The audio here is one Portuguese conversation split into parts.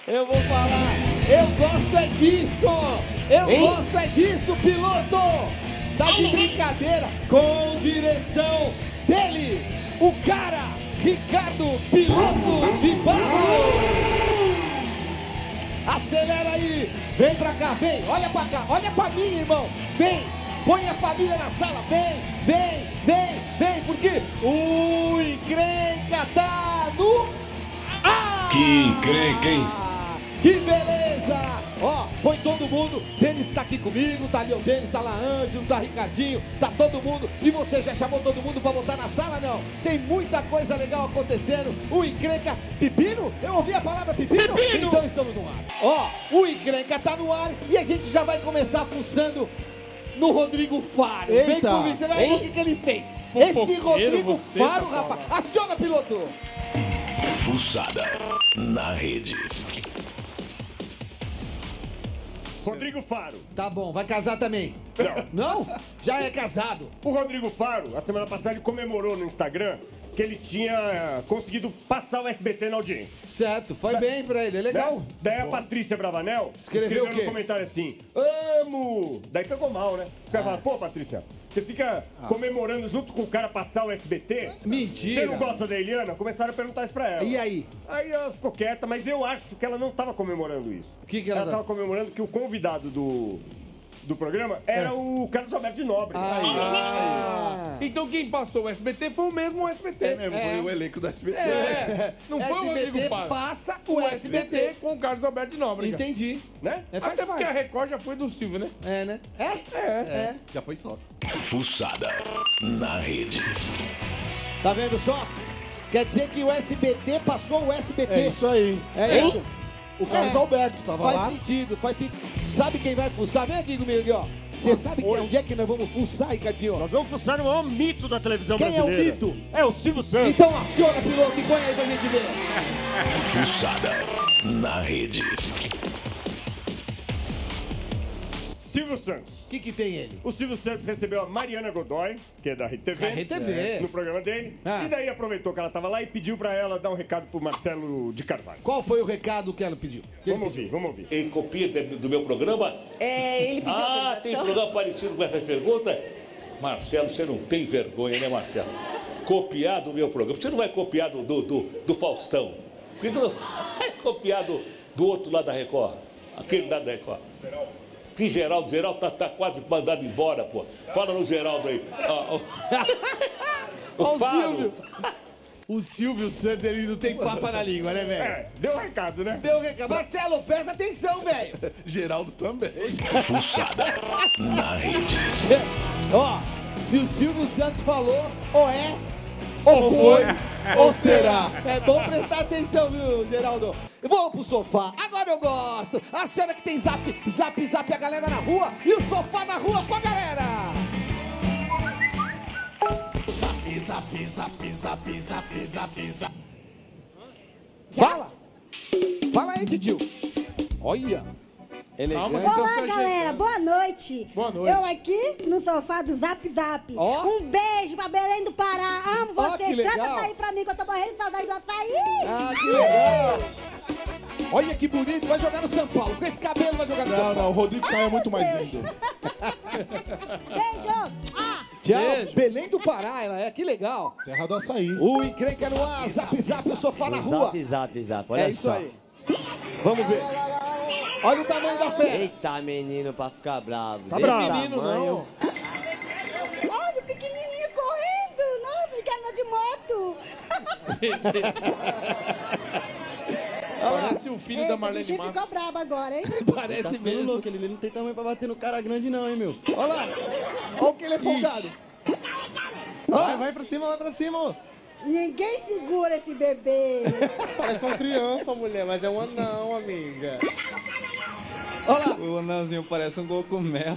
Eu vou falar. Eu gosto é disso. Gosto é disso, piloto. Tá de brincadeira. Com direção dele, o cara, Ricardo Piloto de Barro. Acelera aí. Vem pra cá, vem. Olha pra cá. Olha pra mim, irmão. Vem. Põe a família na sala. Vem. Porque o encrenca tá no ar. Que encrenca, hein? Que beleza. Ó, põe todo mundo. Denis tá aqui comigo. Tá ali o Denis, tá lá Ângelo, tá Ricardinho. Tá todo mundo. E você já chamou todo mundo pra botar na sala, não? Tem muita coisa legal acontecendo. O encrenca... Pepino? Eu ouvi a palavra pepino? Então estamos no ar. Ó, o encrenca tá no ar. E a gente já vai começar fuçando no Rodrigo Faro. Eita. Vem comigo, você vai ver o que ele fez. Esse Rodrigo Faro, rapaz. Aciona, piloto. Fuçada na rede. Rodrigo Faro. Tá bom, vai casar também. Não? Já é casado. O Rodrigo Faro, a semana passada, ele comemorou no Instagram que ele tinha conseguido passar o SBT na audiência. Certo, foi bem pra ele, é legal. Daí a Patrícia Bravanel Escreveu o quê? no comentário assim, amo! Daí pegou mal, né? O cara fala, pô, Patrícia, você fica comemorando junto com o cara passar o SBT? Mentira. Você não gosta da Eliana? Começaram a perguntar isso pra ela. E aí? Aí ela ficou quieta, mas eu acho que ela não tava comemorando isso. O que ela tava comemorando que o convidado do programa era o Carlos Alberto de Nobre. Então quem passou o SBT foi o mesmo SBT. É mesmo, foi o elenco do SBT. Não foi o Rodrigo Faro. Passa O SBT com o Carlos Alberto de Nóbrega. Entendi. Né? Até porque a Record já foi do Silvio, né? É, né? Já foi sócio. Fuçada na rede. Tá vendo só? Quer dizer que o SBT passou o SBT. É isso aí. É isso? O Carlos Alberto tava Faz lá. sentido, faz sentido. Sabe quem vai fuçar? Vem aqui comigo, aqui, ó. Você sabe onde é que nós vamos fuçar, Ricardinho? Nós vamos fuçar no maior mito da televisão Quem é o brasileira. mito? É o Silvio Santos. Então aciona, piloto, e põe aí pra gente ver. Fuçada na rede. Silvio Santos. O que tem ele? O Silvio Santos recebeu a Mariana Godoy, que é da RTV, Da RTV. no programa dele. Ah. E daí aproveitou que ela tava lá e pediu pra ela dar um recado pro Marcelo de Carvalho. Qual foi o recado que ela pediu? Vamos ouvir. Em copia do meu programa? Ele pediu autorização. Tem programa parecido com essas perguntas? Marcelo, você não tem vergonha, né, Marcelo? Copiar do meu programa. Você não vai copiar do Faustão. Por que não vai copiar do outro lado da Record? Aquele lado da Record. Que Geraldo tá quase mandado embora, pô. Fala no Geraldo aí. Ó, o Faro. Silvio. O Silvio Santos, ele não tem papa na língua, né, velho? Deu um recado, né? Deu recado. Marcelo, presta atenção, velho. Geraldo também. Fuçada na rede. Ó, se o Silvio Santos falou, ou é, ou foi, ou será. É bom prestar atenção, viu, Geraldo? Vamos pro sofá, agora eu gosto. A senhora que tem zap, a galera na rua e o sofá na rua com a galera. Zap. Fala. Fala aí, tio. Olha. Calma, Elegante. então, Olá, seu galera, jeito. boa noite. Boa noite. Eu aqui no sofá do Zap Zap. Ó. Um beijo pra Belém do Pará. Amo Ó, que vocês. Trata legal. açaí pra mim que eu tô morrendo de saudade do açaí. Ah, que legal. Olha que bonito, vai jogar no São Paulo. Com esse cabelo vai jogar no São Não, Paulo. não, o Rodrigo Caio é muito mais lindo. Beijo. Tchau. Beijo. Belém do Pará, ela é, que legal. Terra do açaí. O encrenca no ar, zap, o sofá na rua. Zap, olha É isso só. aí. Vamos ver. Olha o tamanho da fera. Eita, menino, pra ficar bravo. Tá Desse bravo. Menino, tamanho. não. Olha o pequenininho correndo. Nossa, que anda de moto. Parece o filho da Eita, o Marlene bichinho ficou Matos. brabo agora, hein? Parece Tá ficando mesmo. louco, ele não tem tamanho pra bater no cara grande não, hein, meu. Olha lá. Olha o que ele é folgado. Vai pra cima. Ninguém segura esse bebê. Parece uma criança, mulher, mas é um anão, amiga. Olha lá. O anãozinho parece um cogumelo.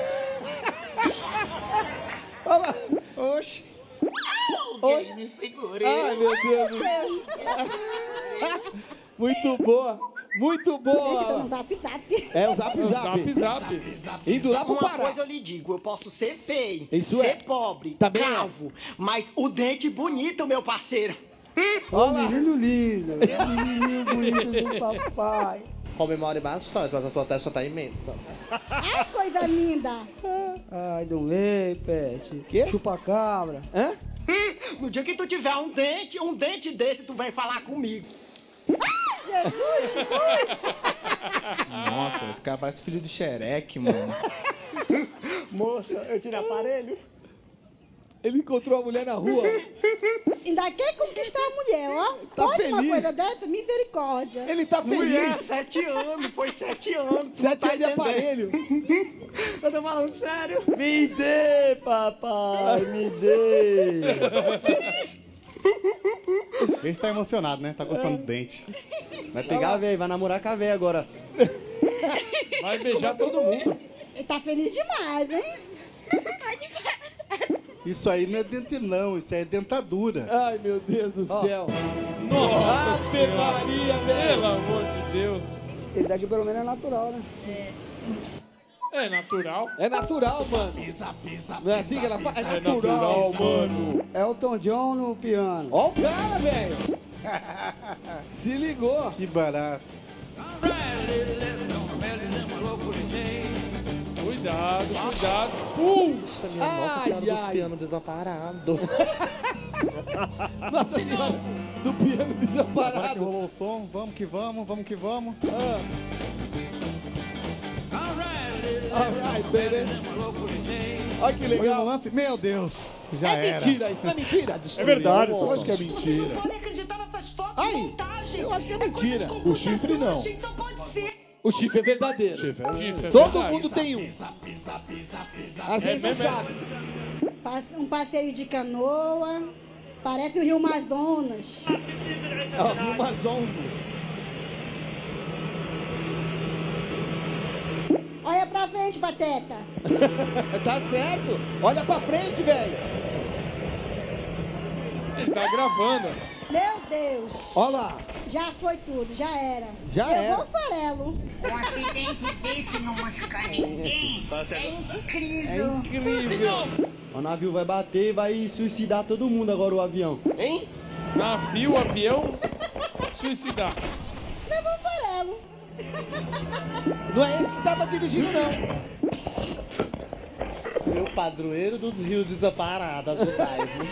Olha lá. Oxi. Oxe. Ai, meu Deus do céu. Muito boa. Muito boa. Gente, eu tô no Zap Zap. É o zap. Indo lá pro Uma Pará. coisa eu lhe digo, eu posso ser feio, Isso ser é. pobre, Também é. calvo, mas o dente bonito, meu parceiro. Menino lindo, menino bonito do papai. Comemore bastante, mas a sua testa tá imensa. Ai, coisa linda. Ai, do meio, pet. Quê? Chupa-cabra. Hã? No dia que tu tiver um dente desse, tu vem falar comigo. Jesus! Nossa, esse cara parece filho do Xereque, mano. Moça, eu tiro aparelho. Ele encontrou a mulher na rua. Ainda quer conquistar a mulher, ó. Tá Pode feliz. uma coisa dessa? Misericórdia. Ele tá Mulher, feliz. 7 anos, foi 7 anos. 7 anos de aparelho. Eu tô falando sério. Me dê, papai, me dê. Esse tá emocionado, né? Tá gostando do dente. Vai pegar a véia, vai namorar com a véia agora. Vai beijar todo mundo. Ele tá feliz demais, hein? Isso aí não é dente não, isso aí é dentadura. Ai, meu Deus do céu. Nossa Ave Senhora. Maria, velho. Pelo amor de Deus. Esse daqui pelo menos é natural, né? É natural. É natural, mano. Não é assim que ela faz? É É natural. natural, mano. Elton John no piano. Ó o cara, velho. Se ligou. Que barato. Cuidado, cuidado. Poxa, minha Nossa Ai, Senhora dos ai. pianos desamparados. Nossa Senhora do piano Agora que desamparado. rolou o som, vamos que vamos, vamos que vamos. Alright, baby. Olha que Foi no legal. lance, meu Deus, já É era. mentira, isso não é mentira. É verdade, Lógico Totó. que é mentira. Pode acreditar nessas fotos Ai, de montagem. eu acho que é coisa de mentira. computador, O chifre não. gente, só pode ser. O chifre é verdadeiro. Chifre, é- Chifre, é Todo verdade. mundo tem um. Às vezes não mesmo, é. sabe. Um passeio de canoa. Parece o Rio Amazonas. Ó, viu umas ondas. Olha pra frente, Pateta. Tá certo. Olha pra frente, velho. Ele tá gravando. Meu Deus. Olha lá. Já foi tudo, já era. Já Eu era. vou farelo. Um acidente desse não machucar ninguém. É incrível. É incrível. O navio vai bater e vai suicidar todo mundo agora, o avião. Hein? Navio, avião, suicidar. Eu vou farelo. Não é esse que tava dirigindo, não. Meu padroeiro dos rios desamparados, ajudai-me.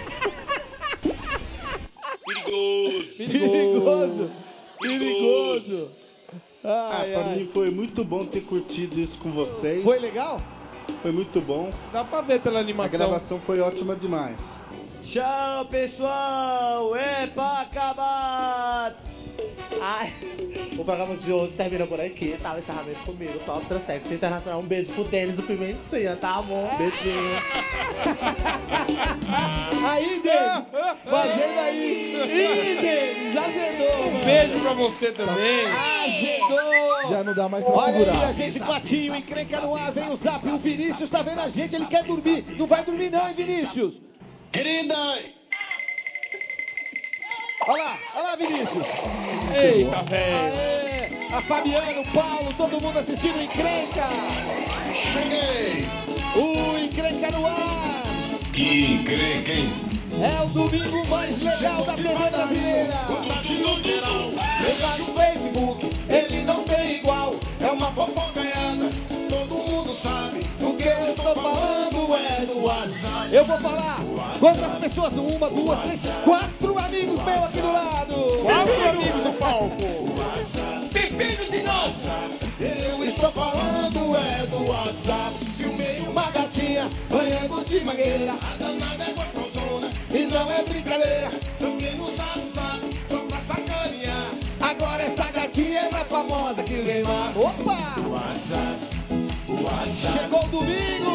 Perigoso. Perigoso. Ai, Pra ai. mim foi muito bom ter curtido isso com vocês. Foi legal? Foi muito bom. Dá pra ver pela A animação. gravação foi ótima demais. Tchau, pessoal! É pra acabar! Ai, o programa de hoje termina por aqui, tá? O encerramento comigo, Top Transexo Internacional. Um beijo pro Denis do Pimentinha, tá bom? Beijinho. Aí, Denis. Fazendo aí. Ih, Denis. Azedou. Um beijo pra você também. Azedou. Já não dá mais pra Olha aí, segurar. a gente, Patinho, encrenca no ar, vem o Zap, o Vinícius tá vendo a gente, ele quer dormir. Não vai dormir não, hein, Vinícius? Querida! Olha lá, Vinícius. Eita, velho. Aê, a Fabiana, o Paulo, todo mundo assistindo o Encrenca. Cheguei! O Encrenca no ar. Que encrenca, hein? É o domingo mais legal da TV brasileira. Ele no Facebook, ele não tem igual. É uma fofocaiada, todo mundo sabe. O que eu estou falando é do WhatsApp. Eu vou falar quantas pessoas? 1, 2, 3, 4 amigos meus aqui do lado. 4 amigos no palco. Pepino de novo. Eu estou falando é do WhatsApp. Filmei uma gatinha banhando de mangueira. A danada é gostosona e não é brincadeira. Também no zap, só pra sacanear. Agora essa gatinha é mais famosa que o Neymar. Opa! Chegou o domingo!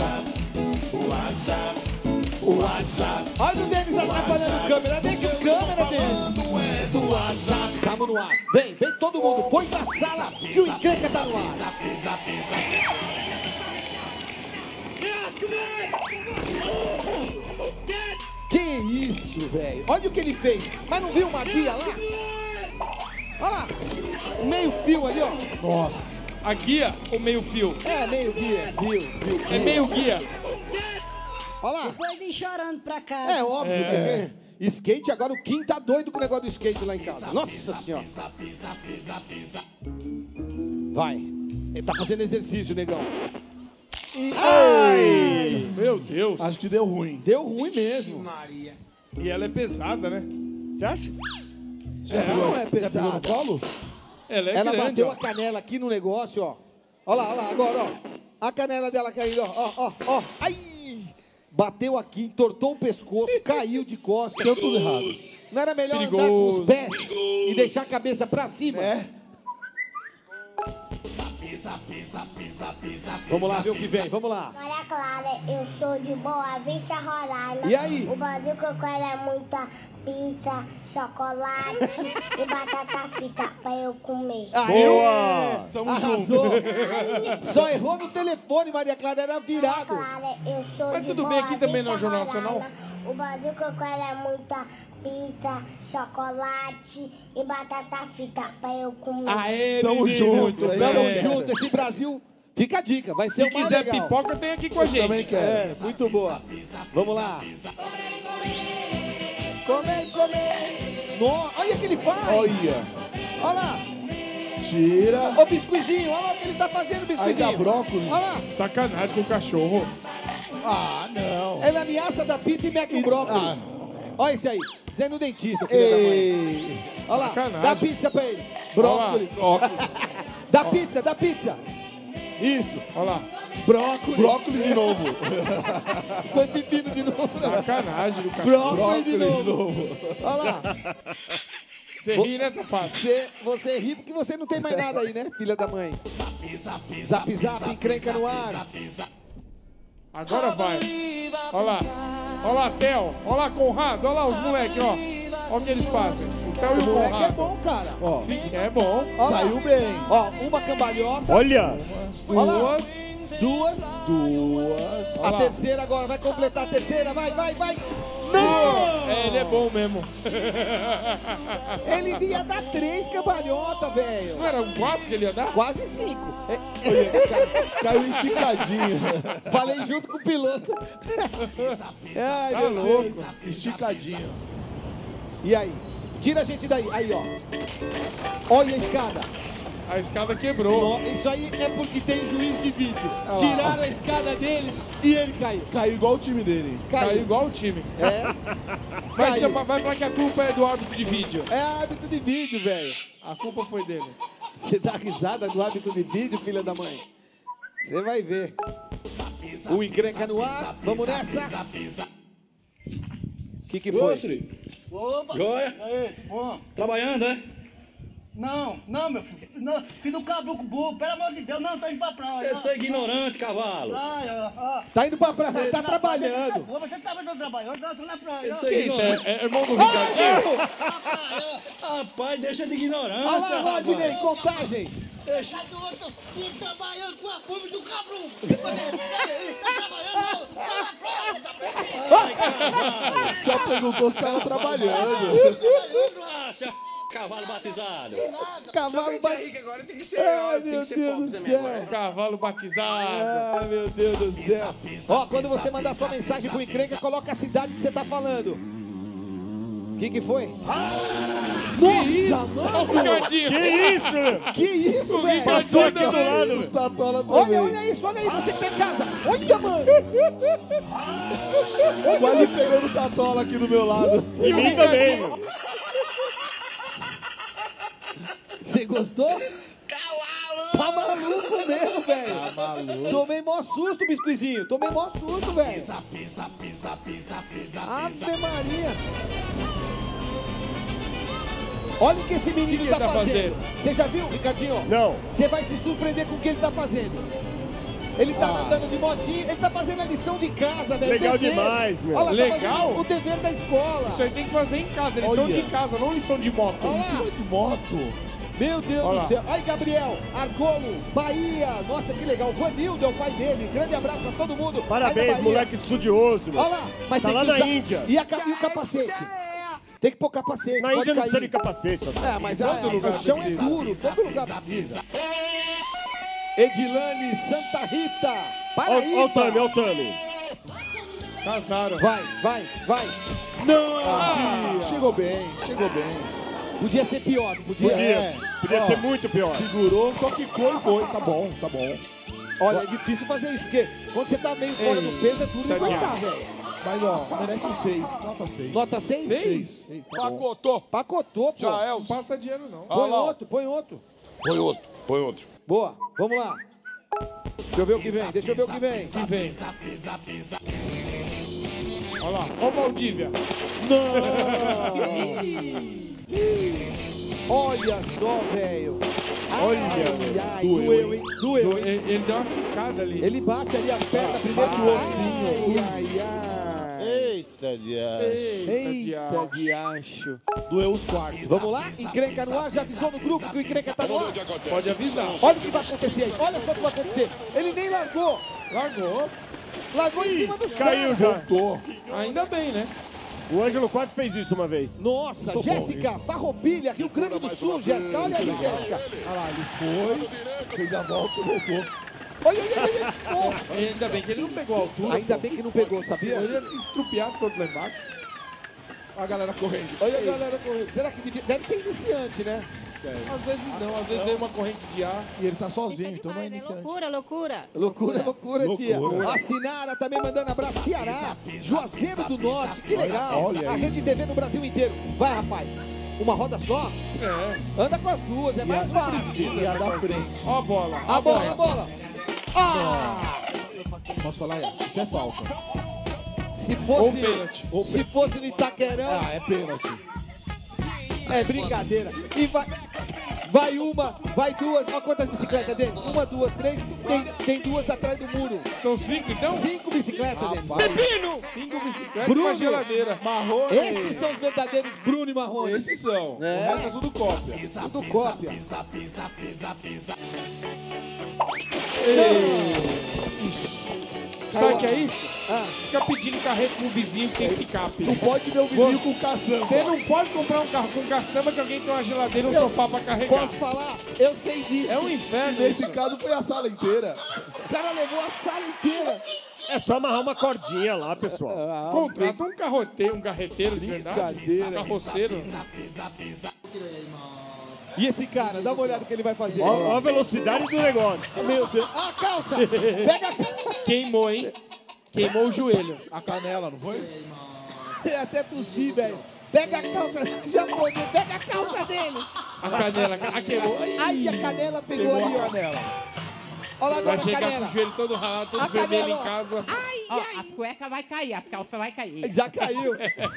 WhatsApp. Olha o Denis atrapalhando a câmera. Deixa a câmera, Denis. Tamo no ar. Vem todo mundo. Põe na sala que o Encrenca tá no ar. Que isso, velho. Olha o que ele fez. Mas não viu uma guia lá? Olha lá. Meio fio ali, ó. Nossa. A guia ou meio fio? É, meio guia. Fio. É meio guia. Olha lá. Depois vem chorando pra casa. É óbvio que Skate, agora o Kim tá doido com o negócio do skate lá em casa. Nossa senhora. Vai. Ele tá fazendo exercício, negão. Ai! Meu Deus. Acho que deu ruim. Deu ruim mesmo. Maria. E ela é pesada, né? Você acha? Não é pesado. Já pegou no colo? Ela é Ela grande, bateu ó. a canela aqui no negócio, ó. Olha lá, agora, ó. A canela dela caindo, ó. Ai! Bateu aqui, entortou o pescoço, caiu de costas. Deu tudo errado. Não era melhor andar com os pés e deixar a cabeça pra cima? É. Vamos lá ver o que vem, vamos lá. Maria Clara, eu sou de Boa Vista, Roraima. E aí? O Brasil que eu quero é muita pizza, chocolate e batata frita pra eu comer. Boa! Tamo Arrasou. Só errou no telefone, Maria Clara, era virado. Maria Clara, eu sou Mas de tudo Boa bem, aqui também Vista, não é Jornal Roraima. Nacional? O Brasil que eu quero é muita pizza, chocolate e batata frita pra eu comer. Aê, Tamo menino. junto, é Tamo isso aí. junto. Esse Brasil, fica a dica, vai ser Se o mais quiser legal. pipoca, tem aqui com a gente. Também quero. É, muito boa. Vamos lá. Comer. Olha o que ele faz. Olha. Olha lá. Tira. Ô, biscoizinho, olha lá o que ele tá fazendo, biscoizinho. Aí dá brócolis. Olha lá. Sacanagem com o cachorro. Ah, não. Ele ameaça da pizza e mete o brócolis. Ah. Olha esse aí. Você é no dentista, filho da mãe. Ei. Olha lá. Sacanagem. Dá pizza pra ele. Brócolis. Dá pizza. Isso. Olha lá. Brócolis. Brócolis de novo. Foi pepino de novo. Sacanagem do cachorro. Brócolis de novo. Olha lá. Você ri nessa fase. Você ri porque você não tem mais nada aí, né, filha da mãe? Zap, zap, encrenca no ar. Agora vai. Olha lá. Olha lá, Theo. Olha lá, Conrado. Olha lá os moleques, ó. Olha o que eles fazem. O Theo e o O moleque é Conrado. bom, cara. Ó, É bom. Ó lá. saiu bem. Ó, uma cambalhota. Olha! Olha lá. Duas. Duas. Olha A lá. terceira agora, vai completar a terceira. Vai. Não! É, ele é bom mesmo. Ele ia dar 3 cambalhotas, velho. Não era um 4 que ele ia dar? Quase 5. Caiu esticadinho. Falei junto com o piloto. Ai, Tá meu louco. Deus. Esticadinho. E aí? Tira a gente daí. Aí, ó. Olha a escada. A escada quebrou. Isso aí é porque tem juiz de vídeo. lá. Tiraram a escada dele e ele caiu. Caiu igual o time dele. Caiu igual o time. É. Vai Caiu. falar que a culpa é do árbitro de vídeo. É árbitro de vídeo, velho. A culpa foi dele. Você dá risada do árbitro de vídeo, filha da mãe? Você vai ver. O encrenca no ar. Vamos nessa. O que foi? Opa! Joia? Aí, bom. Trabalhando, né? Não, meu filho. Não, filho do caboclo burro, pelo amor de Deus, não, tô indo pra praia. Eu sou ignorante, cavalo. Praia, ó. Tá indo pra praia, tá trabalhando. Você tava trabalhando, eu tô na praia. Eu ó. sou Que isso? ignorante. É irmão do Ricardinho? Rapaz, deixa de Olha ignorância, lá, Rodney, rapaz. contagem. Deixa do outro filho trabalhando com a fome do cabrum. Tá trabalhando, tá na praia, tá perdido. Ai, cavalo. Só perguntou se tava trabalhando. Cavalo batizado. Cavalo batizado. Agora tem que ser. Ai, meu Deus do céu. Cavalo batizado. Ai, meu Deus do céu. Ó, quando você mandar sua mensagem pro encrenca, coloca a cidade que você tá falando. O que foi? Nossa, mano! Ricardinho. Que isso? Que isso, velho? Passou aqui do lado, velho. Tatola também. Olha isso, você que tá em casa. Olha, mano! Quase pegando Tatola aqui do meu lado. E mim também, meu. Você gostou? Tá maluco mesmo, velho. Tá maluco. Tomei mó susto, biscoizinho. Tomei mó susto, velho. Ave Maria. Olha o que esse menino que tá ele tá fazendo. Você já viu, Ricardinho? Não. Você vai se surpreender com o que ele tá fazendo. Ele tá andando de motinho, ele tá fazendo a lição de casa, velho. Legal o dever. demais, meu. Olha lá, Legal. tá fazendo o dever da escola. Isso aí tem que fazer em casa. Lição Olha. de casa, não lição de moto. Olha lá. De moto. Meu Deus Olha do lá. céu. Aí, Gabriel, Argolo, Bahia. Nossa, que legal. Vanildo é o pai dele. Grande abraço a todo mundo. Aí da Parabéns, Bahia. moleque estudioso, meu. Olha lá. Mas Tá tem lá que na usar- Índia. E o capacete? Tem que pôr capacete. Na pode Índia não cair. precisa de capacete. rapaz. É, mas Todo lugar o chão precisa. é duro. Todo lugar precisa. Edilane Santa Rita. Olha o Tami, olha o Tami. Casaram. Vai. Não! Chegou bem. Podia ser pior, não podia? Podia ser muito pior. Segurou, só quicou e foi. Tá bom. Olha, é difícil fazer isso, porque quando você tá meio fora do peso, é tudo levantar, velho. Mas, ó, merece um 6. Nota 6. Nota 6? 6? Tá bom. Pacotou, pô. Já é, não passa dinheiro, não. Põe outro. Põe outro. Boa, vamos lá. Deixa eu ver o que vem. Olha lá, ó o Valdívia. Olha só, velho. Ai, doeu, hein? Doeu, hein? Ele deu uma picada ali. Ele bate ali a perna primeiro que o ossinho. Eita, diacho. Doeu os quartos. Vamos lá? Encrenca no ar, já avisou no grupo que o encrenca tá no ar? Pode avisar. Olha o que vai acontecer aí. Olha só o que vai acontecer. Ele nem largou. Largou em cima dos Caiu caras. já. Voltou. Ainda bem, né? O Ângelo quase fez isso uma vez. Nossa, Sou Jéssica, bom, Farroupilha, Rio Grande do Sul, Jéssica. Olha aí, Jéssica. Olha lá, ele foi, fez a volta e voltou. Olha. Nossa. Ainda bem que ele não pegou a altura. Ainda bem que não pegou, sabia? Ele ia se estrupiar todo lá embaixo. A galera correndo. Olha a galera correndo. Será que deve ser iniciante, né? Às vezes não, às vezes vem uma corrente de ar. E ele tá sozinho, então não é iniciante. Loucura, tia. Loucura. A Sinara também mandando abraço. Ceará, Juazeiro do Norte, que legal. Olha a aí. Rede TV no Brasil inteiro. Vai, rapaz. Uma roda só? É. Anda com as duas, é mais fácil. E a da frente. Ó a bola. A bola. Posso falar? Isso é falta. Ou pênalti. Se fosse no Itaquerão, É pênalti. é brincadeira. E vai uma, vai duas. Olha quantas bicicletas deles. 1, 2, 3. Tem duas atrás do muro. São 5 então? 5 bicicletas deles. Pepino! 5 bicicletas Bruno. e uma geladeira. Marrone. Esses são os verdadeiros Bruno e Marrone. Esses são. É. O resto é tudo cópia. Tudo cópia. Sabe o que é isso? Ah. Fica pedindo carreto pro vizinho que tem picape. Não pode ver o vizinho com caçamba. Você não pode comprar um carro com caçamba que alguém tem uma geladeira e um sofá pra carregar. Posso falar? Eu sei disso. É um inferno Nesse isso. caso foi a sala inteira. O cara levou a sala inteira. É só amarrar uma cordinha lá, pessoal. Contrata um carreteiro de verdade. Brincadeira. Carroceiro. E esse cara, dá uma olhada no que ele vai fazer. Ó a velocidade do negócio. Meu Deus. Ah, calça. Pega a calça. Queimou, hein? Queimou o joelho. A canela, não foi? Até tossi, velho. Pega a calça. Japonês, pega a calça dele. A canela, queimou. Ai, a canela pegou Pegou aí, a ó. canela. Olha lá Vai agora a chegar com canela. o joelho todo ralado, todo A vermelho canela, em casa. Ó, as cuecas vai cair, as calças vai cair. Já caiu.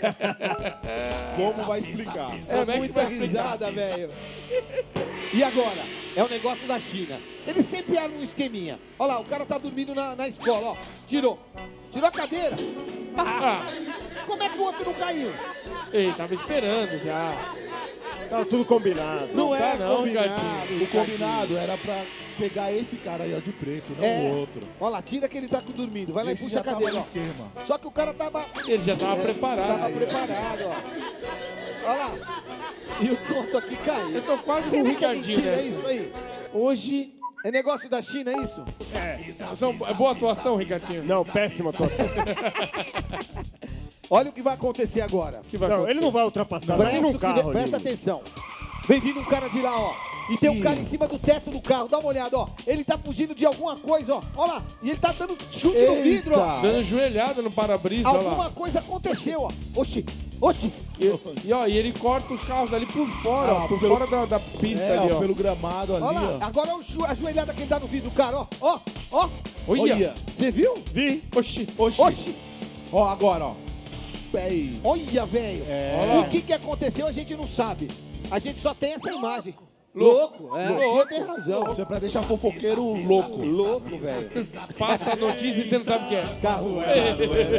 Como vai explicar? É Como é que muita vai explicar? risada, velho. E agora? É o negócio da China. Eles sempre armam um esqueminha. Olha lá, o cara tá dormindo na escola, ó. Tirou a cadeira. Ah, Como é que o outro não caiu? ei, tava esperando já. Tá tudo combinado. Não tá é não, combinado. Gatinho. O combinado era pra pegar esse cara aí, ó, de preto, não o outro. Olha lá, tira que ele tá dormindo. Vai lá Esse e puxa já a tava cadeira, no ó. esquema. Só que o cara tava... Ele já tava preparado. Tava preparado, ó. Olha lá. E o tonto aqui caiu. Eu tô quase com Será o que é Ricardinho mentira nessa. isso aí? Hoje... É negócio da China, é isso? É boa atuação, Ricardinho? Não, péssima atuação. Olha o que vai acontecer agora. Que vai Não, acontecer? ele não vai ultrapassar. Vai Presta, num carro presta ali. atenção. Vem vindo um cara de lá, ó. E tem um cara em cima do teto do carro. Dá uma olhada, ó. Ele tá fugindo de alguma coisa, ó. Olha lá. E ele tá dando chute no vidro, ó. Dando joelhada no para-brisa, olha Alguma lá. coisa aconteceu, ó. Oxi. E ele corta os carros ali por fora, ó. Por fora da pista É, ali, ó, ó. pelo gramado ali, Olha lá. ó. Agora a joelhada que ele dá no vidro do cara, ó. Ó. Olha. Você viu? Vi. Oxi. Oxi. Ó, agora, ó. Pé aí. Olha, velho. Olha lá. O que aconteceu a gente não sabe. A gente só tem essa imagem. Louco. É, Louco. o tia tem razão. Isso é pra deixar fofoqueiro louco. Louco, velho. Passa a notícia e você não sabe o que é. Carro é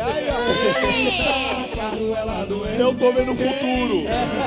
lá do Eu tô vendo o futuro.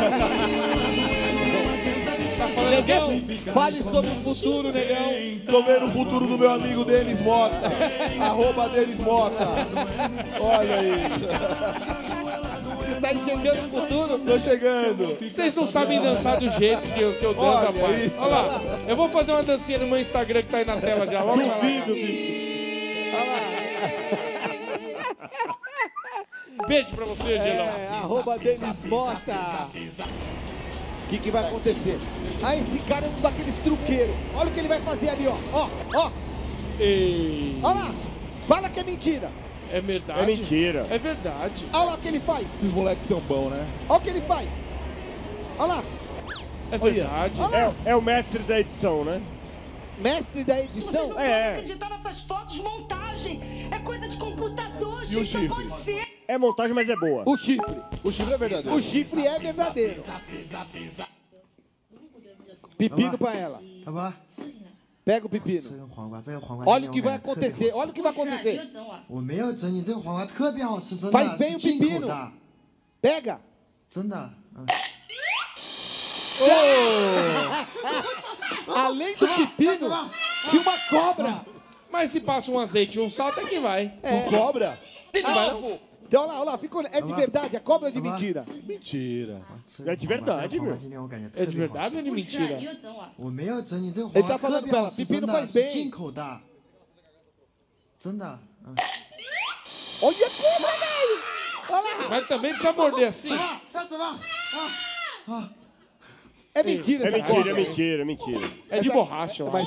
Tá falando o quê? Negão, fale sobre o futuro, negão. Tô vendo o futuro do meu amigo Denis Mota. @, Denis Mota. Olha aí. Você tá enxergando o futuro? Tô chegando. Vocês não sabem dançar do jeito que eu danço, Olha rapaz. isso. Olha lá. Eu vou fazer uma dancinha no meu Instagram que tá aí na tela já. Logo vai lá. Duvido, bicho. Beijo pra você, Gelão. Arroba Denis Mota. O que vai acontecer? Ah, esse cara é um daqueles truqueiros. Olha o que ele vai fazer ali, ó. Ó. Ei. Olha lá. Fala que é mentira. É verdade? É mentira. É verdade. Olha lá o que ele faz. Esses moleques são bons, né? Olha o que ele faz. Olha lá. É verdade. É o mestre da edição, né? Mestre da edição? Não é. Acreditar nessas fotos, montagem. É coisa de computador, E o gente. Não chifre? pode ser. É montagem, mas é boa. O chifre. O chifre é verdadeiro. O chifre é verdadeiro. Pepino pra ela. Pega o pepino. Olha o que vai acontecer. Olha o que vai acontecer. Faz bem o pepino. Pega. Além do pepino, tinha uma cobra. Mas se passa um azeite e um sal, até que vai. É. Cobra? Então, olha lá, ficou... É de verdade, a cobra é de mentira. Mentira. É de verdade, meu. É de verdade ou é de mentira? Ele tá falando pra ela, pepino faz bem. Olha a cobra, velho! Olha lá! Mas também precisa morder assim. É mentira essa cobra. É mentira. É de borracha, Mas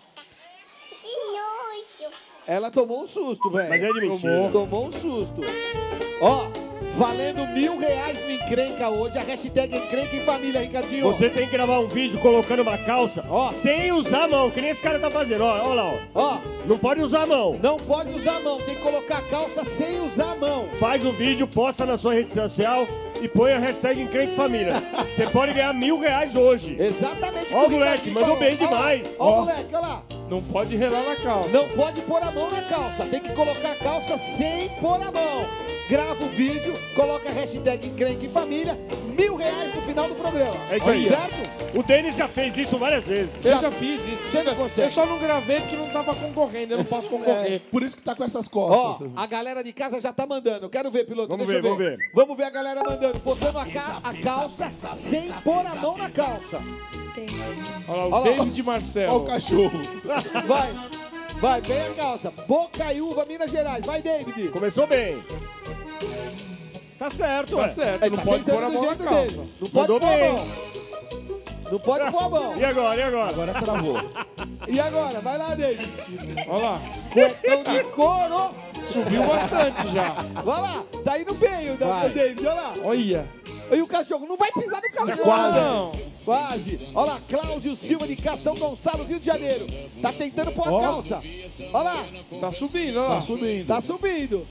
ela tomou um susto, velho. Mas é de mentira. Tomou um susto. Ó, valendo R$1.000 no Encrenca hoje, a hashtag Encrenca em Família, Ricardinho. Você tem que gravar um vídeo colocando uma calça, sem usar a mão, que nem esse cara tá fazendo. Ó lá, ó. Não pode usar a mão. Não pode usar a mão, tem que colocar a calça sem usar a mão. Faz o vídeo, posta na sua rede social e põe a hashtag Encrenca Família. Você pode ganhar R$1.000 hoje. Exatamente. Ó o moleque, mandou bem demais. Ó o moleque, olha lá. Não pode relar na calça. Não pode pôr a mão na calça. Tem que colocar a calça sem pôr a mão. Grava o vídeo, coloca a hashtag Encrenca em Família, R$1.000 no final do programa. É isso aí. Certo? O Denis já fez isso várias vezes. Eu já fiz isso. Você não consegue. Eu só não gravei porque não tava concorrendo. Eu não posso concorrer. Por isso que tá com essas Ó, costas. a galera de casa já tá mandando. Eu quero ver, piloto. Vamos Deixa ver, eu vamos ver. Vamos ver a galera mandando. Botando a calça sem pôr a mão na calça. Olha lá, o Olha lá. David Marcelo. Olha o cachorro. Vai, bem a calça. Bocaiúva, Minas Gerais. Vai, David. Começou bem. Tá certo, Tá certo, não tá pode pôr a sentando do mão na jeito calça. dele. Não pode Mandou pôr a bem. mão. Não pode pôr a mão. E agora? Agora travou. E agora? Vai lá, David. Olha lá. Cuecão de couro. Subiu bastante já. Vai lá. Tá indo bem o David. Olha lá. Olha. E o cachorro não vai pisar no cachorro. quase. Não. Quase. Olha lá, Cláudio Silva de São Gonçalo, Rio de Janeiro. Tá tentando pôr a calça. Olha lá. Tá subindo, olha lá. Tá subindo.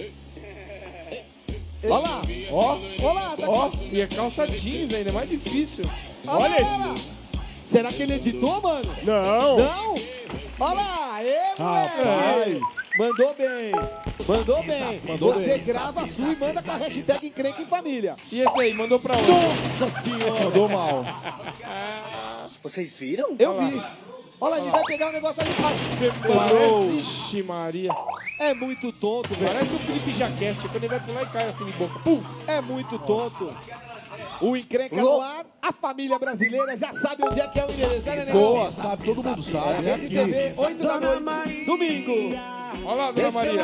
Olha lá. Olha lá. Tá E é calça jeans ainda, é mais difícil. Olha esse. Será que ele editou, mano? Não. Não? Olha lá. Moleque. Mandou bem. Mandou bem. Você grava a sua e manda com a hashtag Encrenca em Família. E esse aí, mandou pra onde? Nossa senhora. Mandou mal. Vocês viram? Eu vi. Olha lá, ele vai pegar o negócio ali. Vixe Maria. É muito tonto, velho. Parece o Felipe Jaquete, quando ele vai pular e cai assim de boca. Pum. É muito tonto. O Encrenca no ar, a família brasileira já sabe onde é que é o endereço, né, Nenê? Boa, sabe, todo mundo sabe. É aqui. RTV, 8 da noite, domingo. Olha lá, Dona Maria.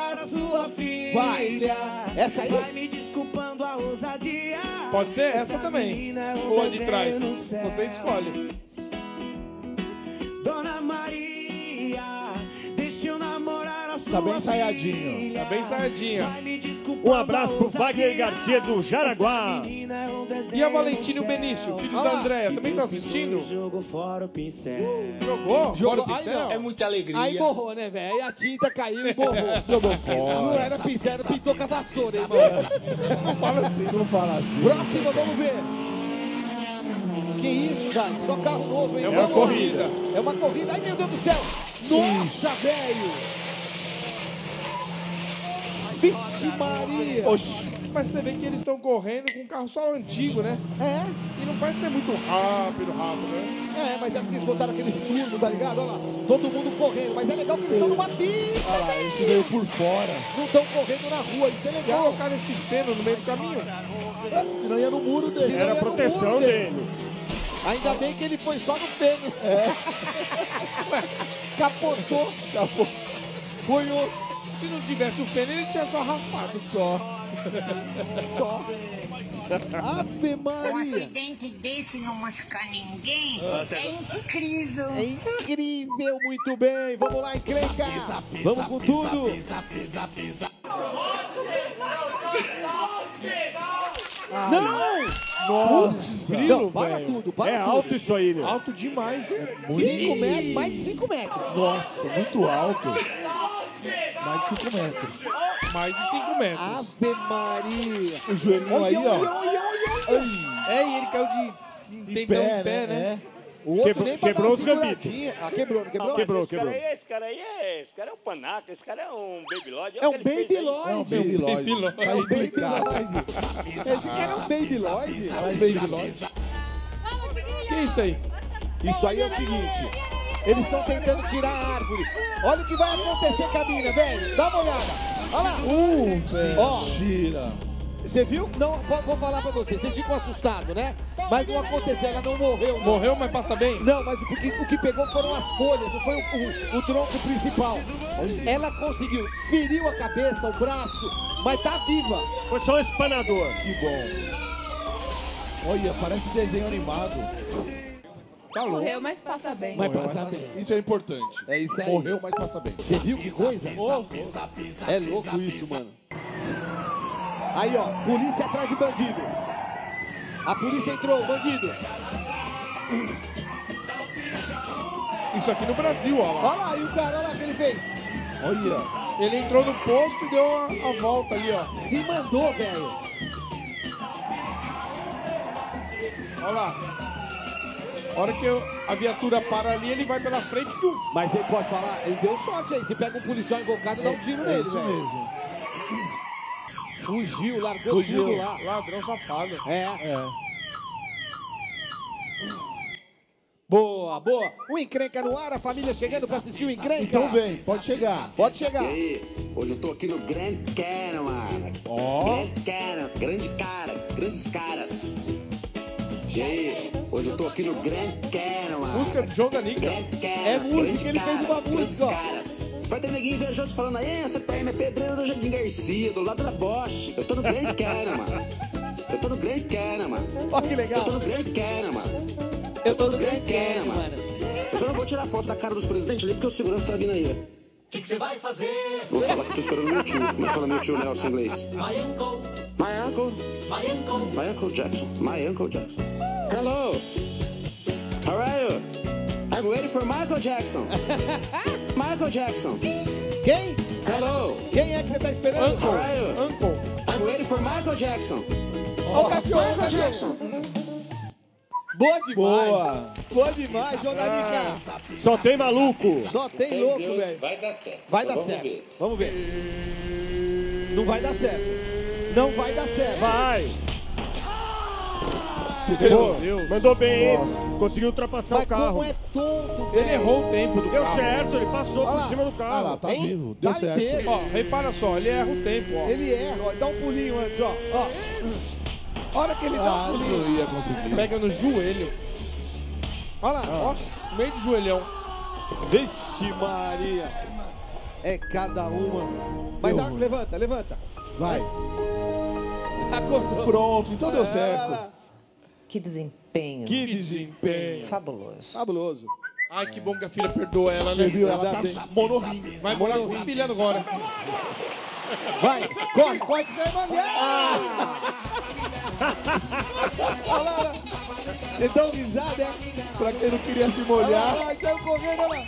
Vai. Essa aí. Vai me desculpando a ousadia. Pode ser essa também. Ou a de trás. Você escolhe. Dona Maria, deixa eu namorar a sua Tá bem ensaiadinho. Tá bem ensaiadinha. Um abraço pro Wagner Garcia do Jaraguá. E a Valentina e o Benício, filhos da Andréia, também tá assistindo? Jogo fora o pincel. Jogou? Fora o Aí pincel? não. É muita alegria. Aí borrou, né, velho? Aí a tinta caiu e borrou. Jogou fora. Não era pincel, era pintou com a vassoura, irmão. Não fala assim. Não fala assim. Próxima, vamos ver. Que isso, cara? Só carro novo, hein? É uma corrida. É uma corrida. Ai, meu Deus do céu. Nossa, velho. Vixe Maria. Oxi. Mas você vê que eles estão correndo com um carro só antigo, né? É? E não parece ser muito rápido, né? É, mas acho que eles botaram aqueles turnos, tá ligado? Olha lá, todo mundo correndo. Mas é legal que eles estão numa pista. Olha lá, esse veio por fora. Não estão correndo na rua, isso é legal. Colocaram esse feno no meio do caminho. Senão ia no muro dele. Senão Era a ia no proteção muro dele. Ainda bem que ele foi só no feno. É. Capotou. Punhou. Se não tivesse o feno, ele tinha só raspado. Só. Ave Um Maria. acidente desse não machucar ninguém Nossa, é incrível. É incrível, muito bem. Vamos lá, encrenca. Vamos com tudo. Não! Nossa! Não, para tudo, para É tudo. alto isso aí, né? Alto demais. 5 metros, mais de 5 metros. Nossa, muito alto. Mais de 5 metros. Mais de 5 metros. Ave Maria. O joelhinho aí, ó. É, e ele caiu de tendão em pé, né? O outro nem pra quebrou dar os uma gambitos. seguradinha. Ah, quebrou, não quebrou? Quebrou. Esse cara é um panaca, esse cara é um baby lord. É um baby lord. É um baby lord. Tá explicado. Esse cara é um baby lord. É um baby lord. Que é isso aí? Isso aí é o seguinte. Eles estão tentando tirar a árvore. Olha o que vai acontecer com a mina, velho. Dá uma olhada. Olha lá. Velho. Ó. Tira. Você viu? Não, vou falar pra vocês. Vocês ficam assustados, né? Mas não aconteceu, ela não morreu. Não. Morreu, mas passa bem? Não, mas porque o que pegou foram as folhas, não foi o tronco principal. Ela conseguiu, feriu a cabeça, o braço, mas tá viva. Foi só um espanador. Que bom. Olha, parece desenho animado. Tá louco. Morreu, mas passa bem. Mas passa bem. Isso é importante. É isso aí. Morreu, mas passa bem. Você viu que coisa? É louco isso, mano. Aí, ó, polícia atrás de bandido. A polícia entrou, bandido. Isso aqui no Brasil, ó lá. Olha lá, e o cara, olha lá o que ele fez. Olha. Ele entrou no posto e deu a volta ali, ó. Se mandou, velho. Olha lá. A hora que a viatura para ali, ele vai pela frente de um... Mas ele pode falar, ele deu sorte aí. Se pega um policial invocado, dá um tiro nele, isso velho. mesmo. Fugiu, largou tudo lá. Ladrão safado. É. É. Boa, boa. O Encrenca no ar, a família chegando pra assistir o Encrenca. Então vem, pode chegar. Pode chegar. E aí, hoje eu tô aqui no Grand Canyon, mano. Ó. Grand Canyon, grande cara, grandes caras. E aí, hoje eu tô aqui no Grand Canyon, mano. Música do João da Nica. Grand Canyon, É música, grande ele fez uma grandes música, ó. caras. Vai ter neguinho invejoso falando aí, essa perna é pedreiro do Jardim Garcia, do lado da Bosch. Eu tô no Grand Canyon, mano. Eu tô no Grand Canyon, mano. Ó que legal. Eu tô no Grand Canyon, mano. Eu tô no Grand Canyon, mano. Eu só não vou tirar foto da cara dos presidentes ali porque o segurança tá vindo aí, ó. O que você vai fazer? Vou falar que tô esperando meu tio. Como é que fala meu tio Nelson em inglês? My uncle, My uncle. my uncle. My Uncle Jackson. My Uncle Jackson. Hello. How are you? I'm waiting for Michael Jackson. Michael Jackson. Quem? Hello. Quem é que você tá esperando? How are you? Uncle. I'm waiting for Michael Jackson. Ó o cachorro, Michael Jackson. Boa demais. Boa. Boa demais, João da Nica. Só tem maluco. Só tem louco, velho. Vai dar certo. Vai dar Então certo. Vamos ver. Vamos ver. Não vai dar certo. Não vai dar certo. Vai. Meu Deus. Mandou bem, hein? Nossa. Conseguiu ultrapassar Mas o carro. como é tonto, velho. Ele errou o tempo do Deu carro. certo, ele passou Olha por lá. cima do Ah carro. lá, tá Hein? vivo. Deu Tá certo. inteiro. Ó, repara só, ele erra o tempo, ó. Ele erra, ó. Dá um pulinho antes, ó. Ó. Hora que ele dá Ah, um não pulinho. ia conseguir. Pega no joelho. Olha lá, ó. No meio do joelhão. Vixe Maria. É cada uma. Mas Deu ah, ruim. levanta, levanta. Vai. Acordou. Pronto, então deu certo. Que desempenho. Que desempenho. Fabuloso. Fabuloso. Ai, que bom que a filha perdoa ela, né? Você viu? Ela Ainda bem. tá monorrim. Vai morar com a filha agora. Vai, corre, corre que vai molhar. Olha lá, olha lá. Vocês dão risada, é? Pra quem não queria se Olha molhar. lá, saiu correndo, olha lá.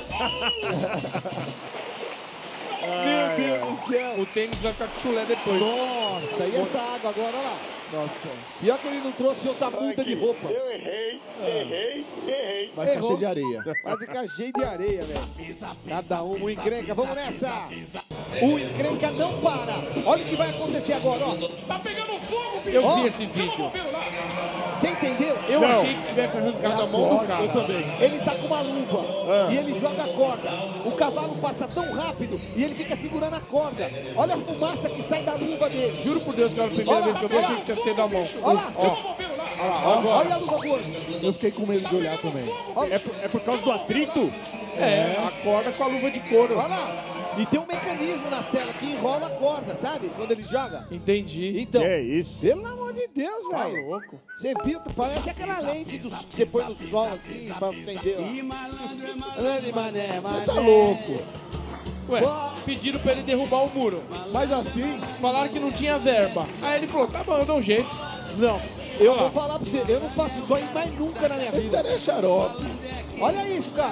Meu Deus do céu. O tênis vai ficar com chulé depois. Nossa, e essa água agora, olha lá. Nossa. Pior que ele não trouxe outra muda de roupa. Eu errei. Vai ficar Errou. cheio de areia. Vai ficar cheio de areia, velho. Cada um, o encrenca. Vamos nessa. O encrenca não para. Olha o que vai acontecer agora, ó. Tá pegando fogo, bicho. Eu Ó. vi esse vídeo. Você entendeu? Eu Não. achei que tivesse arrancado a mão do cara. Eu também. Ele tá com uma luva e ele joga a corda. O cavalo passa tão rápido e ele fica segurando a corda. Olha a fumaça que sai da luva dele. Juro por Deus que era a primeira Olha vez que eu vi, lá, achei que tinha sido a mão. Olha lá, olha a luva gorda. Eu fiquei com medo de olhar também. É por causa do atrito? É, a corda com a luva de couro. Olha lá. E tem um mecanismo na cela que enrola a corda, sabe? Quando ele joga. Entendi. Então, Que isso? pelo amor de Deus, Tá velho. louco. Você viu? Parece aquela lente que você põe no sol assim pra acender. Mané, Você tá louco. Ué, pediram pra ele derrubar o muro. Mas assim... Falaram que não tinha verba. Aí ele falou, tá bom, eu dou um jeito. Não, eu vou falar pra você, eu não faço isso aí mais nunca na minha vida. Esse cara é xarope. Olha isso, cara.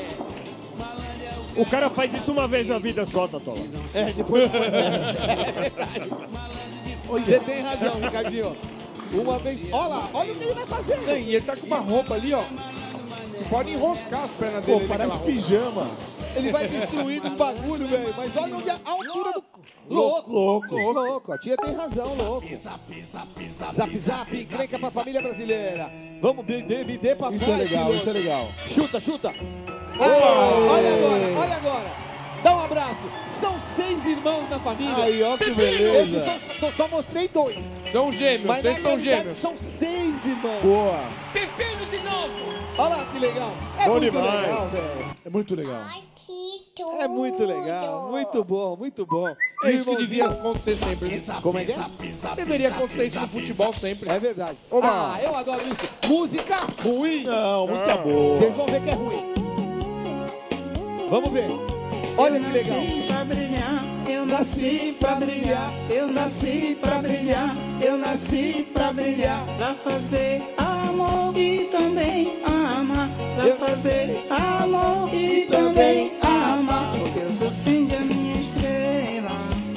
O cara faz isso uma vez na vida só, Tatola. É, depois... É verdade. Você tem razão, Ricardinho. Uma vez... Olha lá, olha o que ele vai fazer. E ele tá com uma roupa ali, ó. Pode enroscar as pernas dele. Pô, parece pijama. Ele vai destruindo o bagulho, velho. Mas olha onde a altura do... Louco. A tia tem razão, louco. Zap, zap, encrenca pra família brasileira. Vamos, BD papai. Isso é legal, isso é legal. Chuta. Olha agora. Dá um abraço. São 6 irmãos na família. Aí, ó que beleza. Esses só mostrei 2. São gêmeos, mas vocês são gêmeos. São 6 irmãos. Boa. Perfeito de novo. Olha lá que legal. É Bom muito demais. legal, velho. É muito legal. É muito legal. Muito bom, muito bom. É isso que devia acontecer sempre. Como é que é? Deveria acontecer isso no futebol sempre. É verdade. Oba. Eu adoro isso. Música ruim. Não, música boa. Vocês vão ver que é ruim. Vamos ver. Olha que legal. Eu nasci pra brilhar, eu nasci pra brilhar, eu nasci pra brilhar, pra fazer amor e também amar, pra fazer amor e também amar. Oh Deus, acende a minha estrela,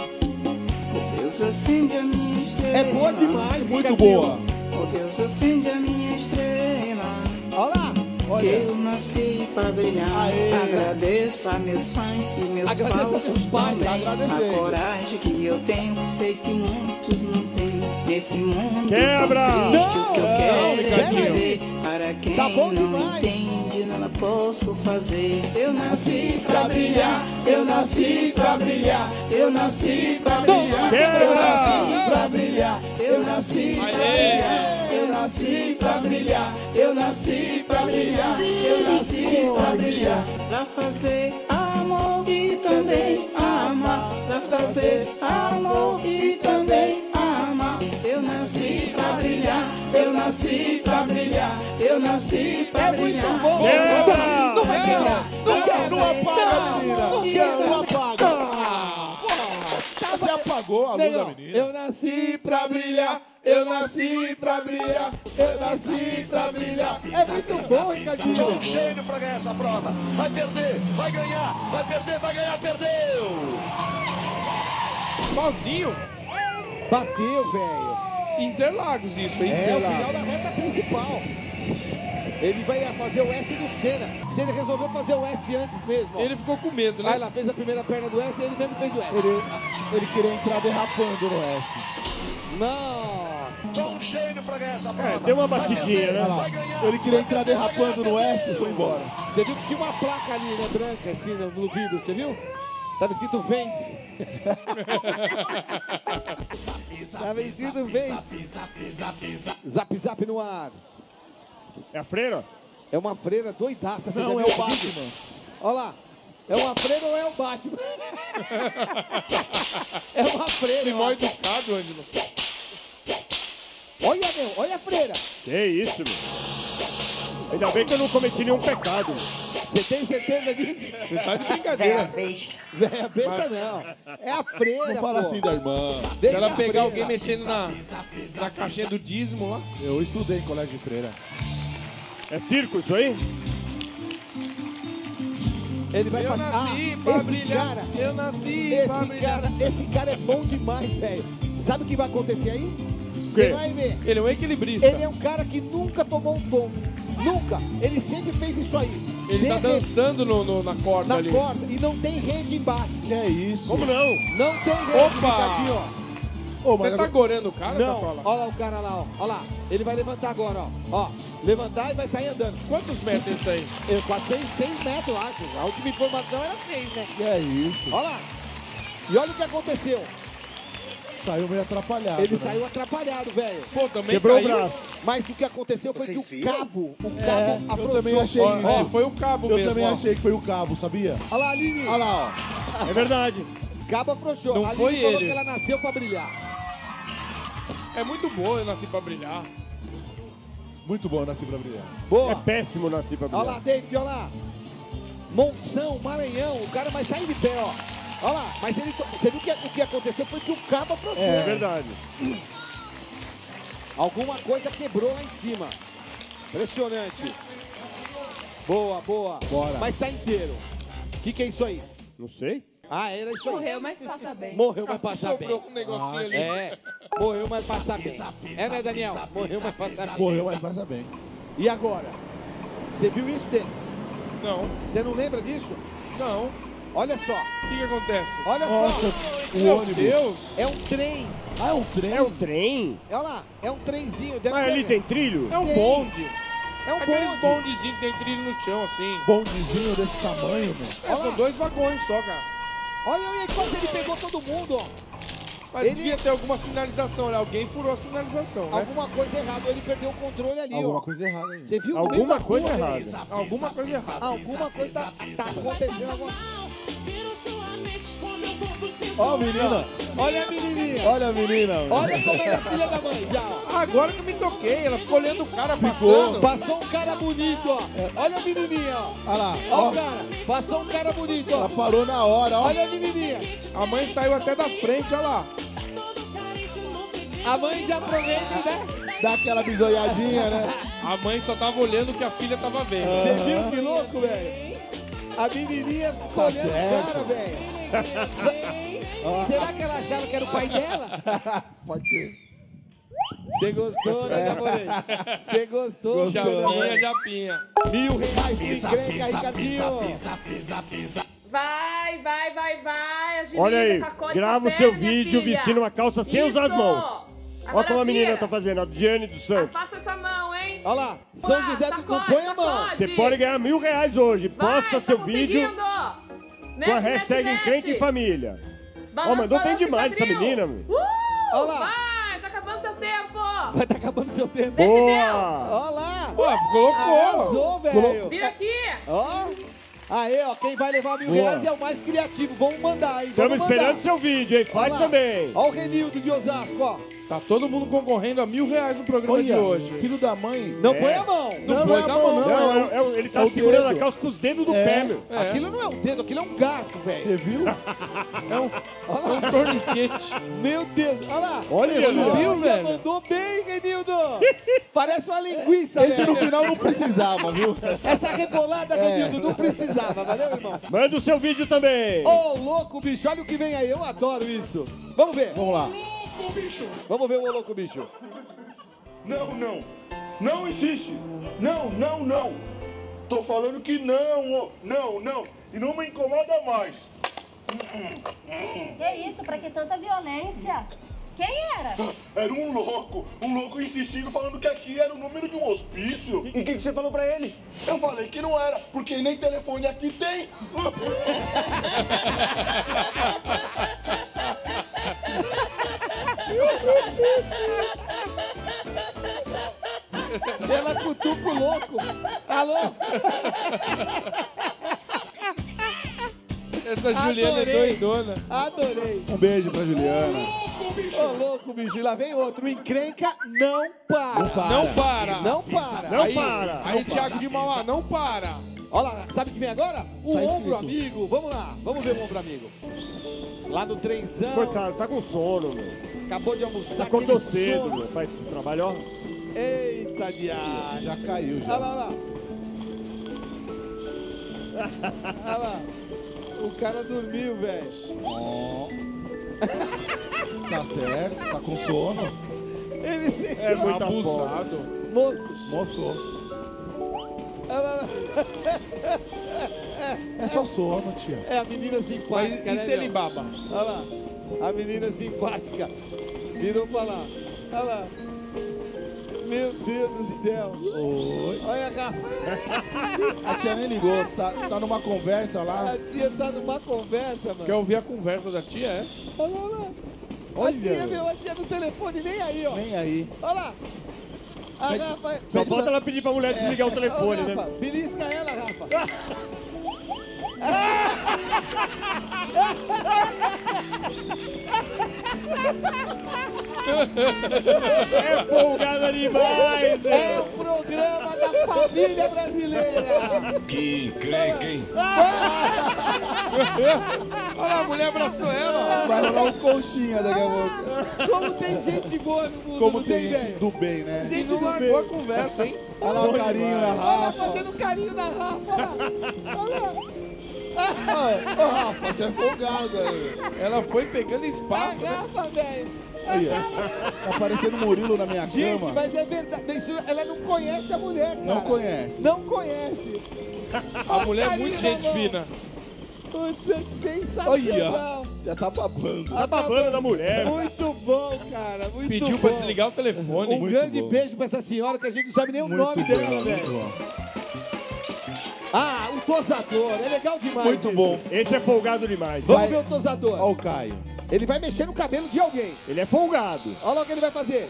oh Deus, acende a minha estrela. É boa demais, muito boa. Oh Deus, acende a minha estrela. Olha lá. Que eu nasci pra brilhar. Agradeço a meus fãs e meus falsos também. A coragem que eu tenho, sei que muitos não têm. Nesse mundo Quebra! tão triste, o que eu quero é Ricardinho. viver. Para quem Tá bom não demais. entende, nada posso fazer. Eu nasci pra brilhar, eu nasci pra brilhar, eu nasci pra brilhar, eu nasci pra brilhar, eu nasci pra brilhar, eu nasci pra brilhar, eu nasci pra brilhar, eu nasci pra brilhar, pra fazer amor e também amar, pra fazer amor e também amar. Eu nasci pra brilhar, eu nasci pra brilhar, eu nasci pra brilhar. Muito bom. Não vai ganhar. Não apaga, menina. Não apaga. Você apagou a luz da menina. Eu nasci pra brilhar. Eu nasci pra brilhar, eu nasci pra brilhar. É muito bom, Ricardinho. Cheio pra ganhar essa prova. Vai perder, vai ganhar, vai perder, vai ganhar, perdeu. Sozinho. Bateu, velho. Interlagos isso, hein? É o final da reta principal. Ele vai fazer o S do Senna. Se ele resolveu fazer o S antes mesmo. Ó. Ele ficou com medo, né? Aí lá fez a primeira perna do S e ele mesmo fez o S. Ele queria entrar derrapando no S. Nossa. Só um gênio pra ganhar essa prova. Deu uma batidinha, né? Ele queria entrar derrapando no S e foi embora. Você viu que tinha uma placa ali, né, branca, assim, no vidro, você viu? Tava escrito Ventes. Tava escrito Ventes. Zap, zap no ar. É a freira? É uma freira doidaça. Você Não, já é viu o Batman. Olha lá. É uma freira ou é o Batman? É uma freira. Ele mal educado, Ângelo. Olha, meu, olha a freira. Que isso, meu. Ainda bem que eu não cometi nenhum pecado. Você tem certeza disso? Você tá de brincadeira. Véia besta não. É a freira, Não fala pô. assim da irmã. Se ela pegar alguém mexendo na caixinha do dízimo lá. Eu estudei em colégio de freira. É circo isso aí? Ele vai fazer. Eu nasci pra brilhar. Esse cara é bom demais, velho. Sabe o que vai acontecer aí? Você vai ver. Ele é um equilibrista. Ele é um cara que nunca tomou um tombo. Nunca. Ele sempre fez isso aí. Ele tá dançando na corda ali. Na corda. E não tem rede embaixo. Que é isso? Como não? Não tem rede. Opa! Ricardinho, ó. Você tá gorando o cara, Não, Pacola? olha lá o cara lá, ó. Olha lá. Ele vai levantar agora, ó. Ó, levantar e vai sair andando. Quantos metros isso aí? Quase 6 metros, eu acho. A última informação era 6, né? Que é isso? Olha lá. E olha o que aconteceu. Saiu meio atrapalhado. Ele né? saiu atrapalhado, velho. Pô, também Quebrou o caiu. braço. Mas o que aconteceu foi que o cabo Eu afrouxou. também achei Ó, isso. ó, foi o cabo Eu mesmo, também ó. achei que foi o cabo, sabia? Olha lá, Aline. Olha lá, ó. É verdade. Cabo afrouxou. Não A Aline foi falou ele. que ela nasceu pra brilhar. É muito boa, eu nasci pra brilhar. Muito bom, nasci pra brilhar. Boa. É péssimo nascer pra Olha brilhar. lá, David, olha lá. Monção, Maranhão, o cara vai sair de pé, ó. Olha lá, mas ele, você viu que o que aconteceu foi que o cabo afrouxou. É verdade. Alguma coisa quebrou lá em cima. Impressionante. Boa, boa. Bora. Mas tá inteiro. O que é isso aí? Não sei. Ah, era isso aí. Morreu, mas passa bem. Morreu, mas passa bem. Sobrou um negocinho ali. É, morreu, mas passa bem. É, né, Daniel? Morreu, mas passa bem. Morreu, mas passa bem. E agora? Você viu isso, Denis? Não. Você não lembra disso? Não. Olha só. O que acontece? Olha Nossa, só. o ônibus. Deus. É um trem. Ah, é um trem? É um trem? Olha lá, é um trenzinho. Deve Mas ser. ali tem trilho? É um Tem. bonde. É um Aqueles bonde. bondezinhos que tem trilho no chão, assim. Bondezinho desse tamanho, meu. São 2 vagões só, cara. Olha aí, quase ele pegou todo mundo, ó. Mas Ele- devia ter alguma sinalização, né? Alguém furou a sinalização, né? Alguma coisa errada, ele perdeu o controle ali, Alguma ó. coisa errada aí. Você viu? Alguma coisa errada. Alguma coisa errada. Alguma coisa tá acontecendo. Ó, menina. Olha a menininha. Olha a menina. meu. Olha como ela é filha da mãe, já, ó. Agora que eu me toquei, ela ficou olhando o cara passando. Passou um cara bonito, ó. Olha a menininha, ó. Olha lá. Olha Ó, o cara. Passou um cara bonito, ela ó. parou na hora, ó. Olha a menininha. A mãe saiu até da frente, olha lá. A mãe já aproveita, né? Dá aquela bisoiadinha, né? A mãe só tava olhando o que a filha tava vendo. Você viu que louco, velho? A menininha ficou olhando o cara, velho. Será que ela achava que era o pai dela? Pode ser. Você gostou, né, namorei? Você gostou? Japinha, japinha. R$1.000 de encrenca, Ricardinho. Vai. Agiliza, Olha aí, sacode grava o essa seu perna, minha vídeo filha. vestindo uma calça sem usar as Isso. mãos. Olha Agora como a menina vira. tá fazendo, a Diane dos Santos. Afasta essa mão, hein? Olha lá, São Vá, José do sacode, Põe a mão. sacode. Você pode ganhar R$1.000 hoje. Posta Vai, seu tá vídeo conseguindo. com a hashtag Encrenca em Família. Ó, mandou bem demais essa menina, meu. Olha lá. Vai, tá acabando seu tempo. Vai tá acabando seu tempo. Boa! Olha lá. Pô, colocou. Arrasou, velho. Vira aqui. Ó. Aí, ó, quem vai levar R$1.000 é o mais criativo. Vamos mandar, hein? Estamos Vamos esperando mandar. seu vídeo, hein? Faz Olha lá. também. Ó o Renildo de Osasco, ó. Tá todo mundo concorrendo a R$1.000 no programa de Olha, hoje. filho da mãe. Não É. põe a mão. Não pôs a mão, Não, ele tá o segurando dedo. a calça com os dedos do É. pé, meu. É. Aquilo não é um dedo, aquilo é um garfo, velho. Você viu? É um torniquete. Meu Deus, olha lá. Olha Olha, só. Viu, velho? Mandou bem, Renildo. Parece uma linguiça, Esse velho. no final não precisava, viu? Essa rebolada, Renildo, não precisava, valeu, irmão? Manda o seu vídeo também. Ô, louco, bicho, olha o que vem aí. Eu adoro isso. Vamos ver. Vamos lá. Vamos ver o ô, louco, bicho. Não. Não insiste. Não. Tô falando que não, ó. Não. E não me incomoda mais. Que isso? Pra que tanta violência? Quem era? Era um louco insistindo, falando que aqui era o número de um hospício. E o que você falou pra ele? Eu falei que não era, porque nem telefone aqui tem. Ela cutuca o louco. Alô? Essa Juliana é doidona. Adorei. Um beijo pra Juliana. Ô, louco, bicho. E lá vem outro. O encrenca não para. Não para. Não para. Não para. Não Aí, para. Aí, Thiago de Mauá, não para. Olha lá, sabe o que vem agora? O Tá ombro escrito. amigo. Vamos lá, vamos ver o ombro amigo. Lá no trenzão. Coitado, tá com sono, meu. Acabou de almoçar. Acordou aquele cedo, sono. meu. Faz trabalho, ó. Eita, diabo. Já caiu, já. Olha lá, olha lá. Olha lá. O cara dormiu, velho. Ó. Tá certo, tá com sono. Ele É muito Abusado. Moço. Moço. Olha lá. É só sono, tia. É a menina simpática, E né, se ele meu? baba? Olha lá. A menina simpática. Virou pra lá. Olha lá. Meu Deus do céu. Oi. Olha a garrafa. A tia nem ligou, tá numa conversa lá. A tia tá numa conversa, mano. Quer ouvir a conversa da tia, é? Olha lá. A tia, meu, a tia no telefone, nem aí, ó. Nem aí. Olha lá. A Rafa... Só falta ela pedir pra mulher desligar o telefone, Ô, Rafa, né? belisca ela, Rafa. É folgada demais, É o programa da família brasileira. Que encrenca, hein? Olha lá, a mulher abraçou ela. Vai rolar um conchinha daqui a pouco. Como tem gente boa no mundo, Como não tem gente velho? do bem, né? Gente E não do largou a bem. conversa, hein? Olha lá o carinho na Olha lá, Rafa. fazendo carinho na Rafa. Olha lá. Ô, Rafa, você é folgado aí. Ela foi pegando espaço, A né? Rafa, velho. Aí, ó. Tá parecendo Murilo na minha Gente, cama. mas é verdade. Ela não conhece a mulher, cara. Não conhece. Não conhece. A mulher é carinho muito na gente mão. fina. Putz, é Olha, sensacional. já tá babando. Tá babando da mulher. Muito bom, cara. Muito Pediu bom. pra desligar o telefone. Um grande beijo pra essa senhora que a gente não sabe nem o nome dela, velho. Ah, o tosador. É legal demais. Muito isso. bom. Esse é folgado demais. Vamos ver o tosador. Olha o Caio. Ele vai mexer no cabelo de alguém. Ele é folgado. Olha lá o que ele vai fazer.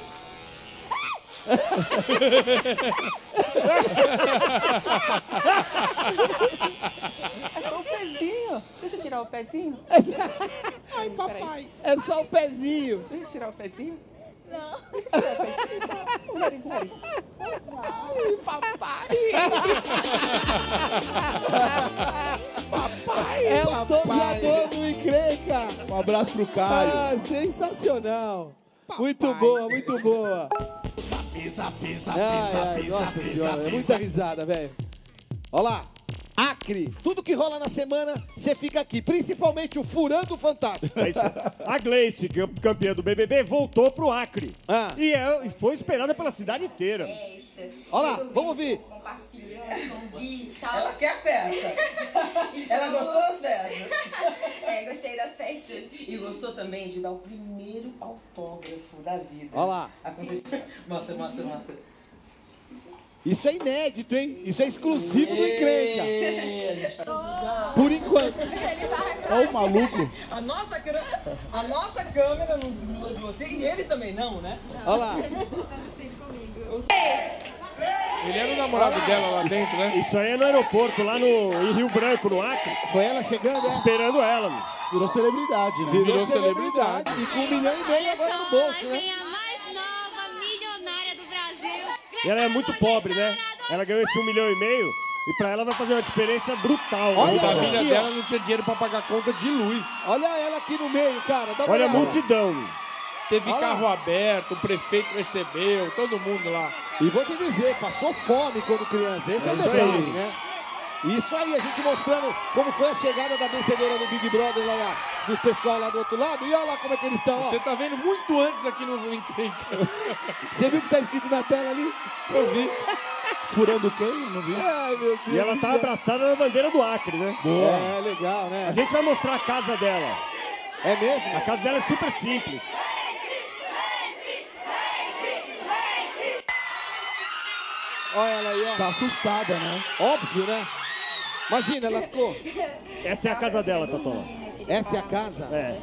É só o pezinho. Deixa eu tirar o pezinho. Ai, papai. É só o pezinho. Deixa eu tirar o pezinho. Não. Deixa eu tirar o pezinho. Só o nariz, o nariz. Ai, papai. Papai. É o tosador do Encrenca. Um abraço pro Caio. Ah, sensacional. Muito boa, muito boa. Pisa, pisa, Ai, nossa senhora, é muita risada, velho. Olha lá. Acre, tudo que rola na semana, você fica aqui, principalmente o Furando Fantástico. É isso. A Gleice, que é campeã do BBB, voltou pro Acre. Ah. E foi esperada pela cidade inteira. Olha lá, vamos ouvir. Compartilhando, convite e tal. Ela quer festa. Ela gostou das festas? É, gostei das festas. E gostou também de dar o primeiro autógrafo da vida. Olha lá. Aconteceu. Mostra. Isso é inédito, hein? Isso é exclusivo do Encrenca. Por enquanto. Olha o maluco. A nossa câmera não desgrudou de você e ele também não, né? Olha lá. Ele era o namorado dela lá dentro, né? Isso aí é no aeroporto, lá em Rio Branco, no Acre. Foi ela chegando, é? Esperando ela, mano. Virou celebridade, né? Virou celebridade. E com 1,5 milhão agora no bolso, né? A mais nova milionária do Brasil. E ela é muito pobre, né? Ela ganhou esse 1,5 milhão e pra ela vai fazer uma diferença brutal. Olha né? A família aqui, dela ó. não tinha dinheiro pra pagar conta de luz. Olha ela aqui no meio, cara. Dá uma Olha a olhada. multidão. Teve Olha carro lá. aberto, o prefeito recebeu, todo mundo lá. E vou te dizer, passou fome quando criança. Esse é o isso detalhe, aí. né? Isso aí, a gente mostrando como foi a chegada da vencedora do Big Brother lá, do pessoal lá do outro lado. E olha lá como é que eles estão, ó. Você tá vendo muito antes aqui no Encrenca. Você viu o que tá escrito na tela ali? Eu vi. Furando quem? Não vi. Ai, meu Deus E ela do tá céu. abraçada na bandeira do Acre, né? Boa. É, legal, né? A gente vai mostrar a casa dela. É mesmo? A casa dela é super simples. Olha ela aí, ó. Tá assustada, né? Óbvio, né? Imagina, ela ficou. Essa é a casa dela, Tatola. Essa é a casa? É.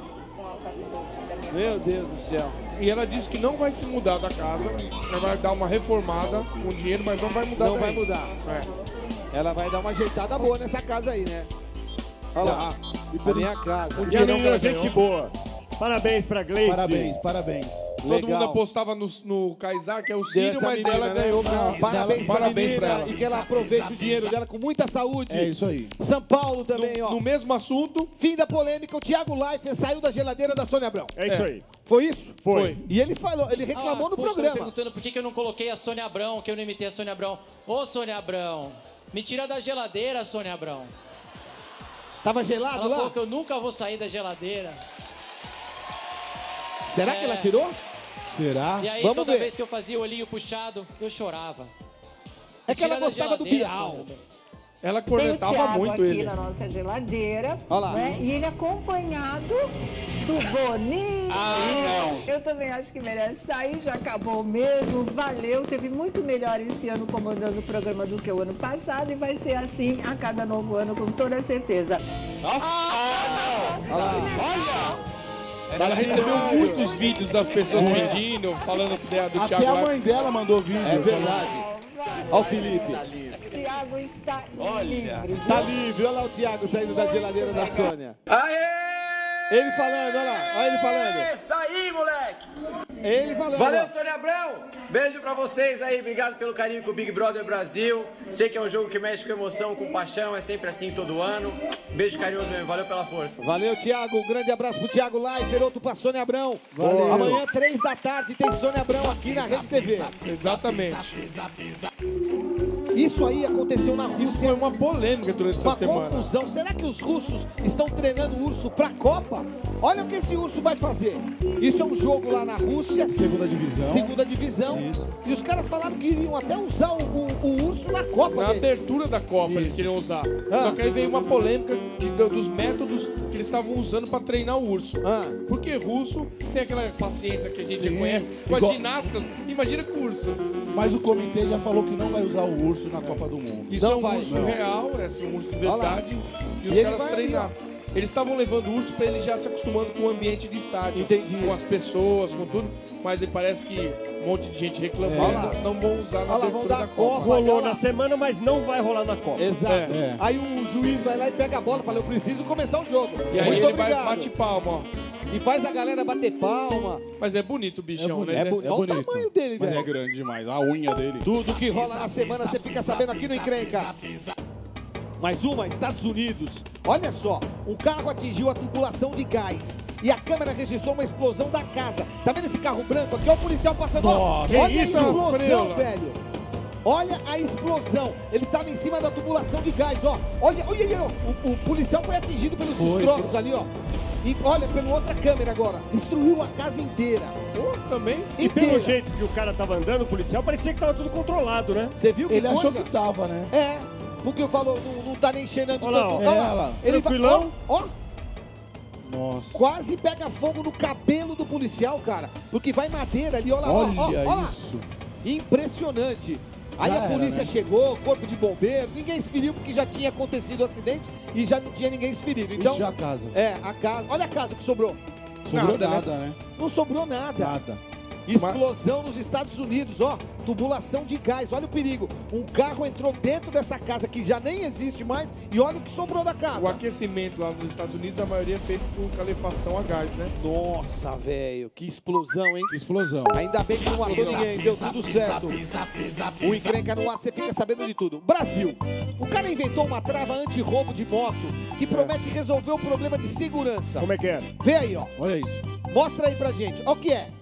Meu Deus do céu. E ela disse que não vai se mudar da casa, ela vai dar uma reformada com dinheiro, mas não vai mudar Não daí. vai mudar. É. Ela vai dar uma ajeitada boa nessa casa aí, né? Olha lá. E A minha casa. O E a dinheirão que menina ela é gente ganhou. boa. Parabéns pra Gleice. Parabéns, parabéns. Todo Legal. mundo apostava no Kaysar, que é o Sírio, Essa mas menina, ela né? ganhou pra... Parabéns pra Parabéns pra menina ela. e que ela aproveite o dinheiro dela com muita saúde. É isso aí. São Paulo também, ó. No mesmo assunto, Fim da polêmica, o Thiago Leifert saiu da geladeira da Sônia Abrão. É isso aí. Foi isso? Foi. E ele falou, ele reclamou no Poxa, programa. perguntando por que eu não coloquei a Sônia Abrão, que eu não imitei a Sônia Abrão. Ô, Sônia Abrão, me tira da geladeira, Sônia Abrão. Tava gelado Ela lá? falou que eu nunca vou sair da geladeira. Será que ela tirou? Será? E aí, Vamos toda ver. vez que eu fazia o olhinho puxado, eu chorava. É que ela Tira da gostava do geladeira, Bial. Sônia Abrão. ela Tem o cornetava Thiago muito aqui ele. na nossa geladeira. Olha lá. Né? E ele acompanhado do Boninho. Eu também acho que merece sair, já acabou mesmo, valeu. Teve muito melhor esse ano comandando o programa do que o ano passado e vai ser assim a cada novo ano, com toda certeza. Olha lá. Ela recebeu muitos vídeos das pessoas pedindo, falando que do Até Thiago a Life. mãe dela mandou vídeo. É verdade. Olha o Felipe. Thiago está livre. Tá livre. Olha lá o Thiago saindo da geladeira da Sônia. Aê! Ele falando, olha lá. Olha ele falando. Isso aí, moleque! Ele falando. Valeu, Sônia Abrão! Beijo pra vocês aí, obrigado pelo carinho com o Big Brother Brasil. Sei que é um jogo que mexe com emoção, com paixão, é sempre assim todo ano. Beijo carinhoso mesmo, valeu pela força. Valeu, Thiago. Um grande abraço pro Thiago Leifert, outro pra Sônia Abrão. Valeu. Amanhã, 3 da tarde, tem Sônia Abrão aqui na Rede TV. Exatamente. Isso aí aconteceu na Rússia. Isso foi uma polêmica durante essa Uma semana. confusão. Será que os russos estão treinando o urso pra Copa? Olha o que esse urso vai fazer. Isso é um jogo lá na Rússia. Segunda divisão. Segunda divisão. Isso. E os caras falaram que iriam até usar o urso na Copa Na deles. abertura da Copa eles queriam usar. Só que aí veio uma polêmica dos métodos que eles estavam usando pra treinar o urso. Porque russo tem aquela paciência que a gente já conhece. Com as ginastas, imagina com o urso. Mas o comitê já falou que não vai usar o urso na Copa do Mundo. Isso é um urso real, é um urso de verdade. E os ele caras vai treinaram. Eles estavam levando o urso pra ele já se acostumando com o ambiente de estádio. Entendi. Com as pessoas, com tudo. Mas ele parece que um monte de gente reclamando. Não vão usar na abertura da Copa. Rolou na semana, mas não vai rolar na Copa. Exato. Aí o juiz vai lá e pega a bola e fala, eu preciso começar o jogo. E aí Muito ele obrigado. vai bate palma, ó. E faz a galera bater palma. Mas é bonito o bichão, né? É bonito. Olha o tamanho dele, Mas velho. é grande demais. A unha dele. Tudo que rola na semana você fica sabendo aqui no Encrenca. Mais uma, Estados Unidos. Olha só, um carro atingiu a tubulação de gás e a câmera registrou uma explosão da casa. Tá vendo esse carro branco aqui? Olha o policial passando. Nossa, olha que a isso, explosão, Prela. velho. Olha a explosão. Ele tava em cima da tubulação de gás, ó. Olha, o policial foi atingido pelos destroços ali, ó. E olha, pela outra câmera agora. Destruiu a casa inteira. Também? E pelo jeito que o cara tava andando, o policial, parecia que tava tudo controlado, né? Você viu que Ele achou coisa? que tava, né? É, porque eu falo, não tá nem cheirando Olha lá, tanto. ó. Olha É, lá, ele vai, tranquilão. ó. Nossa. Quase pega fogo no cabelo do policial, cara. Porque vai madeira ali, olha lá, Olha ó lá. isso. Impressionante. Aí Já a era, polícia né? chegou, corpo de bombeiro, ninguém se feriu porque já tinha acontecido o acidente e já não tinha ninguém se ferido. Então, Ixi, a casa. é, a casa, olha a casa que sobrou. Sobrou nada, né? Não sobrou nada. Nada. Explosão nos Estados Unidos, ó. Tubulação de gás, olha o perigo. Um carro entrou dentro dessa casa que já nem existe mais e olha o que sobrou da O casa. aquecimento lá nos Estados Unidos, a maioria é feito por calefação a gás, né? Nossa, velho, que explosão, hein? Que explosão. Ainda bem que não matou ninguém, deu tudo certo. O Encrenca no ar, você fica sabendo de tudo. Brasil, o cara inventou uma trava anti-roubo de moto que promete resolver o problema de segurança. Como é que é? Vê aí, ó. Olha isso. Mostra aí pra gente. Ó o que é.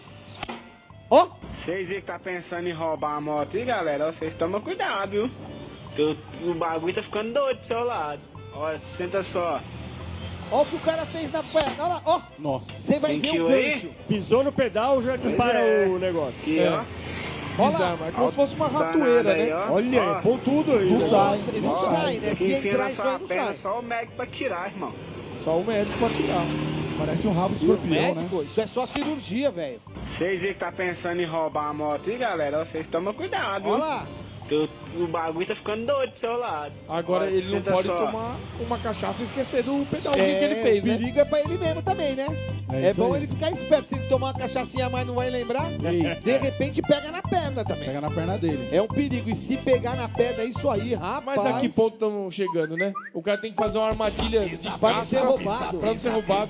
Ó. Vocês aí que tá pensando em roubar a moto aí, galera, vocês tomam cuidado, viu? Que o bagulho tá ficando doido do seu lado. Olha, senta só. Ó o que o cara fez na perna. Olha lá, ó. Nossa. Você vai ver o gancho. Pisou no pedal, já dispara o negócio. Aqui, ó. Desarma. É como se fosse uma ratoeira, né? Olha, Ó. põe tudo aí. Não sai. Ele não sai, né? Se Enfia entrar na isso aí, sua não perna, sai. só o médico pra tirar, irmão. Só o médico pra tirar. Parece um rabo de escorpião, né? Médico, isso é só cirurgia, velho. Vocês aí que tá pensando em roubar a moto aí, galera, vocês tomam cuidado, viu? Olha lá. Que o bagulho tá ficando doido do seu lado. Agora Olha, ele não senta pode só. tomar uma cachaça e esquecer do pedalzinho que ele fez, o né? perigo é pra ele mesmo também, né? É É isso bom aí. ele ficar esperto. Se ele tomar uma cachaçinha a mais, não vai lembrar. De repente pega na perna também. Pega na perna dele. É um perigo. E se pegar na perna, é isso aí, rapaz. Mas a que ponto estamos chegando, né? O cara tem que fazer uma armadilha de Pra não ser caça roubado. Pra não ser roubado.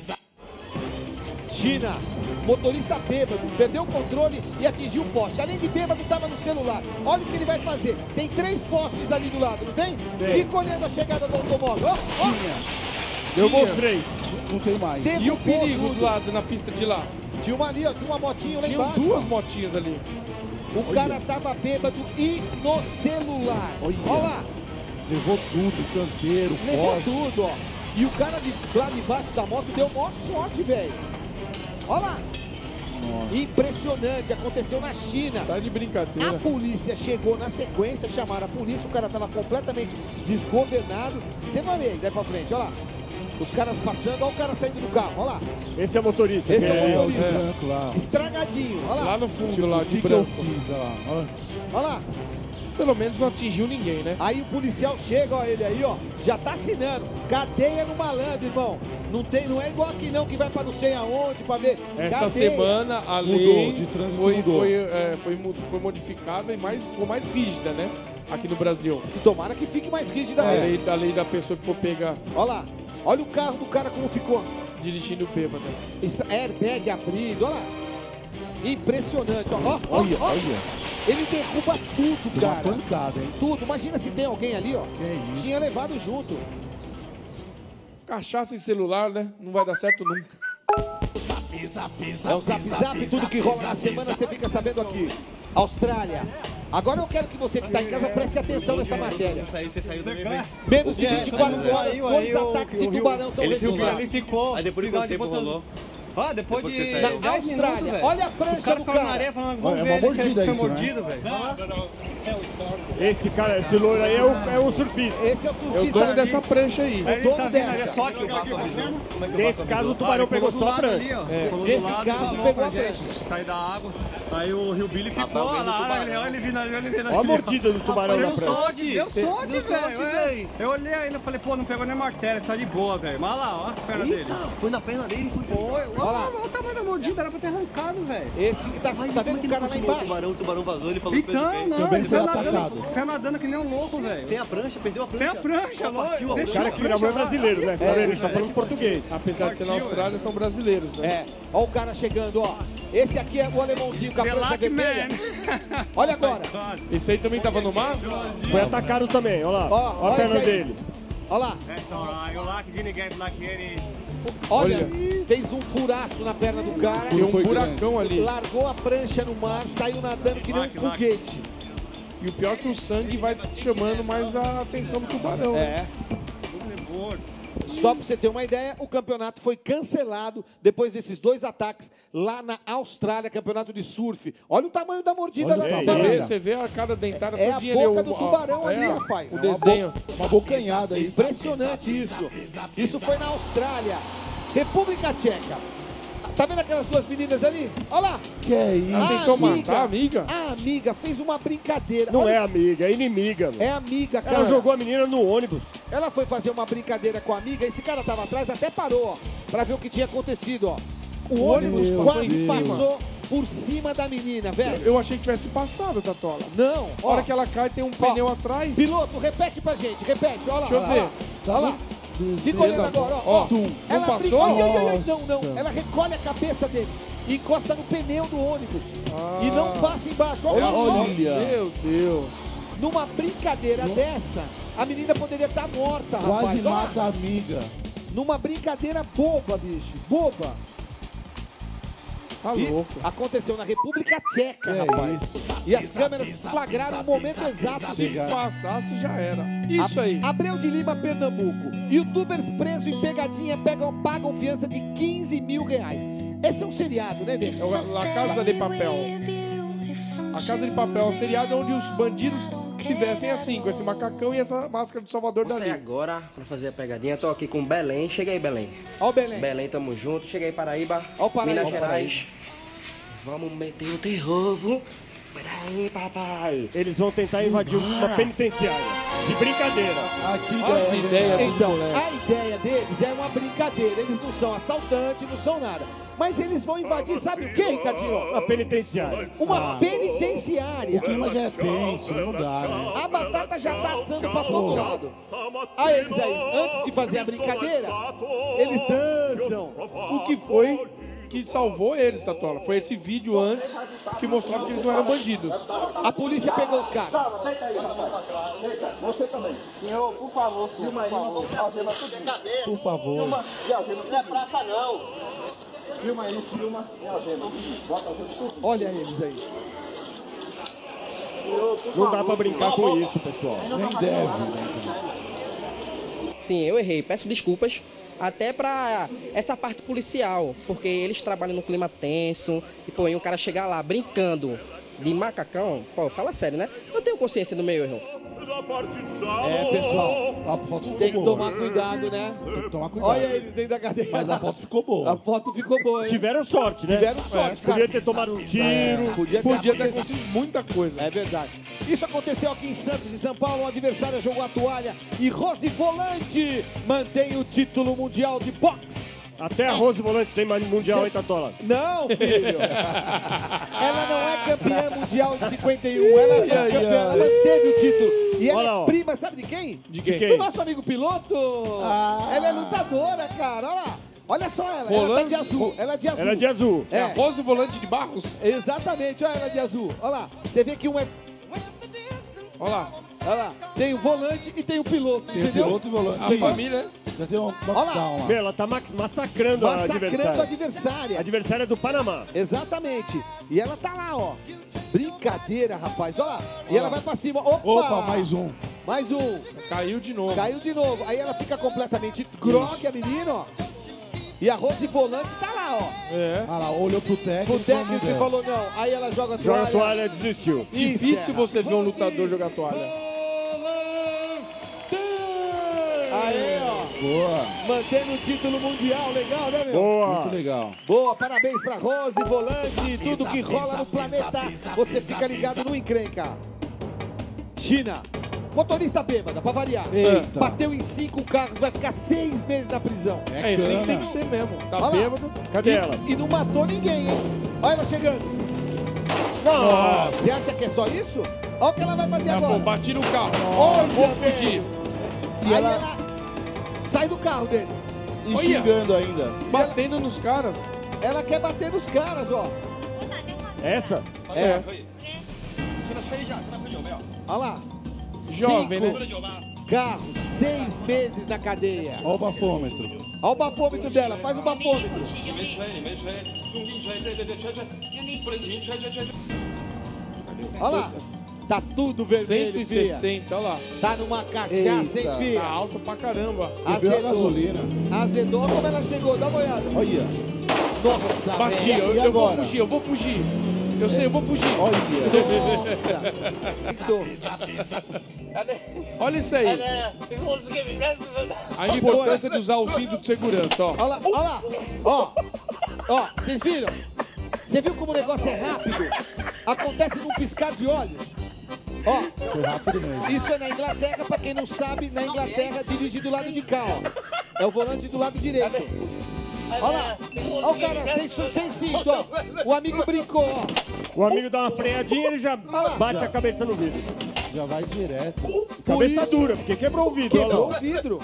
China, motorista bêbado, perdeu o controle e atingiu o poste. Além de bêbado, estava no celular. Olha o que ele vai fazer. Tem 3 postes ali do lado, não tem? Fica olhando a chegada do automóvel. Ó, ó. Eu mostrei. Não tem mais. E o Derrubou perigo tudo. do lado, na pista de lá? Tinha uma ali, ó. Tinha uma motinha lá Tinham embaixo. duas motinhas ali. O cara tava bêbado e no celular. Olha lá. Levou tudo, canteiro, Levou poste. tudo, ó. E o cara lá debaixo da moto deu maior sorte, velho. Olha lá. Impressionante, aconteceu na China. Tá de brincadeira. A polícia chegou na sequência, chamaram a polícia, o cara tava completamente desgovernado. Você vai ver, daí pra frente, olha lá. Os caras passando, olha o cara saindo do carro, olha lá. Esse é o motorista. Esse é o É, o motorista. branco lá. Estragadinho, olha lá. Lá no fundo, Tipo, lá o de que eu branco. fiz, olha lá. Olha. Olha lá. pelo menos não atingiu ninguém, né? Aí o policial chega, ó, ele aí, ó, já tá assinando. Cadeia no malandro, irmão. Não é igual aqui não, que vai pra não sei aonde, pra ver. Essa Cadeia. semana a lei foi modificada e ficou mais rígida, né? Aqui no Brasil. Tomara que fique mais rígida a mesmo. lei da pessoa que for pegar. Olha lá, olha o carro do cara como ficou. Dirigindo bêbado. Airbag abrido, olha lá. Impressionante, ó. Olha. Ele derruba tudo, cara. Uma pancada, hein? Tudo. Imagina se tem alguém ali, ó. Que isso? Tinha levado junto. Cachaça e celular, né? Não vai dar certo nunca. É o Zap, tudo que rola na semana você fica sabendo aqui. Austrália. Agora eu quero que você que tá em casa preste atenção nessa matéria. Menos de 24 horas, 2 ataques de tubarão são registrados. Ele ficou. Aí depois de quanto tempo rolou? Ó, depois de na Austrália, olha a prancha do cara. Na areia falando, vamos ver uma mordida ele isso, mordido, né? velho. Esse cara, esse loiro aí é o surfista. Esse é o surfista. É o dono dessa prancha aí. O dono dessa. Nesse caso, o tubarão pegou só a prancha. Nesse caso, pegou a prancha. Saiu da água, aí o Rio Billy ficou lá, olha ele vindo ali. Olha a mordida do tubarão na prancha. Deu sorte, velho. Eu olhei ainda, falei, pô, não pegou nem martelo, tá de boa, velho. Mas lá, ó a perna dele. Foi na perna dele, foi. Olha o tamanho da mordida, era pra ter arrancado, velho. Esse que tá vendo o cara lá embaixo. O tubarão vazou, ele falou então, que não, ele saiu nadando que nem um louco, velho. Sem a prancha, perdeu a prancha. Sem a prancha, lógico. O cara que gravou é brasileiro, né? A gente tá falando português. Apesar de ser na Austrália, são brasileiros, né? É, ó o cara chegando, ó. Esse aqui é o alemãozinho com a prancha vermelha. Olha agora. Esse aí também tava no mar? Foi atacado também, olha lá. Ó a perna dele. Olha lá. Olha, fez um furaço na perna do cara. Tem um buracão ali. Largou a prancha no mar, saiu nadando que nem um foguete. E o pior é que o sangue vai chamando mais a atenção do tubarão. É. Só pra você ter uma ideia, o campeonato foi cancelado depois desses 2 ataques lá na Austrália, campeonato de surf. Olha o tamanho da mordida da tubarão. Você vê a arcada dentária é todinha a boca ali. do tubarão ali, rapaz. O desenho. Uma bocanhada aí. Impressionante isso. Isso foi na Austrália. República Tcheca. Tá vendo aquelas 2 meninas ali? Olha lá. Que é isso? Ela tentou matar a amiga? A amiga fez uma brincadeira. Não é amiga, é inimiga. É amiga, cara. Ela jogou a menina no ônibus. Ela foi fazer uma brincadeira com a amiga. Esse cara tava atrás, até parou, ó. Pra ver o que tinha acontecido, ó. O ônibus quase passou por cima da menina, velho. Eu achei que tivesse passado, Tatola. Não. A hora que ela cai, tem um pneu atrás. Piloto, repete pra gente, repete. Olha lá. Deixa eu ver. Olha lá. Fica olhando agora, ó. Não passou? Não. Ela recolhe a cabeça deles e encosta no pneu do ônibus. E não passa embaixo. Olha só. Meu Deus. Numa brincadeira dessa, a menina poderia estar morta, rapaz. Quase mata a amiga. Numa brincadeira boba, bicho. Boba. Tá louco. Aconteceu na República Tcheca, rapaz. E as câmeras flagraram o momento exato. Se passasse, já era. Isso aí. Abreu de Lima, Pernambuco. Youtubers presos em pegadinha pagam fiança de 15 mil reais. Esse é um seriado, né, Denis? A Casa de Papel. A Casa de Papel é um seriado onde os bandidos se vestem assim, com esse macacão e essa máscara do Salvador Dali. Agora, pra fazer a pegadinha, tô aqui com o Belém. Chega aí, Belém. Ó o Belém. Belém, tamo junto. Chega aí, Paraíba. Ó o Paraíba. Minas Gerais. Vamos meter o terror, viu? Peraí, papai. Eles vão tentar invadir uma penitenciária. De brincadeira. Nossa ideia dos Então, moleques. a ideia deles é uma brincadeira. Eles não são assaltantes, não são nada. Mas eles vão invadir, sabe o que, Ricardinho? Uma penitenciária. Uma penitenciária. O clima já é tenso, não dá, né? A batata já tá assando pra todo lado. Aí eles aí, antes de fazer a brincadeira, eles dançam. O que foi que salvou eles, Tatola? Foi esse vídeo antes que mostrava que eles não eram bandidos. A polícia pegou os caras. Você também. Senhor, por favor, filma aí, vamos fazer uma brincadeira. Por favor. Filma, não é praça não. Filma aí, filma. Bota tudo. Olha eles aí. Não dá pra brincar com isso, pessoal. Nem deve. Sim, eu errei. Peço desculpas. Até pra essa parte policial, porque eles trabalham no clima tenso. E, pô, e um cara chegar lá brincando de macacão, pô, fala sério, né? Eu tenho consciência do meu erro. É, pessoal, a foto ficou tem que boa. tomar cuidado, né? Tem que tomar cuidado. Olha eles dentro da cadeia. Mas a foto ficou boa. A foto ficou boa, hein? Tiveram sorte, né? Tiveram sorte, cara. Podia ter tomado um tiro. Podia ter acontecido muita coisa. É verdade. Isso aconteceu aqui em Santos e São Paulo. O adversário jogou a toalha e Rose Volante mantém o título mundial de boxe. Até a Rose Volante tem mais mundial, hein, Tatola? Não, filho. Ela não é campeã mundial de 51. Ela é campeã, ela manteve o título. E ela é prima, sabe de quem? De quem? Do nosso amigo piloto. Ela é lutadora, cara. Olha lá. Olha só ela. Ela tá de azul. Ela é de azul. Ela é de azul. É. A Rose Volante de Barros? Exatamente. Olha ela de azul. Olha lá. Você vê que um é... Olha lá. Olha lá. Tem o volante e tem o piloto, Tem entendeu? piloto e volante. A família, né? Já tem um Olha lá. knockdown lá. Meu, ela tá massacrando a adversária. A adversária. A adversária é do Panamá. Exatamente. E ela tá lá, ó. Brincadeira, rapaz. Olha lá. E ela vai pra cima. Opa, mais um. Mais um. Caiu de novo. Caiu de novo. Aí ela fica completamente grogue, a menina, ó. E a Rose Volante tá lá, ó. É. Ah lá, olhou pro técnico. O técnico que falou não. Aí ela joga a toalha. Joga a toalha, desistiu. Difícil você ver um lutador jogar toalha. Aí, ó. Boa. Mantendo o título mundial. Legal, né, meu? Boa. Muito legal. Boa, parabéns pra Rose Volante. Tudo que rola no planeta, você fica ligado no Encrenca. China. Motorista bêbada, pra variar. Eita. Bateu em 5 carros, vai ficar 6 meses na prisão. É assim que tem que ser mesmo. Tá Olha lá. bêbado. Cadê ela? E não matou ninguém, hein? Olha ela chegando. Nossa. Você acha que é só isso? Olha o que ela vai fazer agora. Bati no carro. Olha, Vou fugir. E aí ela sai do carro deles. E Olha. xingando ainda. Batendo nos caras. Ela quer bater nos caras, ó. Essa? É. Olha lá. Jovem, 5 né? carros, 6 meses na cadeia. Olha o bafômetro. Olha o bafômetro dela, faz o bafômetro. Olha lá. Tá tudo vermelho, 160, olha lá. Tá numa cachaça, hein, Eita. filha? Tá alto pra caramba. Bebeu a gasolina. Azedou como ela chegou, dá uma olhada. Olha. Nossa, Bati, velho. eu vou fugir, eu vou fugir. Eu sei, eu vou fugir. Nossa. Olha isso aí. A importância de usar o cinto de segurança, ó. Olha lá, olha lá. Ó, vocês viram? Você viu como o negócio é rápido? Acontece num piscar de olhos. Ó, Foi rápido mesmo. isso é na Inglaterra, pra quem não sabe, na Inglaterra dirige do lado de cá, ó. É o volante do lado direito. Olha lá, olha o cara sem cinto, ó. O amigo brincou, ó. O amigo dá uma freadinha, ele já bate a cabeça no vidro. Já vai direto. Cabeça isso- dura, porque quebrou o vidro. Quebrou olha o vidro.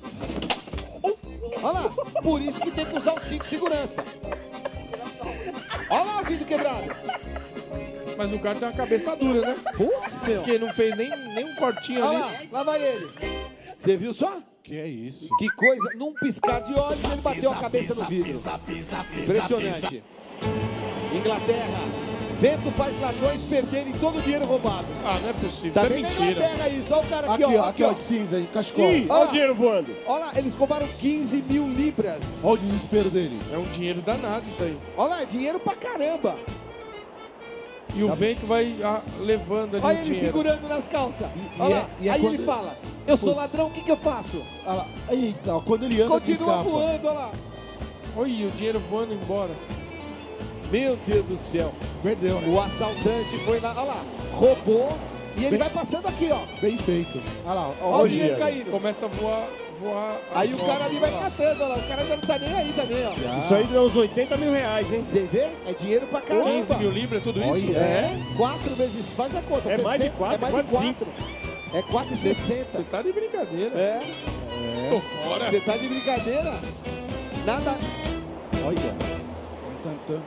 Olha lá, por isso que tem que usar o cinto de segurança. Olha lá o vidro quebrado. Mas o cara tem uma cabeça dura, né? Putz, meu. Porque não fez nem um cortinho Olha ali. lá, lá vai ele. Você viu só? Que é isso? Que coisa, num piscar de olhos ele bateu a cabeça no vidro. Impressionante. Inglaterra. Vento faz ladrões perderem todo o dinheiro roubado. Ah, não é possível. Tá Isso é bem na mentira. Inglaterra isso. Olha o cara aqui, Aqui, ó. ó, aqui, ó, de cinza, aí, cascol. Ih, olha o dinheiro voando. Olha lá, eles roubaram 15 mil libras. Olha o desespero dele. É um dinheiro danado isso aí. Olha lá, é dinheiro pra caramba. E o vento vai levando ali Olha o ele dinheiro. segurando nas calças. E Olha é- lá. e é Aí quando- ele fala, eu sou ladrão, o que que eu faço? Olha lá. Eita, ó, quando ele anda, Continua escapa. voando, olha lá. Olha o dinheiro voando embora. Meu Deus do céu. Perdeu, né? O assaltante foi lá, olha lá, roubou e ele Bem- vai passando aqui, ó. Bem feito. Olha lá, ó, Olha o dinheiro caindo. Começa a voar. Aí o cara ali vai matando, olha lá. O cara já não tá nem aí também, ó. Isso aí deu uns 80 mil reais, hein? Você vê? É dinheiro pra caramba. 15 mil libras, tudo isso? Olha. É, 4 vezes, faz a conta. É mais de 60, quatro, é mais quase de 4. É 4,60. Você tá de brincadeira. É. Tô fora. Você tá de brincadeira? Nada. Olha. Tan.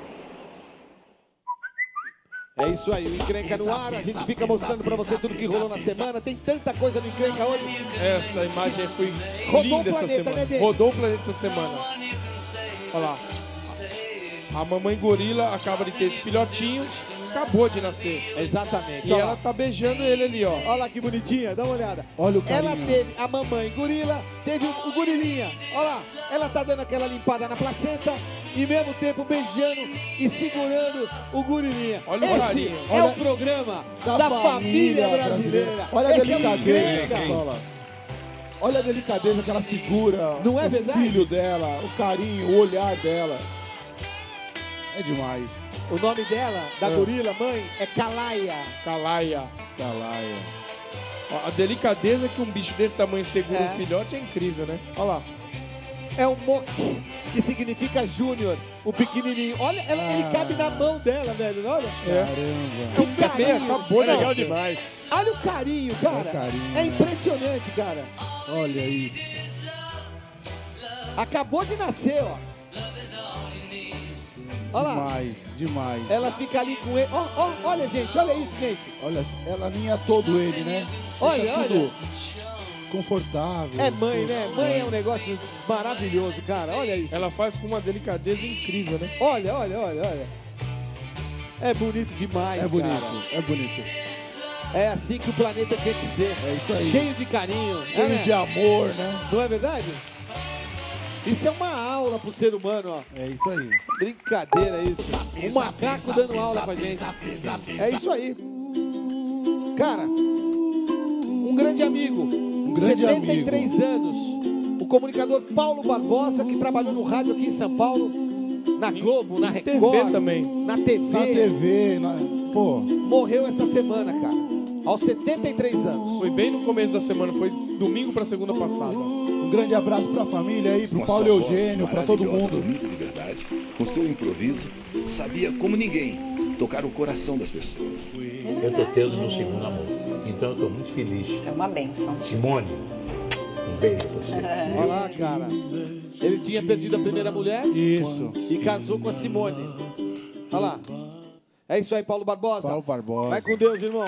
É isso aí, o Encrenca no ar. A gente fica mostrando pra você tudo que rolou na semana. Tem tanta coisa no Encrenca hoje. Essa imagem foi Rodou linda o essa planeta, semana. né, Denis? Rodou o planeta essa semana. Olha lá. A mamãe gorila acaba de ter esse filhotinho. Acabou de nascer. Exatamente. E olha ela lá. tá beijando ele ali, ó. Olha lá que bonitinha, dá uma olhada. Olha o Ela carinho. teve a mamãe gorila, teve o gorilinha. Olha lá, ela tá dando aquela limpada na placenta. e mesmo tempo beijando e segurando o gurilinha. Olha o Esse carinho. é Olha o programa da da família família brasileira. Olha a Esse é o delicadeza, encrenca. Tatola. Olha a delicadeza que ela segura. Não é o verdade? filho dela, o carinho, o olhar dela. É demais. O nome dela, da gorila, mãe, é Kalaia. Kalaia. Ó, a delicadeza que um bicho desse tamanho segura um filhote é incrível, né? Olha lá. É o Moki, que significa júnior, o pequenininho. Olha, ele cabe na mão dela, velho, olha. Caramba. Que carinho. Acabou, legal Nossa. demais. Olha o carinho, cara. Olha o carinho, É né? impressionante, cara. Olha isso. Acabou de nascer, ó. Olha lá. Demais, demais. Ela fica ali com ele. Olha, gente, olha isso, gente. Olha, ela alinha todo ele, né? Olha, Deixa olha. tudo confortável. É mãe, né? Mãe é um negócio maravilhoso, cara. Olha isso. Ela faz com uma delicadeza incrível, né? Olha. É bonito demais, É bonito, cara. é bonito. É assim que o planeta tinha que ser. É isso aí. Cheio de carinho. Cheio né? de amor, né? Não é verdade? Isso é uma aula pro ser humano, ó. É isso aí. Brincadeira isso. Um macaco dando aula pra gente. É isso aí. Cara, um grande amigo. grande 73 anos. O comunicador Paulo Barbosa, que trabalhou no rádio aqui em São Paulo, na Globo, na Record. TV também. Na TV. Na TV, pô. Morreu essa semana, cara. Aos 73 anos. Foi bem no começo da semana, foi domingo pra segunda passada. Um grande abraço pra família aí, pro Com a Paulo sua voz Eugênio, pra todo maravilhosa, mundo. bonita de verdade, com seu improviso, sabia como ninguém tocar o coração das pessoas. Eu estou tendo meu segundo amor, então eu estou muito feliz. Isso é uma bênção. Simone, um beijo pra você. Olha lá, cara. Ele tinha perdido a primeira mulher. Isso. E casou com a Simone. Olha lá. É isso aí, Paulo Barbosa. Paulo Barbosa. Vai com Deus, irmão.